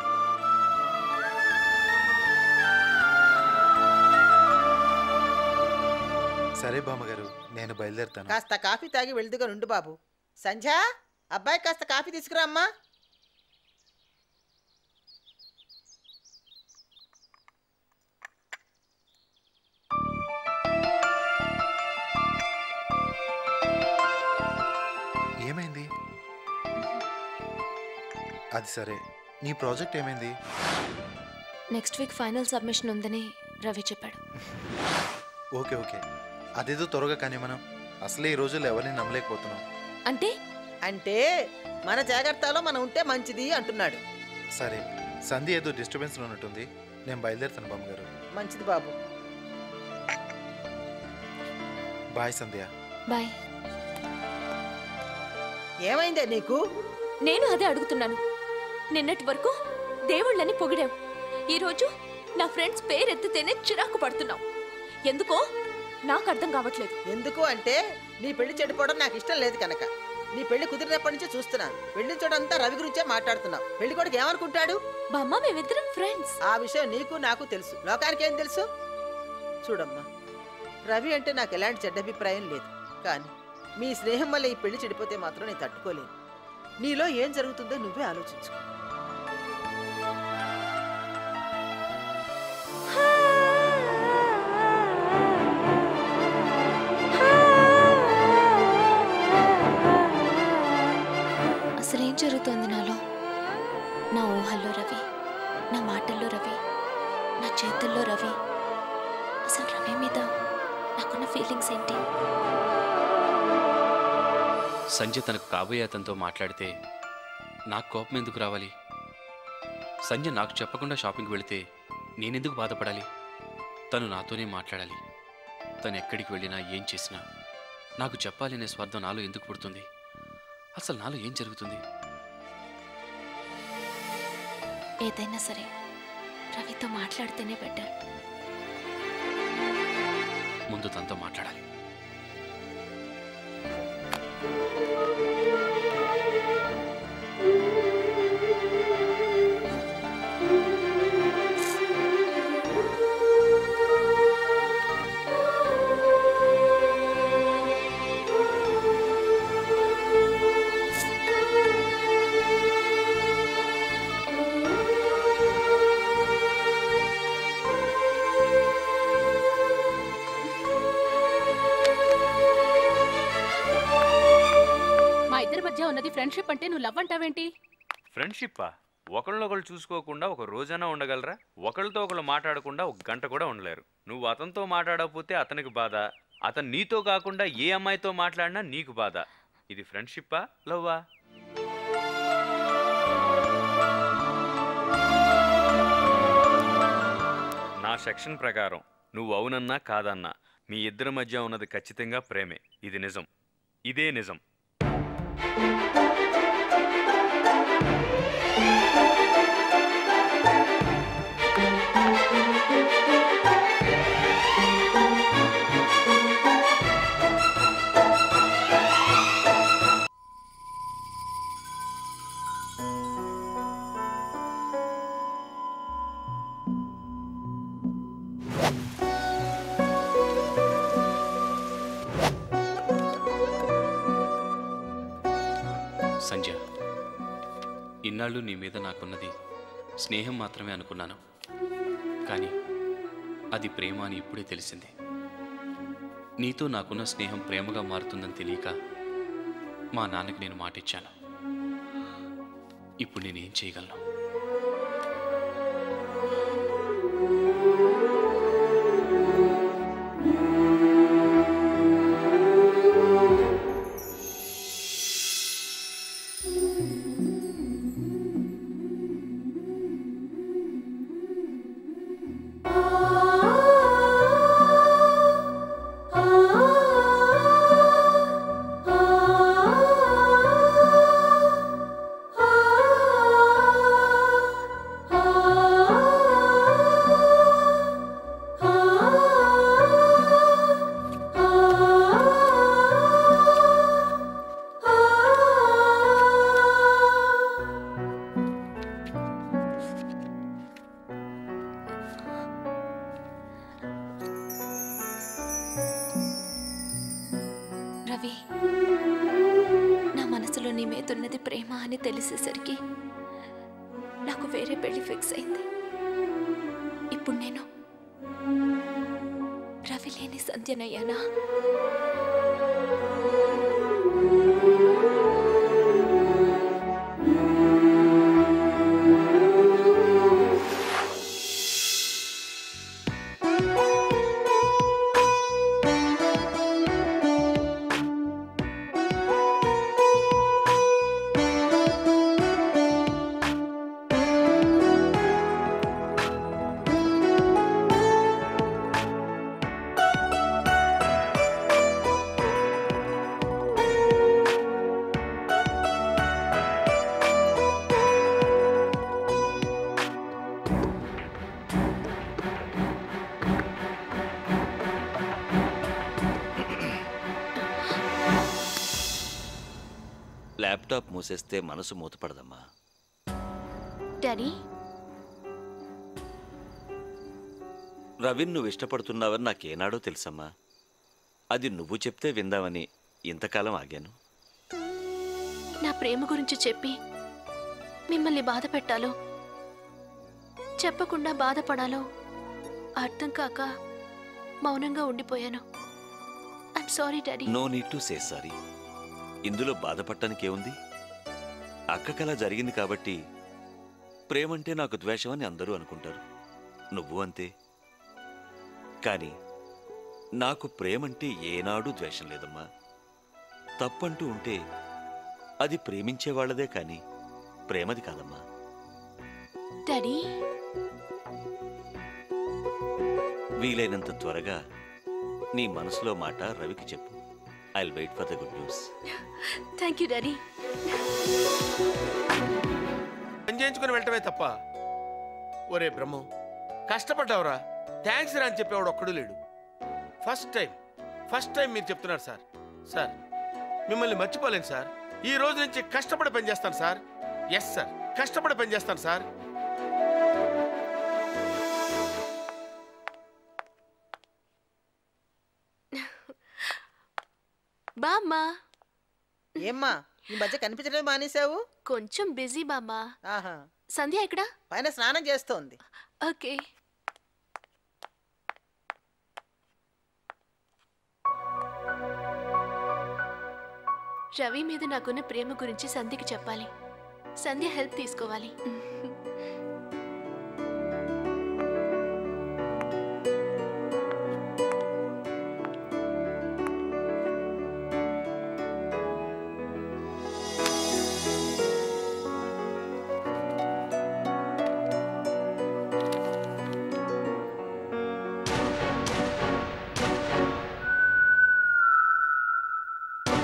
Speaker 14: సరే బామ్మగారు, నేను బయలుదేరుతాను.
Speaker 22: కాస్త కాఫీ తాగి వెళ్దుగా నుండు బాబు. సంధ్య, అబ్బాయి కాస్త కాఫీ తీసుకురా అమ్మా.
Speaker 14: ఏమైంది? అది సరే, నీ ప్రాజెక్ట్ ఏమైంది?
Speaker 2: నెక్స్ట్ వీక్ ఫైనల్ సబ్మిషన్ ఉందని రవి చెప్పాడు.
Speaker 14: ఓకే ఓకే, అదేదో త్వరగా కానీ మనం అసలే ఈ రోజుల్లో ఎవరిని నమ్మలేకపోతున్నాం.
Speaker 2: అంటే
Speaker 22: అంటే మన జాగ్రత్తలో మనం ఉంటే మంచిది అంటున్నాడు.
Speaker 14: సరే, సంధ్య ఏదో డిస్టర్బెన్స్లో ఉన్నట్టుంది, నేను బయలుదేరుతాను బామ్మగారు.
Speaker 22: మంచిది బాబు.
Speaker 14: బాయ్ సంధ్య.
Speaker 2: బాయ్.
Speaker 22: ఏమైందే నీకు?
Speaker 2: నేను అదే అడుగుతున్నాను. నిన్నటి వరకు దేవుళ్ళని పొగిడావు, ఈరోజు నా ఫ్రెండ్స్ పేరెత్తితేనే చిరాకు పడుతున్నావు. ఎందుకో నాకు అర్థం కావట్లేదు.
Speaker 22: ఎందుకు అంటే నీ పెళ్లి చెడిపోవడం నాకు ఇష్టం లేదు కనుక. నీ పెళ్లి కుదిరినప్పటి నుంచి చూస్తున్నాను. పెళ్లి చూడంతా రవి గురించే మాట్లాడుతున్నావు. పెళ్లి కొడుకు ఏమనుకుంటాడు?
Speaker 2: బామ్మ, మేమిద్దరం ఫ్రెండ్స్.
Speaker 22: ఆ విషయం నీకు నాకు తెలుసు, లోకానికి ఏం తెలుసు? చూడమ్మా, రవి అంటే నాకు ఎలాంటి చెడ్డ అభిప్రాయం లేదు. కానీ మీ స్నేహం వల్ల ఈ పెళ్లి చెడిపోతే మాత్రం నేను తట్టుకోలేను. నీలో ఏం జరుగుతుందో నువ్వే ఆలోచించుకో.
Speaker 2: అసలేం జరుగుతోంది నాలో? నా ఊహల్లో రవి, నా మాటల్లో రవి, నా చేతుల్లో రవి. అసలు రవి మీద నాకున్న ఫీలింగ్స్ ఏంటి?
Speaker 9: సంజయ్ తనకు కాబోయే అతనితో మాట్లాడితే నాకు కోపం ఎందుకు రావాలి? సంజయ్ నాకు చెప్పకుండా షాపింగ్కి వెళితే నేనెందుకు బాధపడాలి? తను నాతోనే మాట్లాడాలి. తను ఎక్కడికి వెళ్ళినా ఏం చేసినా నాకు చెప్పాలి అనే స్వార్థం నాలో ఎందుకు పుడుతుంది? అసలు నాలో ఏం జరుగుతుంది?
Speaker 2: ఏదైనా సరే రవితో మాట్లాడితేనే బెటర్.
Speaker 9: ముందు తనతో మాట్లాడాలి.
Speaker 12: ఉన్నది ఫ్రెండ్షిప్ అంటే నువ్వు లవ్ అంటావేంటి?
Speaker 9: ఫ్రెండ్షిప్పా? ఒకళ్ళొకళ్ళు చూసుకోకుండా ఒక రోజైనా ఉండగలరా? ఒకళ్ళతో ఒకళ్ళు మాట్లాడకుండా ఒక గంట కూడా ఉండలేరు. నువ్వు అతనితో మాట్లాడకపోతే అతనికి బాధ, అతను నీతో కాకుండా ఏ అమ్మాయితో మాట్లాడినా నీకు బాధ. ఇది ఫ్రెండ్షిప్పా, లవ్వా? నా సెక్షన్ ప్రకారం నువ్వు అవునన్నా కాదన్నా మీ ఇద్దరి మధ్య ఉన్నది ఖచ్చితంగా ప్రేమే. ఇది నిజం, ఇదే నిజం. ఇన్నాళ్ళు నీ మీద నాకున్నది స్నేహం మాత్రమే అనుకున్నాను, కానీ అది ప్రేమ అని ఇప్పుడే తెలిసింది. నీతో నాకున్న స్నేహం ప్రేమగా మారుతుందని తెలియక మా నాన్నకి నేను మాటిచ్చాను. ఇప్పుడు నేనేం చేయగలను?
Speaker 2: రవి, నా మనసులో నీ మీద ఉన్నది ప్రేమ అని తెలిసేసరికి నాకు వేరే పెళ్లి ఫిక్స్ అయింది. ఇప్పుడు నేను రవి లేని సంధ్యనయ్యానా?
Speaker 10: ల్యాప్టాప్ మూసేస్తే మనసు మూతపడదమ్మా.
Speaker 8: డాడీ,
Speaker 10: రవిని నువ్వు ఇష్టపడుతున్నావని నాకేనాడో తెలుసమ్మా. అది నువ్వు చెప్తే విందామని ఇంతకాలం ఆగాను.
Speaker 8: నా ప్రేమ గురించి చెప్పి మిమ్మల్ని బాధ పెట్టాలో చెప్పకుండా బాధపడాలో అర్థం కాక మౌనంగా ఉండిపోయాను. I'm sorry daddy.
Speaker 10: No need to say sorry. ఇందులో బాధపడటానికి ఏముంది? అక్కకలా జరిగింది కాబట్టి ప్రేమంటే నాకు ద్వేషం అని అందరూ అనుకుంటారు. నువ్వు అంతే. కానీ నాకు ప్రేమంటే ఏనాడు ద్వేషం లేదమ్మా. తప్పంటూ ఉంటే అది ప్రేమించేవాళ్లదే కానీ ప్రేమది కాదమ్మా.
Speaker 8: డాడీ,
Speaker 10: వీలైనంత త్వరగా నీ మనసులో మాట రవికి చెప్పు. I'll wait for the good news.
Speaker 8: Thank you daddy.
Speaker 21: పని చేయించుకుని వెళ్ళటమే తప్ప. ఒరే బ్రహ్మం, కష్టపడ్డావురా, థ్యాంక్స్ రా అని చెప్పేవాడు ఒక్కడూ లేడు. ఫస్ట్ టైం ఫస్ట్ టైం మీరు చెప్తున్నారు సార్. సార్, మిమ్మల్ని మర్చిపోలేను సార్. ఈ రోజు నుంచి కష్టపడి పని చేస్తాను సార్. ఎస్ సార్, కష్టపడి పని చేస్తాను సార్.
Speaker 8: బామ్మా.
Speaker 22: ఏమ్మా ఈ మధ్య కనిపించడం మానేశావు?
Speaker 8: కొంచెం బిజీ బామ్మా.
Speaker 22: ఆహా.
Speaker 8: సంధ్య ఎక్కడ?
Speaker 22: పైన స్నానం చేస్తోంది.
Speaker 8: ఓకే. రవి మీద నాకున్న ప్రేమ గురించి సంధ్యకి చెప్పాలి. సంధ్య హెల్ప్ తీసుకోవాలి.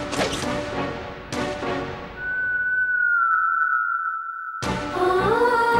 Speaker 1: ఆ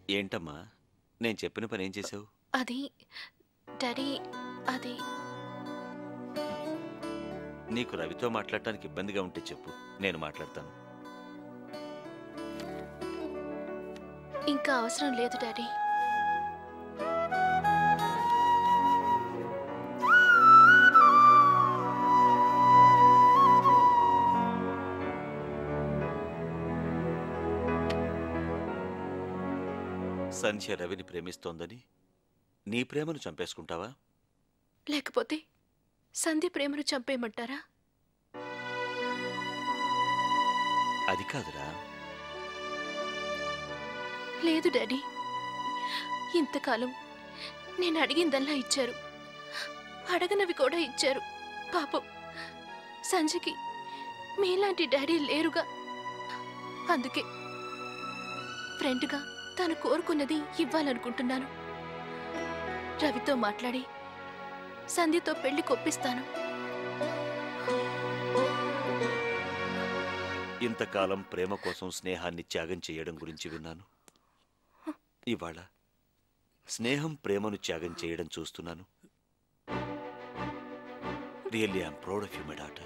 Speaker 10: ఏంటమ్మా నేను చెప్పిన పని ఏం చేసావు?
Speaker 8: అది డాడీ అది
Speaker 10: నీకు రవితో మాట్లాడటానికి ఇబ్బందిగా ఉంటే చెప్పు, నేను మాట్లాడతాను.
Speaker 8: ఇంకా అవసరం లేదు డాడీ.
Speaker 10: సంధ్య రవిని ప్రేమిస్తోందని నీ ప్రేమను చంపేసుకుంటావా?
Speaker 8: లేకపోతే సంధ్య ప్రేమను చంపేయమంటారా?
Speaker 10: అది కాదురా.
Speaker 8: లేదు డాడీ, ఇంతకాలం నేను అడిగిందల్లా ఇచ్చారు, అడగనవి కూడా ఇచ్చారు. పాపం సంజయ్కి మీలాంటి డాడీ లేరుగా. అందుకే ఫ్రెండ్గా తను కోరుకున్నది ఇవ్వాలనుకుంటున్నాను. రవితో మాట్లాడి సంధ్యతో పెళ్లి కొప్పిస్తాను.
Speaker 10: ఇంతకాలం ప్రేమ కోసం స్నేహాన్ని త్యాగం చేయడం గురించి విన్నాను. ఇవాళ స్నేహం ప్రేమను త్యాగం చేయడం చూస్తున్నాను. Really I'm proud of you my daughter.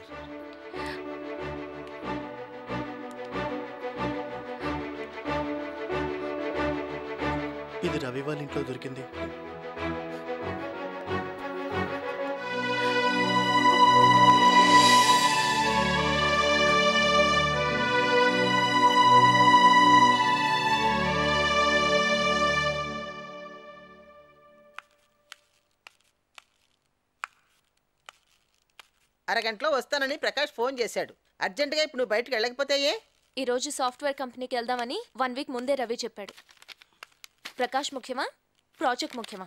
Speaker 13: ఇది రవి వాళ్ళ ఇంట్లో దొరికింది.
Speaker 22: అరగంటలో వస్తానని ప్రకాష్ ఫోన్ చేశాడు. అర్జెంటుగా ఇప్పుడు నువ్వు బయటకు వెళ్ళకపోతాయే?
Speaker 2: ఈరోజు సాఫ్ట్వేర్ కంపెనీకి వెళ్దామని వన్ వీక్ ముందే రవి చెప్పాడు. ప్రకాష్ ముఖ్యమా, ప్రాజెక్ట్ ముఖ్యమా?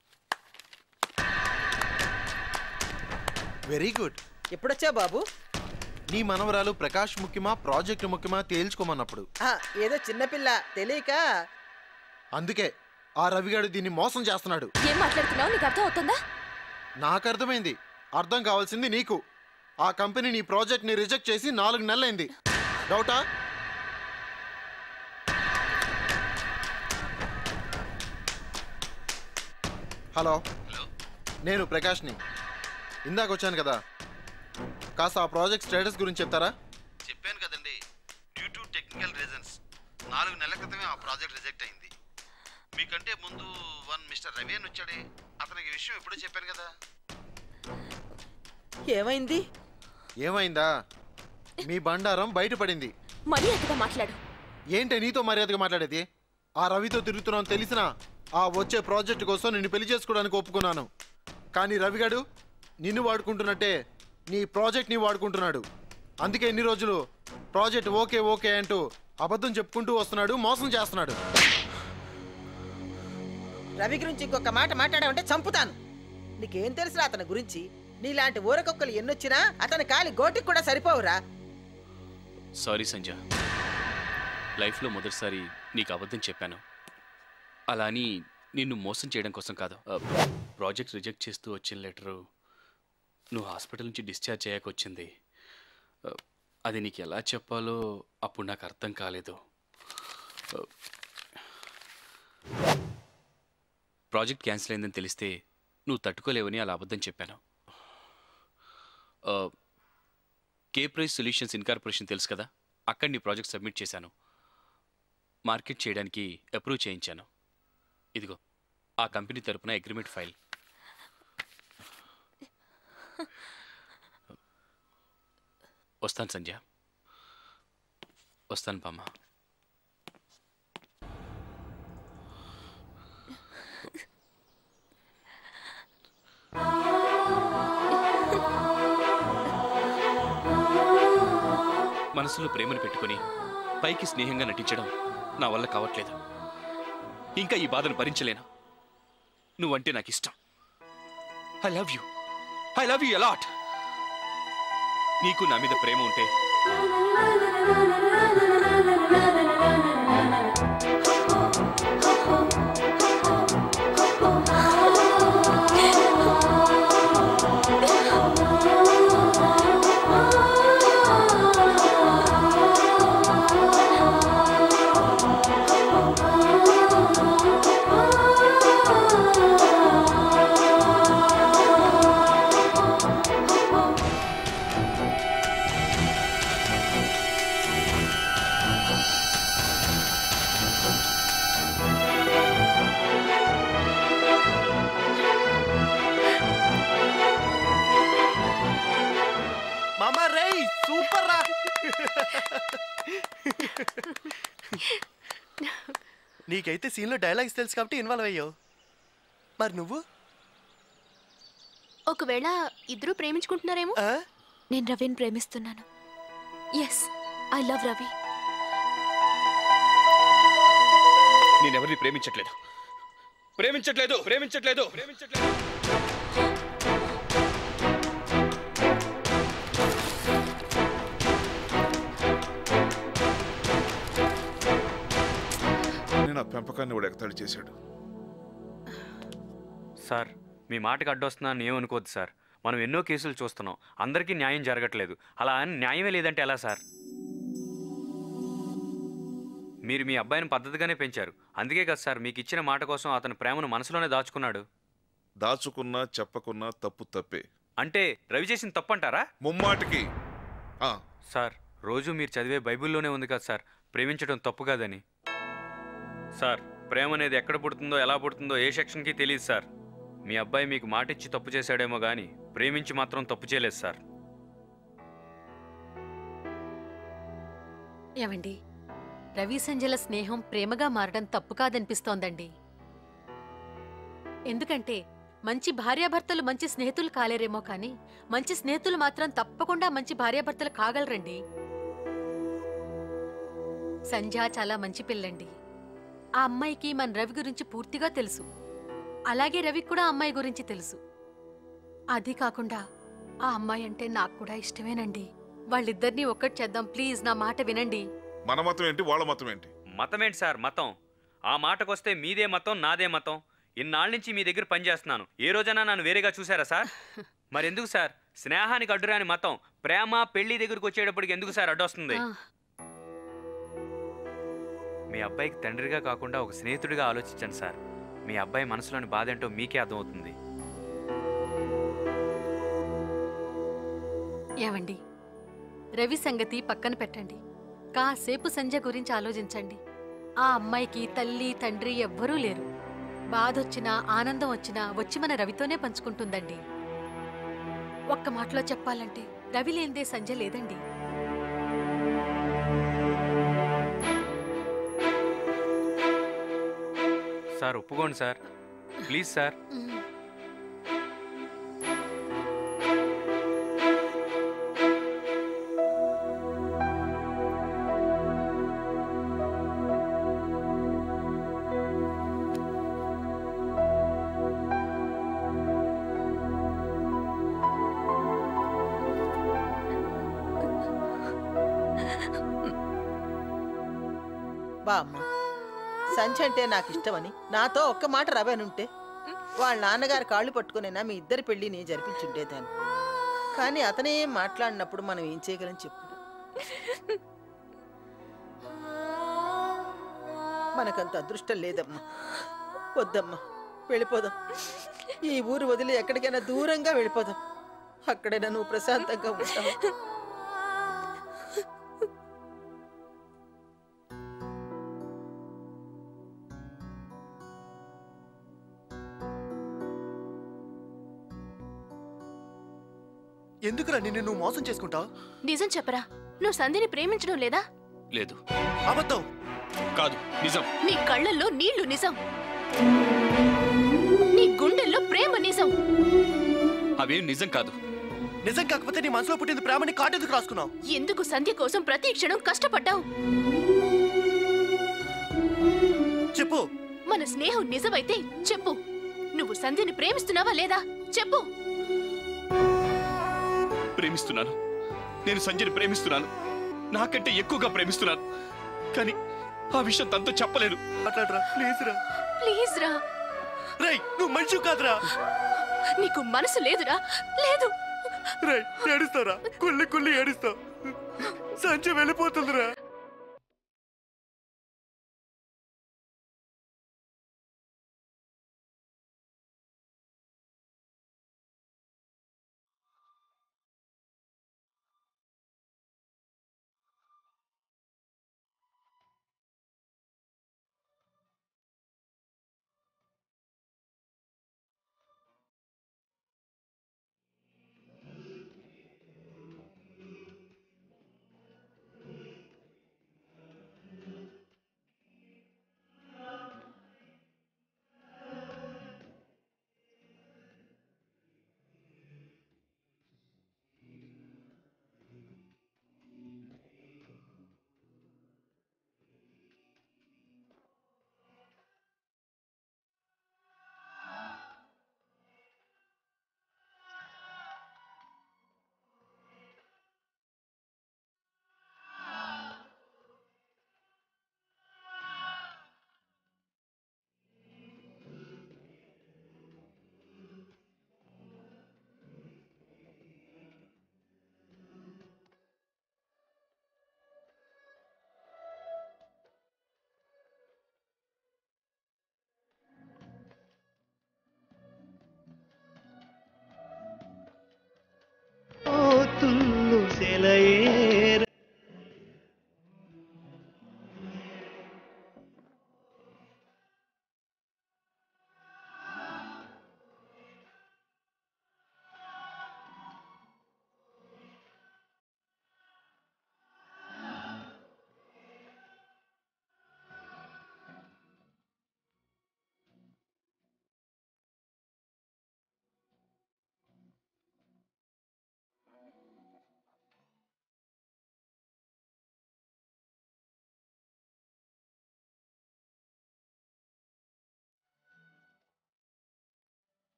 Speaker 14: Very good.
Speaker 22: ఎప్పుడొచ్చా బాబు?
Speaker 14: నీ మనవరాలు ప్రకాష్ ముఖ్యమా ప్రాజెక్టు ముఖ్యమా తేల్చుకోమన్నప్పుడు.
Speaker 22: ఆ, ఏదో చిన్నపిల్ల తెలియక.
Speaker 14: అందుకే ఆ రవిగాడు దీన్ని మోసం చేస్తున్నాడు.
Speaker 2: ఏం మాట్లాడుతున్నావు? నీకు అర్థం అవుతుందా?
Speaker 14: నాకు అర్థమైంది. అర్థం కావాల్సింది నీకు. ఆ కంపెనీ నీ ప్రాజెక్ట్ని రిజెక్ట్ చేసి నాలుగు నెలలైంది. డౌటా? హలో, నేను ప్రకాష్ని. ఇందాక వచ్చాను కదా, కాస్త ఆ ప్రాజెక్ట్ స్టేటస్ గురించి చెప్తారా? చెప్పాను కదండి, డ్యూ టు టెక్నికల్ రీజన్స్ నాలుగు నెలల క్రితమే ఆ ప్రాజెక్ట్ రిజెక్ట్ అయింది. మీకంటే ముందు వన్ మిస్టర్ రవి అని వచ్చాడే, అతనికి విషయం ఎప్పుడో చెప్పాను కదా.
Speaker 22: ఏమైంది?
Speaker 14: ఏమైందా? మీ బండారం బయటపడింది.
Speaker 2: మర్యాదగా మాట్లాడు.
Speaker 14: ఏంటి నీతో మర్యాదగా మాట్లాడేది? ఆ రవితో తిరుగుతున్నాను తెలిసినా ఆ వచ్చే ప్రాజెక్ట్ కోసం నిన్ను పెళ్లి చేసుకోవడానికి ఒప్పుకున్నాను. కానీ రవిగాడు నిన్ను వాడుకుంటున్నట్టే నీ ప్రాజెక్ట్ని వాడుకుంటున్నాడు. అందుకే ఎన్ని రోజులు ప్రాజెక్ట్ ఓకే ఓకే అంటూ అబద్ధం చెప్పుకుంటూ వస్తున్నాడు, మోసం చేస్తున్నాడు.
Speaker 22: రవి గురించి ఇంకొక మాట మాట్లాడావంటే చంపుతాను. నీకేం తెలుసురా అతని గురించి? నీలాంటి ఊరకొక్కలు ఎన్నొచ్చినా అతని కాలి గోటికి కూడా సరిపోవురా.
Speaker 9: సారీ సంజయ్, లైఫ్లో మొదటిసారి నీకు అబద్ధం చెప్పాను. అలా అని నిన్ను మోసం చేయడం కోసం కాదు. ప్రాజెక్ట్ రిజెక్ట్ చేస్తూ వచ్చిన లెటరు నువ్వు హాస్పిటల్ నుంచి డిశ్చార్జ్ అయ్యాక వచ్చింది. అది నీకు ఎలా చెప్పాలో అప్పుడు నాకు అర్థం కాలేదు. ప్రాజెక్ట్ క్యాన్సిల్ అయిందని తెలిస్తే నువ్వు తట్టుకోలేవని అలా అబద్ధం చెప్పాను. కే ప్రైస్ సొల్యూషన్స్ ఇన్కార్పొరేషన్ తెలుసు కదా, అక్కడ నీ ప్రాజెక్ట్ సబ్మిట్ చేశాను. మార్కెట్ చేయడానికి అప్రూవ్ చేయించాను. ఇదిగో ఆ కంపెనీ తరపున అగ్రిమెంట్ ఫైల్. వస్తాను సంజయ్, వస్తాను బామ్మ. మనసులో ప్రేమను పెట్టుకుని పైకి స్నేహంగా నటించడం నా వల్ల కావట్లేదు. ఇంకా ఈ బాధను భరించలేను. నువ్వంటే నాకు ఇష్టం. I love you, I love you a lot. నీకు నా మీద ప్రేమ ఉంటే
Speaker 13: నీకైతే సీన్లో డైలాగ్స్ తెలుసు కాబట్టి ఇన్వాల్వ్ అయ్యావు. మరి నువ్వు?
Speaker 8: ఒకవేళ ఇద్దరు ప్రేమించుకుంటున్నారేమో.
Speaker 2: నేను రవిని ప్రేమిస్తున్నాను. Yes, I love Ravi.
Speaker 9: నేనెవరిని ప్రేమించట్లేదు ప్రేమించట్లేదు ప్రేమించట్లేదు ప్రేమించట్లేదు
Speaker 16: నేను ఆ పెంపకాన్ని కూడా ఎగతాళి చేశాడు.
Speaker 5: సార్, మీ మాటకు అడ్డొస్తున్నాను ఏమనుకోవద్దు సార్. మనం ఎన్నో కేసులు చూస్తున్నాం, అందరికీ న్యాయం జరగట్లేదు. అలా అని న్యాయమే లేదంటే ఎలా సార్? మీరు మీ అబ్బాయిని పద్ధతిగానే పెంచారు, అందుకే కదా సార్ మీకు ఇచ్చిన మాట కోసం అతని ప్రేమను మనసులోనే దాచుకున్నాడు.
Speaker 16: దాచుకున్నా చెప్పకున్నా తప్పు తప్పే.
Speaker 5: అంటే రవి చేసిన తప్పు అంటారా?
Speaker 16: ముమ్మాటికి.
Speaker 5: సార్, రోజు మీరు చదివే బైబిల్లోనే ఉంది కదా సార్, ప్రేమించడం తప్పు కాదని. సార్, ప్రేమ అనేది ఎక్కడ పుడుతుందో ఎలా పుడుతుందో ఏ సెక్షన్కి తెలియదు సార్. మీ అబ్బాయి మీకు మాటిచ్చి తప్పు చేశాడేమో కానీ ప్రేమించి మాత్రం తప్పు చేయలేదు సార్.
Speaker 12: ఏమండి, రవి సంజల స్నేహం ప్రేమగా మారడం తప్పు కాదనిపిస్తోందండి. ఎందుకంటే మంచి భార్యాభర్తలు మంచి స్నేహితులు కాలేరేమో కానీ మంచి స్నేహితులు మాత్రం తప్పకుండా మంచి భార్యాభర్తలు కాగలరండి. సంధ్య చాలా మంచి పిల్లండి. ఆ అమ్మాయికి మన రవి గురించి పూర్తిగా తెలుసు, అలాగే రవికి కూడా అమ్మాయి గురించి తెలుసు. అది కాకుండా ఆ అమ్మాయి అంటే నాకు కూడా ఇష్టమేనండి. వాళ్ళిద్దరినీ ఒక్కటి చేద్దాం ప్లీజ్, నా మాట వినండి.
Speaker 16: మన మతం ఏంటి, వాళ్ళ మతం ఏంటి?
Speaker 5: మతం ఏంటి సార్ మతం? ఆ మాటకొస్తే మీదే మతం నాదే మతం. ఇన్నాళ్ళ నుంచి మీ దగ్గర పనిచేస్తున్నాను, ఏ రోజైనా నన్ను వేరేగా చూసారా సార్? మరెందుకు సార్ స్నేహానికి అడ్డురాని మతం ప్రేమ పెళ్లి దగ్గరకు వచ్చేటప్పటికి ఎందుకు సార్ అడ్డొస్తుంది? మీ అబ్బాయికి తండ్రిగా కాకుండా ఒక స్నేహితుడిగా ఆలోచించండి సార్. మీ అబ్బాయి మనసులోని బాధ ఏంటో మీకే అర్థమవుతుంది.
Speaker 12: ఏమండి, రవి సంగతి పక్కన పెట్టండి, కాసేపు సంజయ్ గురించి ఆలోచించండి. ఆ అమ్మాయికి తల్లి తండ్రి ఎవ్వరూ లేరు. బాధొచ్చినా ఆనందం వచ్చినా వచ్చి మన రవితోనే పంచుకుంటుందండి. ఒక్క మాటలో చెప్పాలంటే రవి లేనిదే సంజయ్ లేదండి.
Speaker 5: సార్ ఒప్పుకోండి సార్, ప్లీజ్ సార్.
Speaker 22: బామ్మ, సంచి అంటే నాకు ఇష్టమని నాతో ఒక్క మాట రవేనుంటే వాళ్ళ నాన్నగారి కాళ్ళు పట్టుకునైనా మీ ఇద్దరి పెళ్లిని జరిపించుండేదాన్ని. కానీ అతనే ఏం మాట్లాడినప్పుడు మనం ఏం చేయగలం చెప్పు. మనకంత అదృష్టం లేదమ్మా. వద్దమ్మా, వెళ్ళిపోదాం. ఈ ఊరు వదిలి ఎక్కడికైనా దూరంగా వెళ్ళిపోదాం. అక్కడైనా నువ్వు ప్రశాంతంగా ఉంటావు.
Speaker 13: ఎందుకురా నిన్ను నువ్వు మోసం చేసుకుంటావు?
Speaker 8: నిజం చెప్పరా, నువ్వు సంధిని ప్రేమించడం లేదా?
Speaker 9: లేదు.
Speaker 13: అబద్ధం
Speaker 9: కాదు, నిజం.
Speaker 8: నీ కళ్ళల్లో నీళ్లు నిజం, నీ గుండెల్లో ప్రేమ నిజం.
Speaker 9: అవేం నిజం కాదు.
Speaker 13: నిజం కాకపోతే నీ మనసులో పుట్టింది ప్రేమని కాటెందుకు రాసుకున్నావు?
Speaker 8: ఎందుకు సంధ్య కోసం ప్రతి క్షణం కష్టపడ్డావు?
Speaker 13: చెప్పు.
Speaker 8: మన స్నేహం నిజమైతే చెప్పు, నువ్వు సంధ్యని ప్రేమిస్తున్నావా లేదా చెప్పు.
Speaker 9: ప్రేమిస్తున్నాను, నేను సంజయ్ని ప్రేమిస్తున్నాను, నాకంటే ఎక్కువగా ప్రేమిస్తున్నాను. కానీ ఆ విషయం తనతో చెప్పలేను.
Speaker 13: మాట్లాడరా ప్లీజ్ రా.
Speaker 8: ప్లీజ్ రా.
Speaker 13: రేయ్, నువ్వు మనిషి కాదురా.
Speaker 8: నీకు మనసు లేదురా. లేదు.
Speaker 13: రేయ్, ఏడుస్తారా? కుళ్ళి కుళ్ళి ఏడుస్తావు. సంజయ్ వెళ్ళిపోతుందిరా.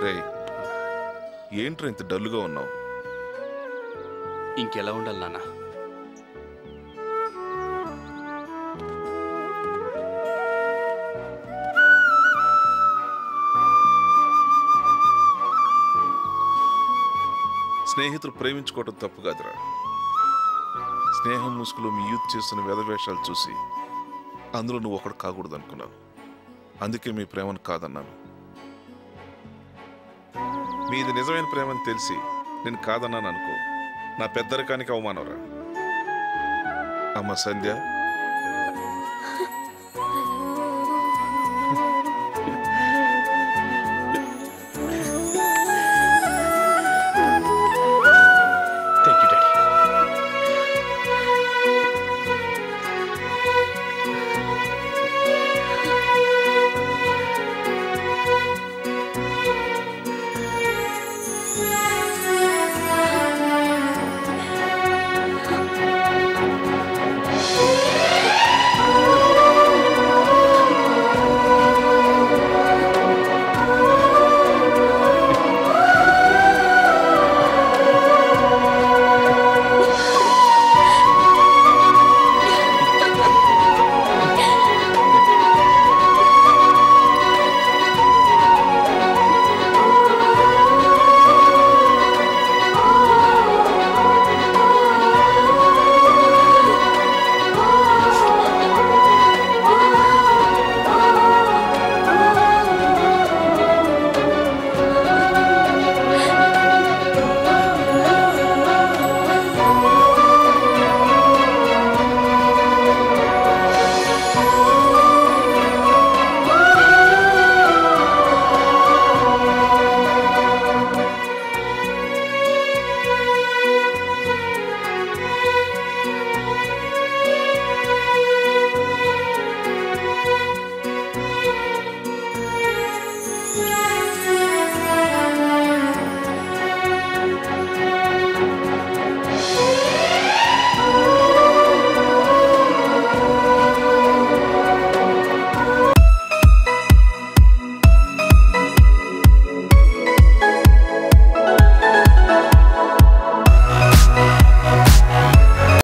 Speaker 16: రే ఏంట్రా ఇంత డల్లుగా ఉన్నావు?
Speaker 9: ఇంకెలా ఉండాలి నాన్న?
Speaker 16: స్నేహితులు ప్రేమించుకోవటం తప్పు కాదురా. స్నేహం ముసుగులో మీ యూత్ చేస్తున్న వేదవేషాలు చూసి అందులో నువ్వు ఒకడు కాకూడదు అనుకున్నాను. అందుకే మీ ప్రేమను కాదన్నాను. మీది నిజమైన ప్రేమని తెలిసి నేను కాదన్నాను అనుకో, నా పెద్దరికానికి అవమానరా. అమ్మ సంధ్య,